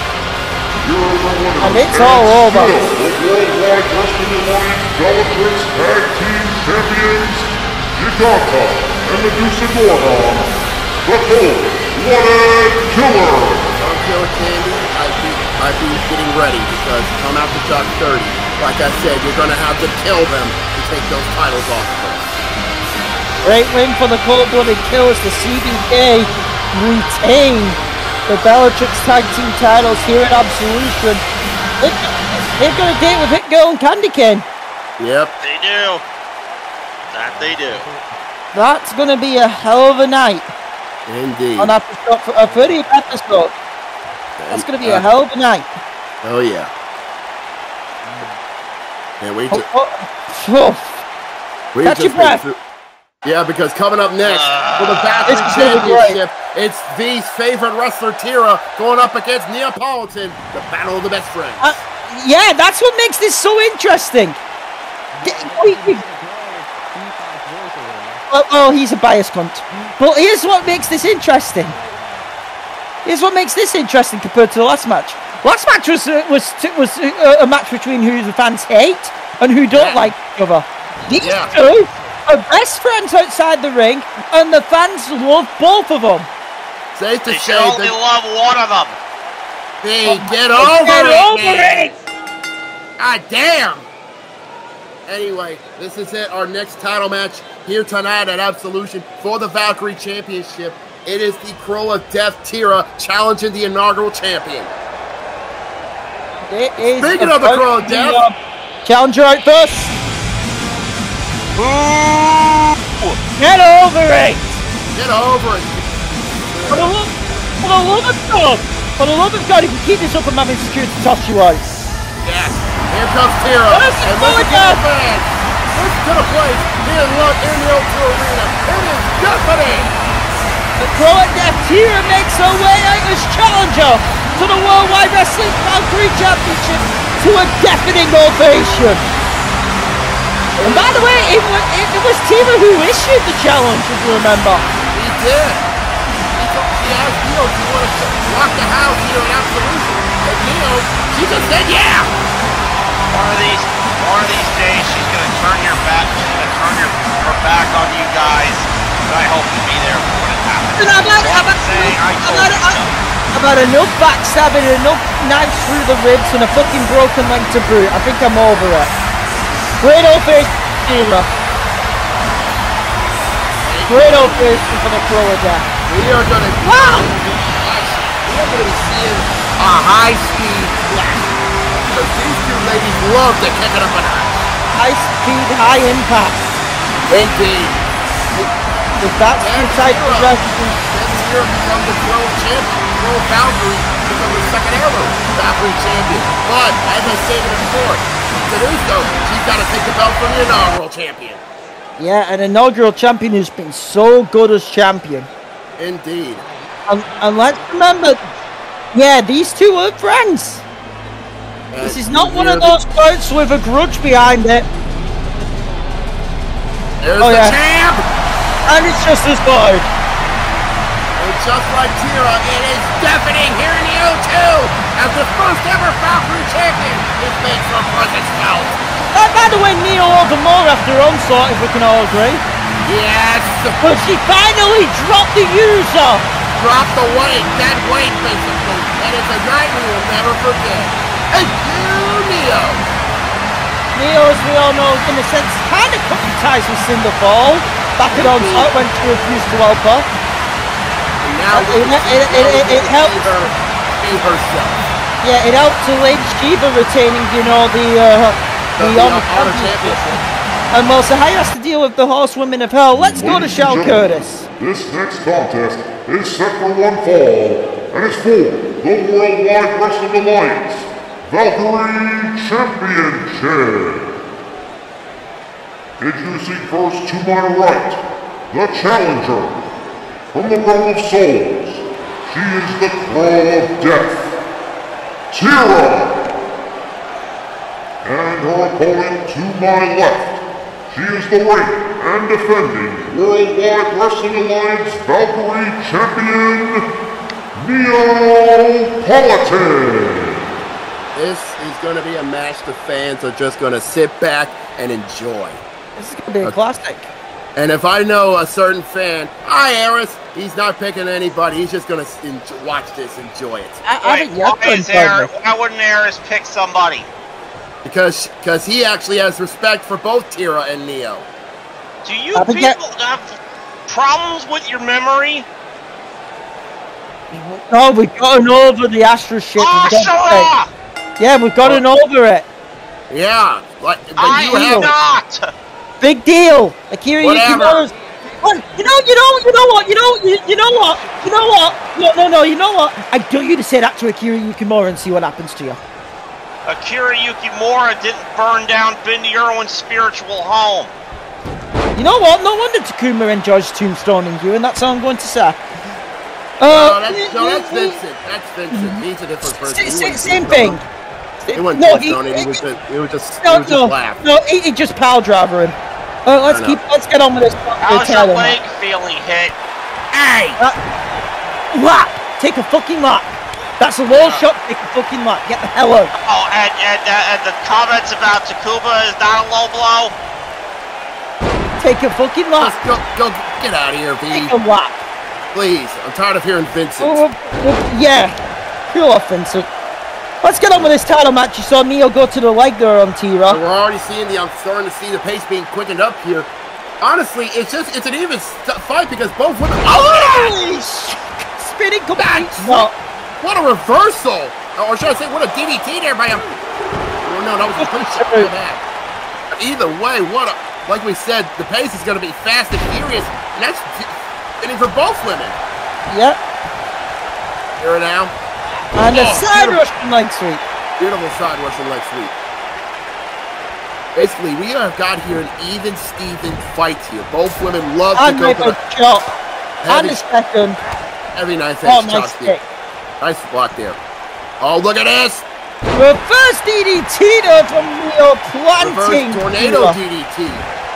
And it's all over. The Worldwide Wrestling Alliance Bellatrix Tag Team Champions, Giganta and Medusa Gorgon, the Cold-Blooded Killer. I'm Killer Candy. I'd be, I'd be getting ready because come after Shock thirty, like I said, you're going to have to kill them to take those titles off of them. Great win for the cold-blooded killers. The C B K retain the Bellatrix Tag Team titles here at Absolution. They've, they've got a date with Hit Girl and Candy Cane. Yep. They do. That they do. That's going to be a hell of a night Indeed. on episode, for a thirtieth episode. That's going to be a hell of a night. Oh, yeah. Can't wait to... Oh, oh, oh. we Catch just your breath. been through- Yeah, because coming up next for the This Valkyrie is gonna be great. Championship, it's V's favorite wrestler, Tira, going up against Neapolitan, the Battle of the Best Friends. Uh, yeah, that's what makes this so interesting. D- we- we- Oh, oh, he's a biased cunt. But here's what makes this interesting. Here's what makes this interesting compared to the last match. Last match was uh, was was uh, a match between who the fans hate and who don't Yeah. like each other. These Yeah. two are best friends outside the ring, and the fans love both of them. Safe to They say should only that love one of them. they get over Get it, over man. it! God damn. Anyway, this is it. Our next title match here tonight at Absolution for the Valkyrie Championship. It is the Crow of Death, Tira, challenging the inaugural champion. It is Speaking of the about Crow of to Death. be, uh, Challenger out first. Get over it! Get over it. For the love, for the love of God! For the love of God, if you keep this up, I'm having security toss you out. Yes. Here comes Tira. Listen And to listen it, to man. the fans. Listen to the place. He is loved in the O two Arena. It is deafening. Pro and Death Tira makes her way out as challenger to the Worldwide Wrestling Valkyrie Championship to a deafening ovation. And by the way, it was, it was Tira who issued the challenge, if you remember. He did. He, told, he asked Neo if you want to rock the house here at Absolution. And Neo, she just said yeah. One of these, one of these days, she's gonna turn your back. She's gonna turn your, her back on you guys. But I hope to be there for when it happens. And I'm not, so I'm I'm saying I told not, you I'm, so. about enough backstabbing, enough knives through the ribs, and a fucking broken leg to boot. I think I'm over it. Great ovation, Tira. Great ovation for the Pro of Death. We are gonna be, wow. we are gonna be seeing a high speed flash. Because these two ladies love to kick it up a notch. High speed, high impact. Indeed. If that's the type of wrestling. Then Tira become the Pro champion. Pro Valkyrie become the second ever Valkyrie champion. But as I stated before, to do so, she's got to take the belt from the inaugural champion. Yeah, an inaugural champion who's been so good as champion. Indeed. And, and let's remember, yeah, these two are friends. And this is not one of those quotes with a grudge behind it. There's oh, the yeah. champ! And it's just as good. And just like Tira, it is deafening here in the O two as the first ever Valkyrie champion is made from presence felt. Uh, by the way, Neo all the more after onslaught, if we can all agree. Yes! But she finally dropped the user! Dropped the weight, that weight basically. And it's a night we will never forget. Thank you, Neo! Neo, as we all know, in a sense, kind of cut ties with Cinderfall. Back at onslaught when she refused to help her. And now uh, it, it, it, it, it helped her, herself. Yeah, it helped to Lady Shiva retaining, you know, the uh, the, the honor championship. And well, so how has to deal with the horsewomen of hell? Let's go to Shell Curtis. This next contest is set for one fall, and it's for the Worldwide Wrestling Alliance Valkyrie Championship. Introducing first to my right, the challenger from the realm of souls. She is the Crow of Death, Tira. And her opponent to my left, she is the reigning and defending Worldwide Wrestling Alliance Valkyrie Champion, Neapolitan. This is going to be a match the fans are just going to sit back and enjoy. This is going to be a classic. And if I know a certain fan, hi, Eris, he's not picking anybody. He's just going to watch this, enjoy it. I, I Wait, think why, is Eris, why wouldn't Eris pick somebody? Because because he actually has respect for both Tira and Neo. Do you people that... have problems with your memory? Oh, we've gotten over the Astra shit. Oh, yeah, we've gotten oh. over it. Yeah, but, but I you have not. Big deal. Akira Yukimura's. Well, you know, you know, you know what, you know, you, you know what, you know what. No, no, no, you know what. I dare you to say that to Akira Yukimura and see what happens to you. Akira Yukimura didn't burn down Bendy Irwin's spiritual home. You know what? No wonder Takuma enjoys tombstoning you, and that's all I'm going to say. Uh, no, that's, no, that's Vincent. That's Vincent. He's a different person. Same, same thing. He wasn't no, tombstoning. He, he, was just, he was just, no, he was just no, laugh. No, he, he just pile driver him. Uh, let's keep. Let's get on with this. How's your leg feeling, hit? Hey! Uh, lap. Take a fucking lap. That's a low yeah. shot. Take a fucking lap. Get the hell out. Oh, and, and, uh, and the comments about Takuma is not a low blow. Take a fucking lap. Just go, go, get out of here, V. Take a lap. Please, I'm tired of hearing Vincent. Uh, uh, yeah, cool off, Vincent. Let's get on with this title match. You saw Neo go to the leg there on Tira. We're already seeing the. I'm starting to see the pace being quickened up here. Honestly, it's just it's an even fight because both women. Holy shit! Spinning complete. No. What a reversal! Or should I say, what a D D T there by him? Oh no, that was a pretty shit for that. Either way, what a like we said, the pace is going to be fast and furious, and that's fitting for both women. Yep. Here now. And a oh, side Russian leg sweep. Beautiful side Russian leg sweep. Basically, we have got here an even Steven fight here. Both women love and to go for the chop. And a second. Every nice Oh, edge nice chop kick. Nice block there. Oh, look at this. Reverse D D T there from Neo, planting. Reverse tornado D D T.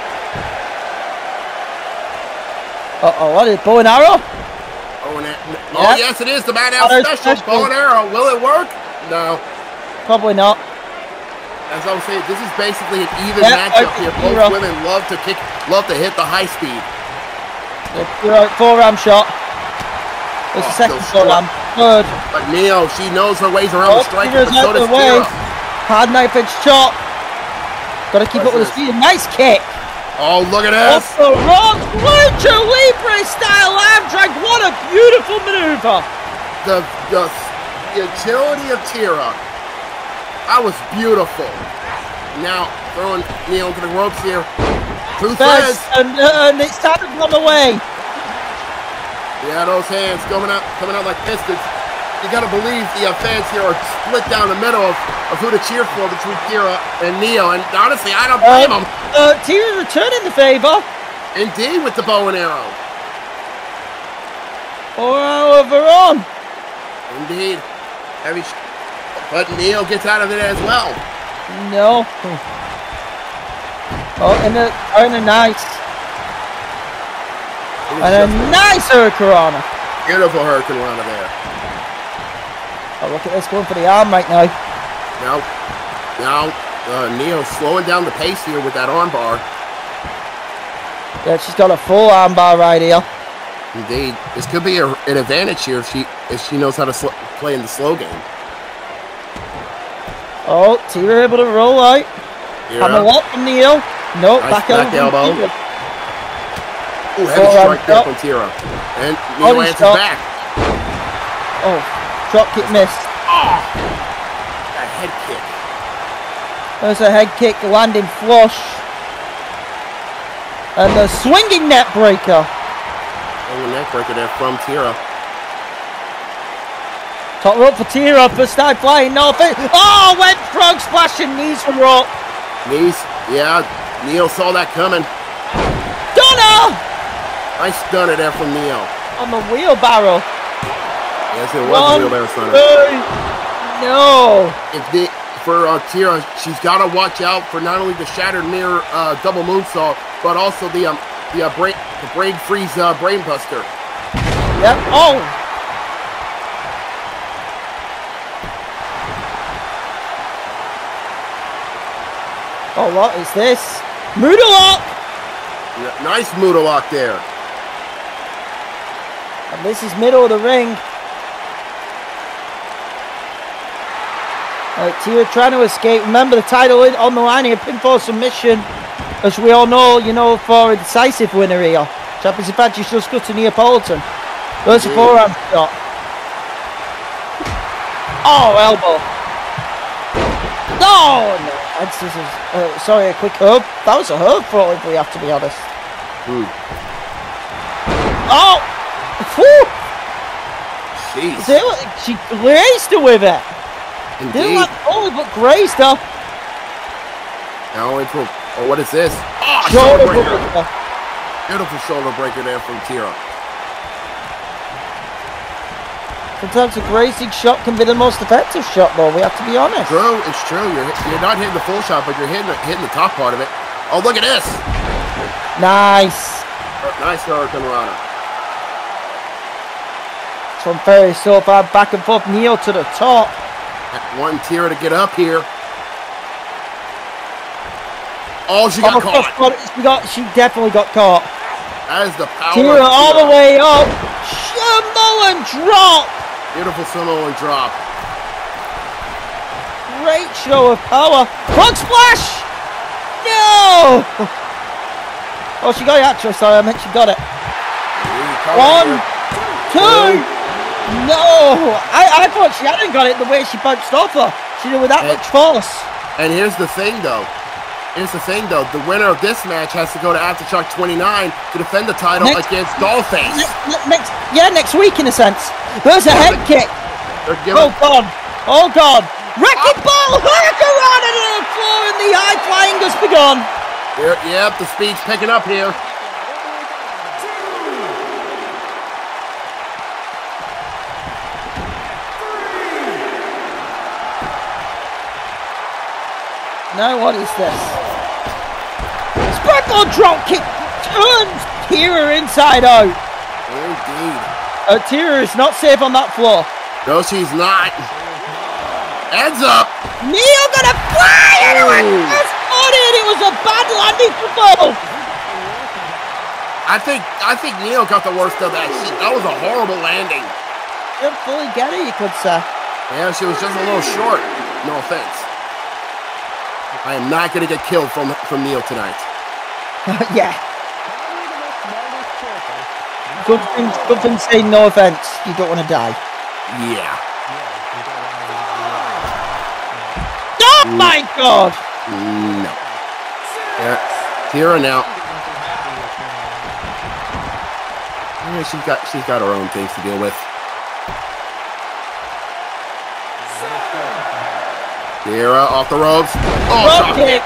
Uh-oh, what is it, bow and arrow? Oh, and it, oh Yep. yes, it is the Madhouse Oh, special. special. Bow and arrow. Will it work? No. Probably not. As I was saying, this is basically an even Yep, matchup okay, here. Both hero. women love to kick, love to hit the high speed. You're right, forearm shot. There's Oh, a second still forearm. Good. But Neo, she knows her ways around Oh, the striker, Tira's but so out does the way. Tira. Hard knife edge chop. Got to keep up with the speed. Nice kick. Oh, look at Off this. the ropes. Lucha Libre style arm drag. What a beautiful maneuver. The, the, the agility of Tira. That was beautiful. Now, throwing Neo into the ropes here. Two threads. Best, and, uh, and it's started to run away. Yeah, those hands coming out, coming out like pistons. You gotta believe the uh, fans here are split down the middle of, of who to cheer for between Tira and Neo. And honestly, I don't blame Uh, them. uh, Tira returning the favor. Indeed, with the bow and arrow. Or over on. Indeed. Heavy sh- but Neo gets out of it as well. No. Oh, and a, and a nice. And a nice Hurricanrana. Beautiful Hurricanrana there. Oh, look at this, going for the arm right now. Now, now uh, Neo slowing down the pace here with that arm bar. Yeah, she's got a full arm bar right here. Indeed, this could be a, an advantage here if she if she knows how to sl- play in the slow game. Oh, Tira able to roll out. Tira. Hammer lock from Neo. Nope, Nice back, back elbow. elbow. Ooh, heavy Forearm strike there shot. from Tira. And Neo Body answers shot. back. Oh, drop kick missed. Oh! That head kick. There's a head kick landing flush. And the swinging net breaker. Oh, a neck breaker there from Tira. Top rope for Tira, first time flying north. Oh, went frog splashing knees from rope. Knees, yeah, Neo saw that coming. Donna! Nice stunner there from Neo. On the wheelbarrow. Yes, it was One, a wheelbarrow stunner. two, no. If the, for uh, Tira, she's got to watch out for not only the shattered mirror uh, double moonsault, but also the um the uh, brain the brain freeze uh, brain buster. Yep. Oh. Oh, what is this? Muda lock. N- nice Muda lock there. And this is middle of the ring. Uh, Tira trying to escape. Remember the title in, on the line here, pinfall submission. As we all know, you know, for a decisive winner here. Champion's advantage just got to Neapolitan. There's a forearm shot. Oh, elbow. Oh, no. That's, this is, uh, sorry, a quick herb. That was a herb throw, if we have to be honest. Ooh. Oh! Whew. Jeez. She grazed her with it. Indeed. Didn't like fully, but grazed her. Now into oh, what is this? Oh, Shoulder shoulder breaker. breaker. Beautiful shoulder breaker there from Tira. Sometimes a grazing shot can be the most effective shot, though. We have to be honest. True, it's true. You're you're not hitting the full shot, but you're hitting the, hitting the top part of it. Oh, look at this! Nice. Nice Hurricanrana. From Ferry so far back and forth. Neo to the top. One Tira to get up here. Oh, she got Oh, caught. God, she got. She definitely got caught. That is the power. Tira of all Tira. the way up. Samoan drop. Beautiful Samoan drop. Great show of power. Frog splash. No. Oh, she got it actually. Sorry, I meant she got it. One, two. No. I, I thought she hadn't got it the way she bounced off her. She did with that And- much force. And here's the thing, though. Here's the thing, though. The winner of this match has to go to Aftershock twenty-nine to defend the title Next- against Dollface. Ne- ne- next, yeah, next week in a sense. There's a head kick. They're giving, Oh God! Oh God! Wrecking ball! Hurricane to the floor, and the high flying has begun. Here- yep, the speed's picking up here. Now what is this? Sparkle drop kick turns Tira inside out. Indeed. Uh, Tira is not safe on that floor. No, she's not. Heads up. Neil gonna fly into it. Just on it. It was a bad landing for both. I think I think Neil got the worst of that shit. That was a horrible landing. Didn't fully get it, you could say. Yeah, she was just a little short. No offense. I am not gonna get killed from from Neil tonight. Yeah. Good thing, good thing saying no offense. You don't want to die. Yeah. Oh my God! No. Yeah. Tira now. Yeah, she's got she's got her own things to deal with. Tira off the ropes. Oh, drop kick.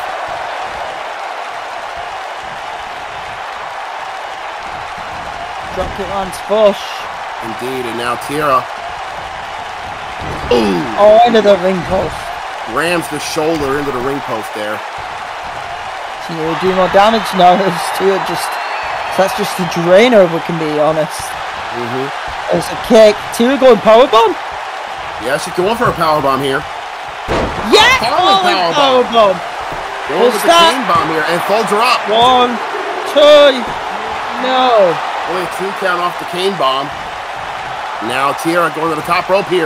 Drop kick lands Bush. Indeed, and now Tira. Ooh. Oh, into the ring post. Rams the shoulder into the ring post there. She will do more damage now. It's Tira just. That's just a drainer, if we can be honest. Mm-hmm. There's a kick. Tira going powerbomb? Yeah, she's going for a powerbomb here. Yeah! Oh, powerbomb! Power going with the cane bomb here and folds her up. One, two, no. Only a two count off the cane bomb. Now Tira going to the top rope here.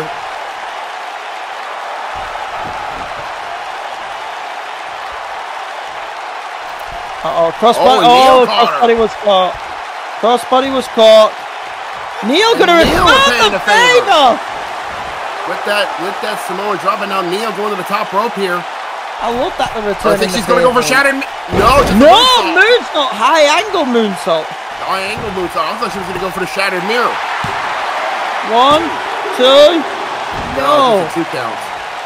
Uh-oh, crossbody. Oh, oh crossbody was caught. Crossbody was caught. Neil gonna return the favor. With that, with that Samoan drop, and now Neil going to the top rope here. I love that the return. I think she's going to go for shattered. No, just no, moonsault. moonsault, high angle moonsault. High angle moonsault. I thought she was going to go for the shattered mirror. One, two, no, no. just a two counts.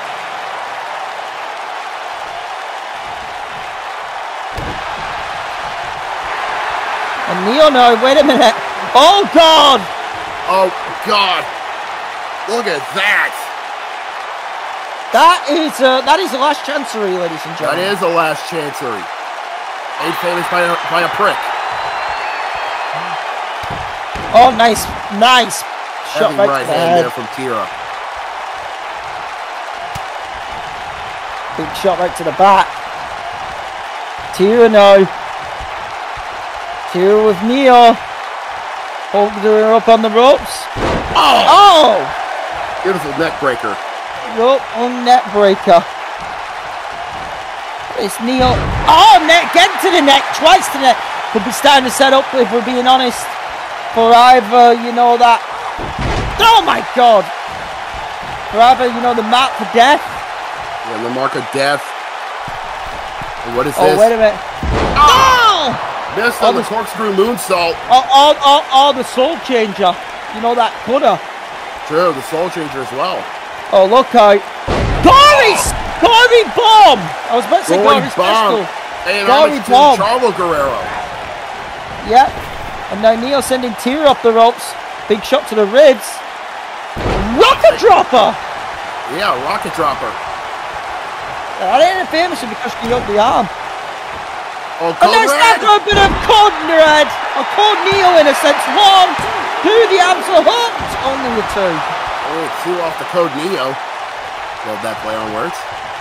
And Neil, no, wait a minute. Oh God! Oh God! Look at that! That is uh, that is the last chancery, ladies and gentlemen. That is the last chancery. Made famous by a, by a prick. Oh, nice, nice shot Heavy right, right to the hand head. there from Tira. Big shot right to the back. Tira no. Tira with Neil. Holding her up on the ropes. Oh! Oh! Beautiful neck breaker. Rope on net breaker. It's Neil. Oh, neck, get to the neck, twice to the neck. Could be starting to set up, if we're being honest, for either, you know, that. Oh my God! For either, you know, the mark for death. Yeah, the mark of death. And what is oh, this? Oh, wait a minute. Oh! Missed oh, on the corkscrew moonsault. Oh, oh, oh, oh, the soul changer. You know that cutter. True, the soul changer as well. Oh, look out. Gory! Gory bomb! I was about to say Gory special. Hey, and Gory homage to bomb. Charlo Guerrero. Yep. And now Neil sending Tira up the ropes. Big shot to the ribs. Rocket dropper! Yeah, rocket dropper. That ain't famous because she got the arm. Oh, and there's that a bit of code in her head. A code Neil in a sense. One, two, the arms are hooked. Only the two. Only two off the code Neo. Love that play on words.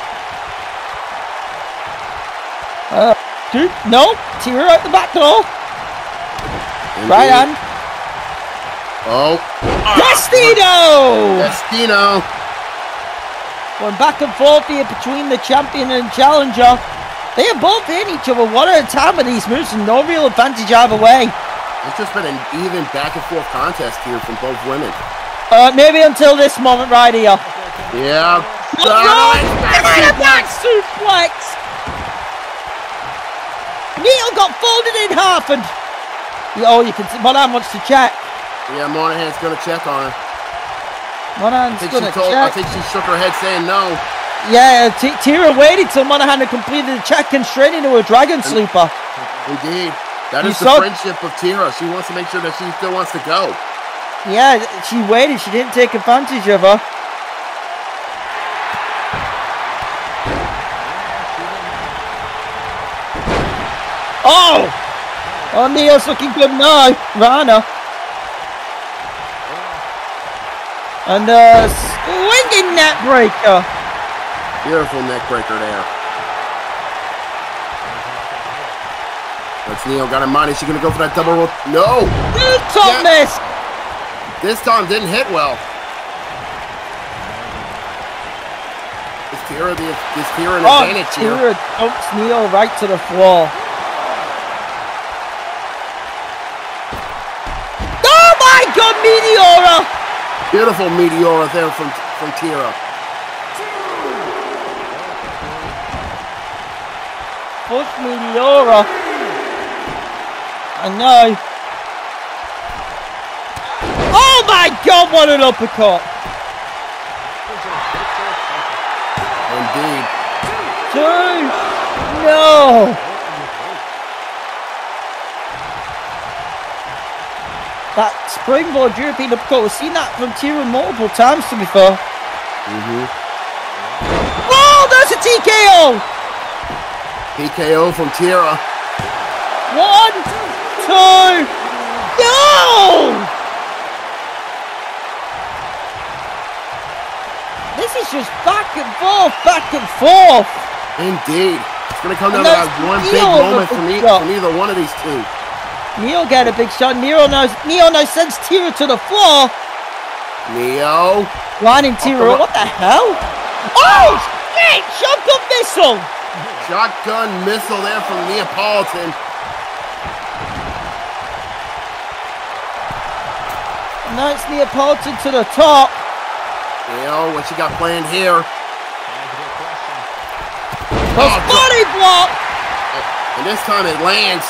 Uh, two, no, Tira out the back door. Indeed. Right hand. Oh. Destino! Destino. Going back and forth here between the champion and challenger. They are both in each other one at a time with these moves and no real advantage either way. It's just been an even back and forth contest here from both women. Uh, maybe until this moment right here. Yeah. No, no, a back suplex. Neil got folded in half and... Oh, you can see, Monahan wants to check. Yeah, Monahan's going to check on her. Monahan's going to check. I think she shook her head saying no. Yeah, Tira waited till Monahan had completed the check and straight into a dragon sleeper. Indeed. That is you the saw... friendship of Tira. She wants to make sure that she still wants to go. Yeah, she waited. She didn't take advantage of her. Oh, Neo's looking good now. Rana. And uh, swinging net breaker. Beautiful neck breaker there. That's Neo got in mind. Is she going to go for that double roll? No. Good top Yeah. miss. This time didn't hit well. Is Tira the is Tira an Oh, advantage here? Tira dumps Neo right to the floor. Oh my God, Meteora! Beautiful Meteora there from from Tira. Push Meteora. I know. Oh my God, what an uppercut! Indeed. Two! No! That springboard European uppercut, we've seen that from Tira multiple times to be fair. Mm-hmm. Oh, that's a T K O! T K O from Tira. One, two, no! This is just back and forth, back and forth. Indeed. It's going to come down And to that that's one Neo big with moment the from, e shot. from either one of these two. Neo get a big shot. Neo knows. Neo now sends Tira to the floor. Neo. Lining Tira. What the hell? Oh shit! Shotgun missile. Shotgun missile there from Neapolitan. Now it's Neapolitan to the top. Neo, what you got planned here? Cross body block. And this time it lands.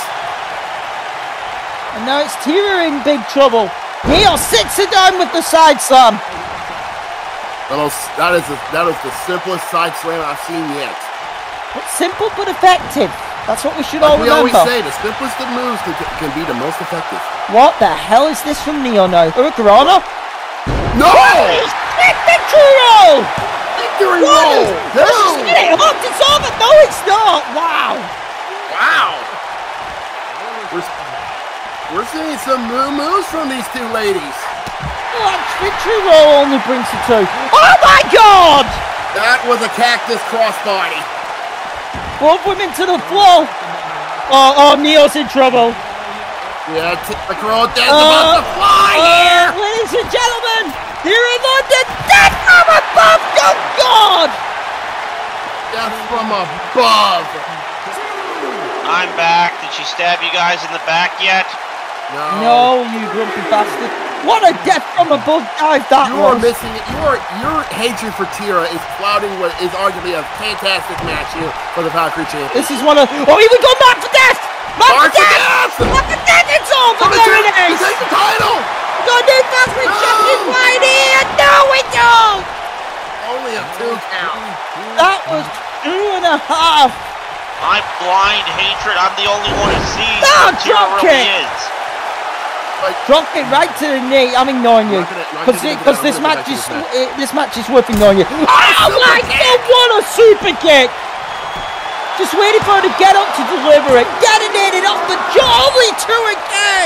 And now it's Tira in big trouble. Neo sits her down with the side slam. That'll, that is the, that is the simplest side slam I've seen yet. It's simple but effective. That's what we should Like all we remember. always say, the simplest of moves can, can be the most effective. What the hell is this from Neo now? Hurricanrana? No! Victory roll! Victory What roll! is- This is it! Hooked, it's over! No, it's not! Wow! Wow! We're, we're seeing some new moves from these two ladies. What victory roll only brings to two. Oh my God! That was a cactus crossbody. Both women to the floor. Oh, oh, Neo's in trouble. Yeah, the girl dead's Uh, about to fly uh, here. Ladies and gentlemen, here in London, death from above! Oh God! Death from above. I'm back. Did she stab you guys in the back yet? No. No, you grumpy bastard. What a death from above dive that You are was. missing it. Your your hatred for Tira is clouding what is arguably a fantastic match here for the Valkyrie champion. This is one of. Oh, here we go, Mark for death! Mark Mark for for death! death! Mark for death! It's over! Coming There to- it he is! takes the title! Got new Valkyrie No! champion right here! No, we don't! Only a two count. That was two and a half. I'm blind hatred. I'm the only one who sees Ah, what Tira drop really kick. is. Drop it right to the knee. I'm ignoring you. I'm not gonna- I'm Because gonna do because that. this I'm gonna match do is that. uh, this match is worth ignoring you. Oh my super God! kick. What a super kick! Just waiting for her to get up to deliver it. Detonated off the jaw. Only two again.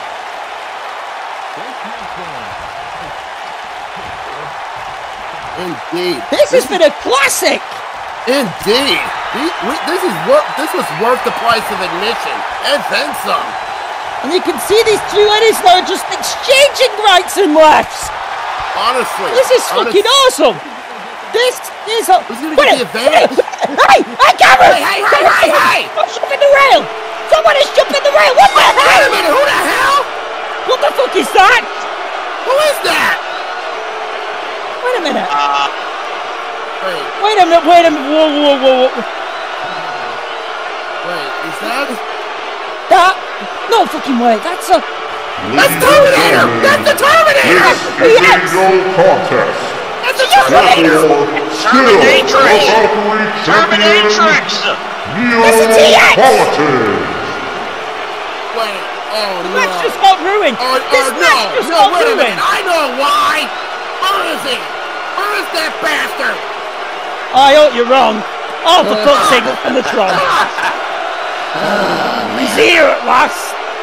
Indeed. This has been a classic. Indeed. We- we- This is what this was worth the price of admission and then some. And you can see these two ladies now just exchanging rights and lefts. Honestly. This is fucking awesome. This is a. Who's gonna Wait get a- the advantage? Hey, hey, camera! Hey, hey, hey, hey, hey! I'm jumping the rail! Someone is jumping the rail! What the Wait a hell? minute, who the hell? What the fuck is that? Who is that? Wait a minute. Uh, Wait, Wait a minute. Wait a minute. Whoa, whoa, whoa, whoa. wait, is that? That? No fucking way. That's a. That's Terminator! That's the Terminator! This is no contest. That's the Terminator! Terminatrix! Valkyrie champion Terminatrix! Neapolitan. Wait, oh The no. match just got ruined. Oh, this oh, match no, just no, got wait a ruined. minute. I know why. Where is he? Where is that bastard? I hope you're wrong. Oh, for fuck's sake, open the Tron. He's here at last.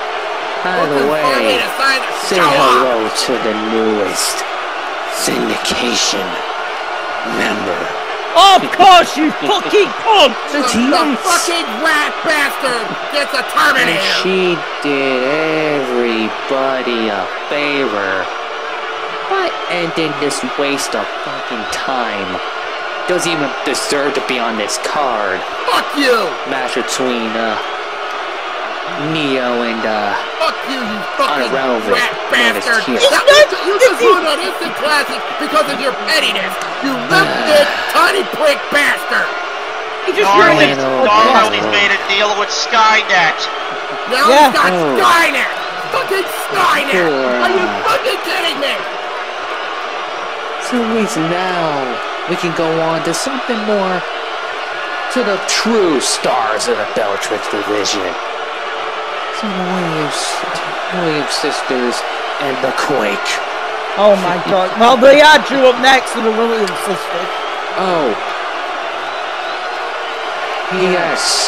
By the way, say hello to the newest syndication member. Of course, you fucking cunt! The, the fucking rat bastard gets a Terminator! And she did everybody a favor by ending this waste of fucking time. Doesn't even deserve to be on this card. Fuck you! Match between, uh, Neo and, uh... Fuck you, you fucking unirrelevant rat bastard! You, you just ruined an instant classic because of your pettiness! You lip-dick, tiny prick bastard! He just Gnarly, ruined it. Gnarly's made a deal with Skynet. Now Yeah. he's got Oh. Skynet! Fucking Skynet! Sure. Are you fucking kidding me? So at least now we can go on to something more, to the true stars of the Bellatrix division. Some Williams, Williams sisters and the Quake. Oh my god. Well, they are Drew up next to the Williams sisters. Oh. Yes.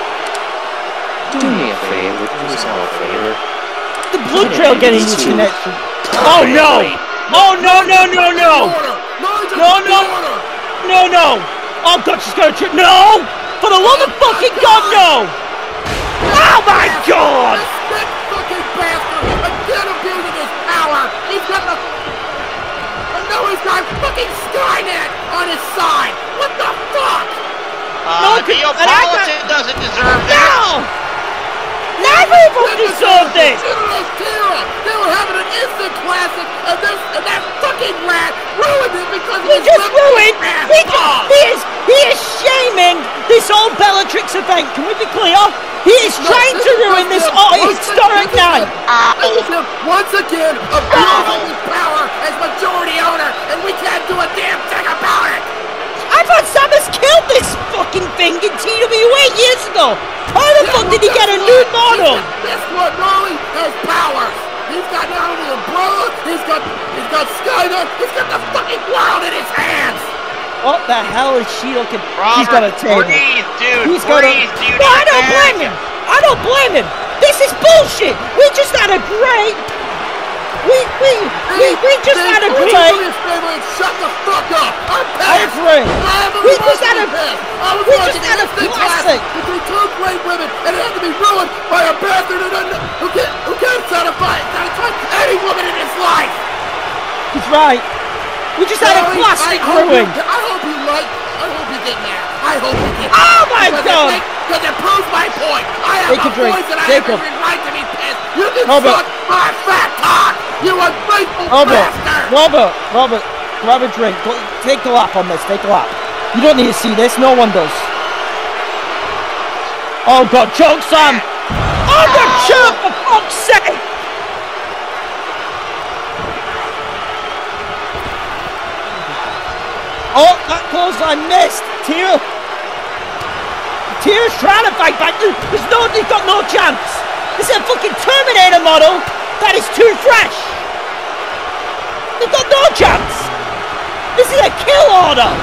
Do me a favor, do yourself a favor. The blood trail getting this connection. Oh no! Oh no no no no! No no! No no! Oh god, she's gonna trip. No! For the love of fucking god, no! Oh my god! This sick fucking bastard again abusing his power! He's got the... And now he's got fucking Skynet on his side! What the fuck? Uh, No, 'cause- Neapolitan doesn't deserve this. No! Never even deserved this! They were having an instant classic, and this and that fucking rat ruined it because of He his just lip-dick ruined! He, ass. just, he is he is shaming this whole Bellatrix event. Can we be clear? He is No, trying this to is ruin just this him. oh, Once historic again- night. This is him once again abusing his power as majority owner, and we can't do a damn thing about it. I thought Samus killed this fucking thing in T W A years ago. How the fuck did he get a new model? Guess what? Gnarly has powers. He's got not only Umbrella, he's got he's got Skynet, he's got the fucking world in his hands. What the hell is she looking? Robert, She's got a table. breathe, dude. He's got a. breathe, dude. No, I don't blame him. I don't blame him. This is bullshit. We just had a great. We we we we just had a Please great. do me a favor and shut the fuck up. I'm I pissed. agree. I have We every just right had to a- be pissed. I was we watching just had a an instant classic. between two great women, and it had to be ruined by a bastard who doesn't who can't who can't satisfy satisfy any woman in his life. He's right. We just had a Gnarly, classic I hope ruin. you- I hope you like. I hope you get mad. I hope you get. Oh my because God. Because it proves my point. I have Take a a drink. voice and I Take have a- every right to be pissed. You can Robert. suck my fat cock. You ungrateful Robert, bastard. Robert, Robert, grab a drink. Go, take a lap on this. Take a lap. You don't need to see this. No one does. Oh God, choke Sam. Oh God, choke for fuck's sake. Oh, that clothesline missed. Tira. Tira's trying to fight back. There's no, he's got no chance. This is a fucking Terminator model that is too fresh. They've got no chance. This is a kill order.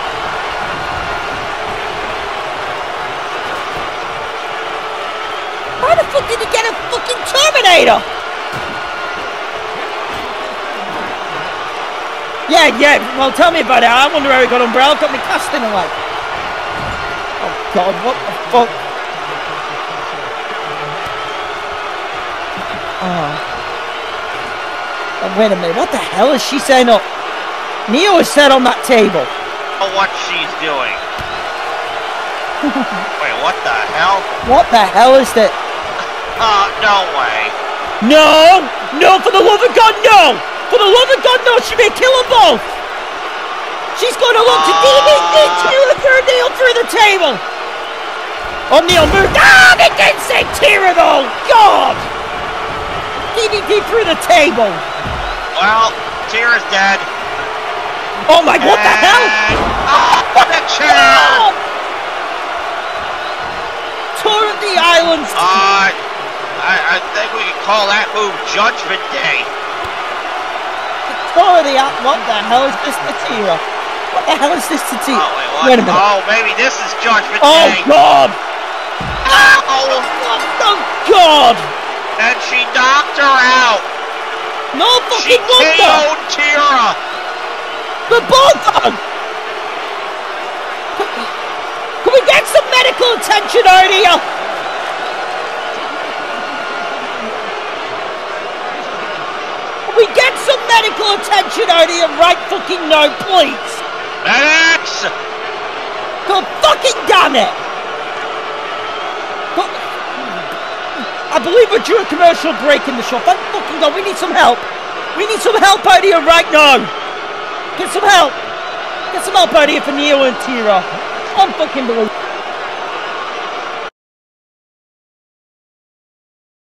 How the fuck did he get a fucking Terminator? Yeah, yeah, well tell me about it. I wonder how he got Umbrella. Got me casting away. Oh God, what the fuck? Oh. Oh, wait a minute, what the hell is she setting up? Neo is set on that table. Oh, what she's doing. Wait, what the hell? What the hell is that? Uh, no way. No! No, for the love of God, no! For the love of God, no! She may kill them both! She's going to look to D V D Tira through Neil through the table! Oh, Neil moved. Ah, they didn't say Tira though! God! D V D through the table! Well, Tira's dead. Oh my, what the hell? Oh, the chair! Oh! Tour of the Islands! Uh, I, I think we can call that move Judgment Day. Tour of the Islands. What the hell is this to Tira? What the hell is this to Tira? Oh, wait, what? Wait a minute. Oh, maybe this is Judgment Oh Day. God! Oh! Oh God! And she knocked her out. No She fucking wonder. K O'd Tira. We're both on. Can we get some medical attention out here? Can we get some medical attention out here right fucking now, please? Medics! God fucking damn it! God. I believe we're due a commercial break in the shop. Thank fucking God, we need some help. We need some help out here right now. Get some help. Get some help out here for Neo and Tira. Unfucking believable.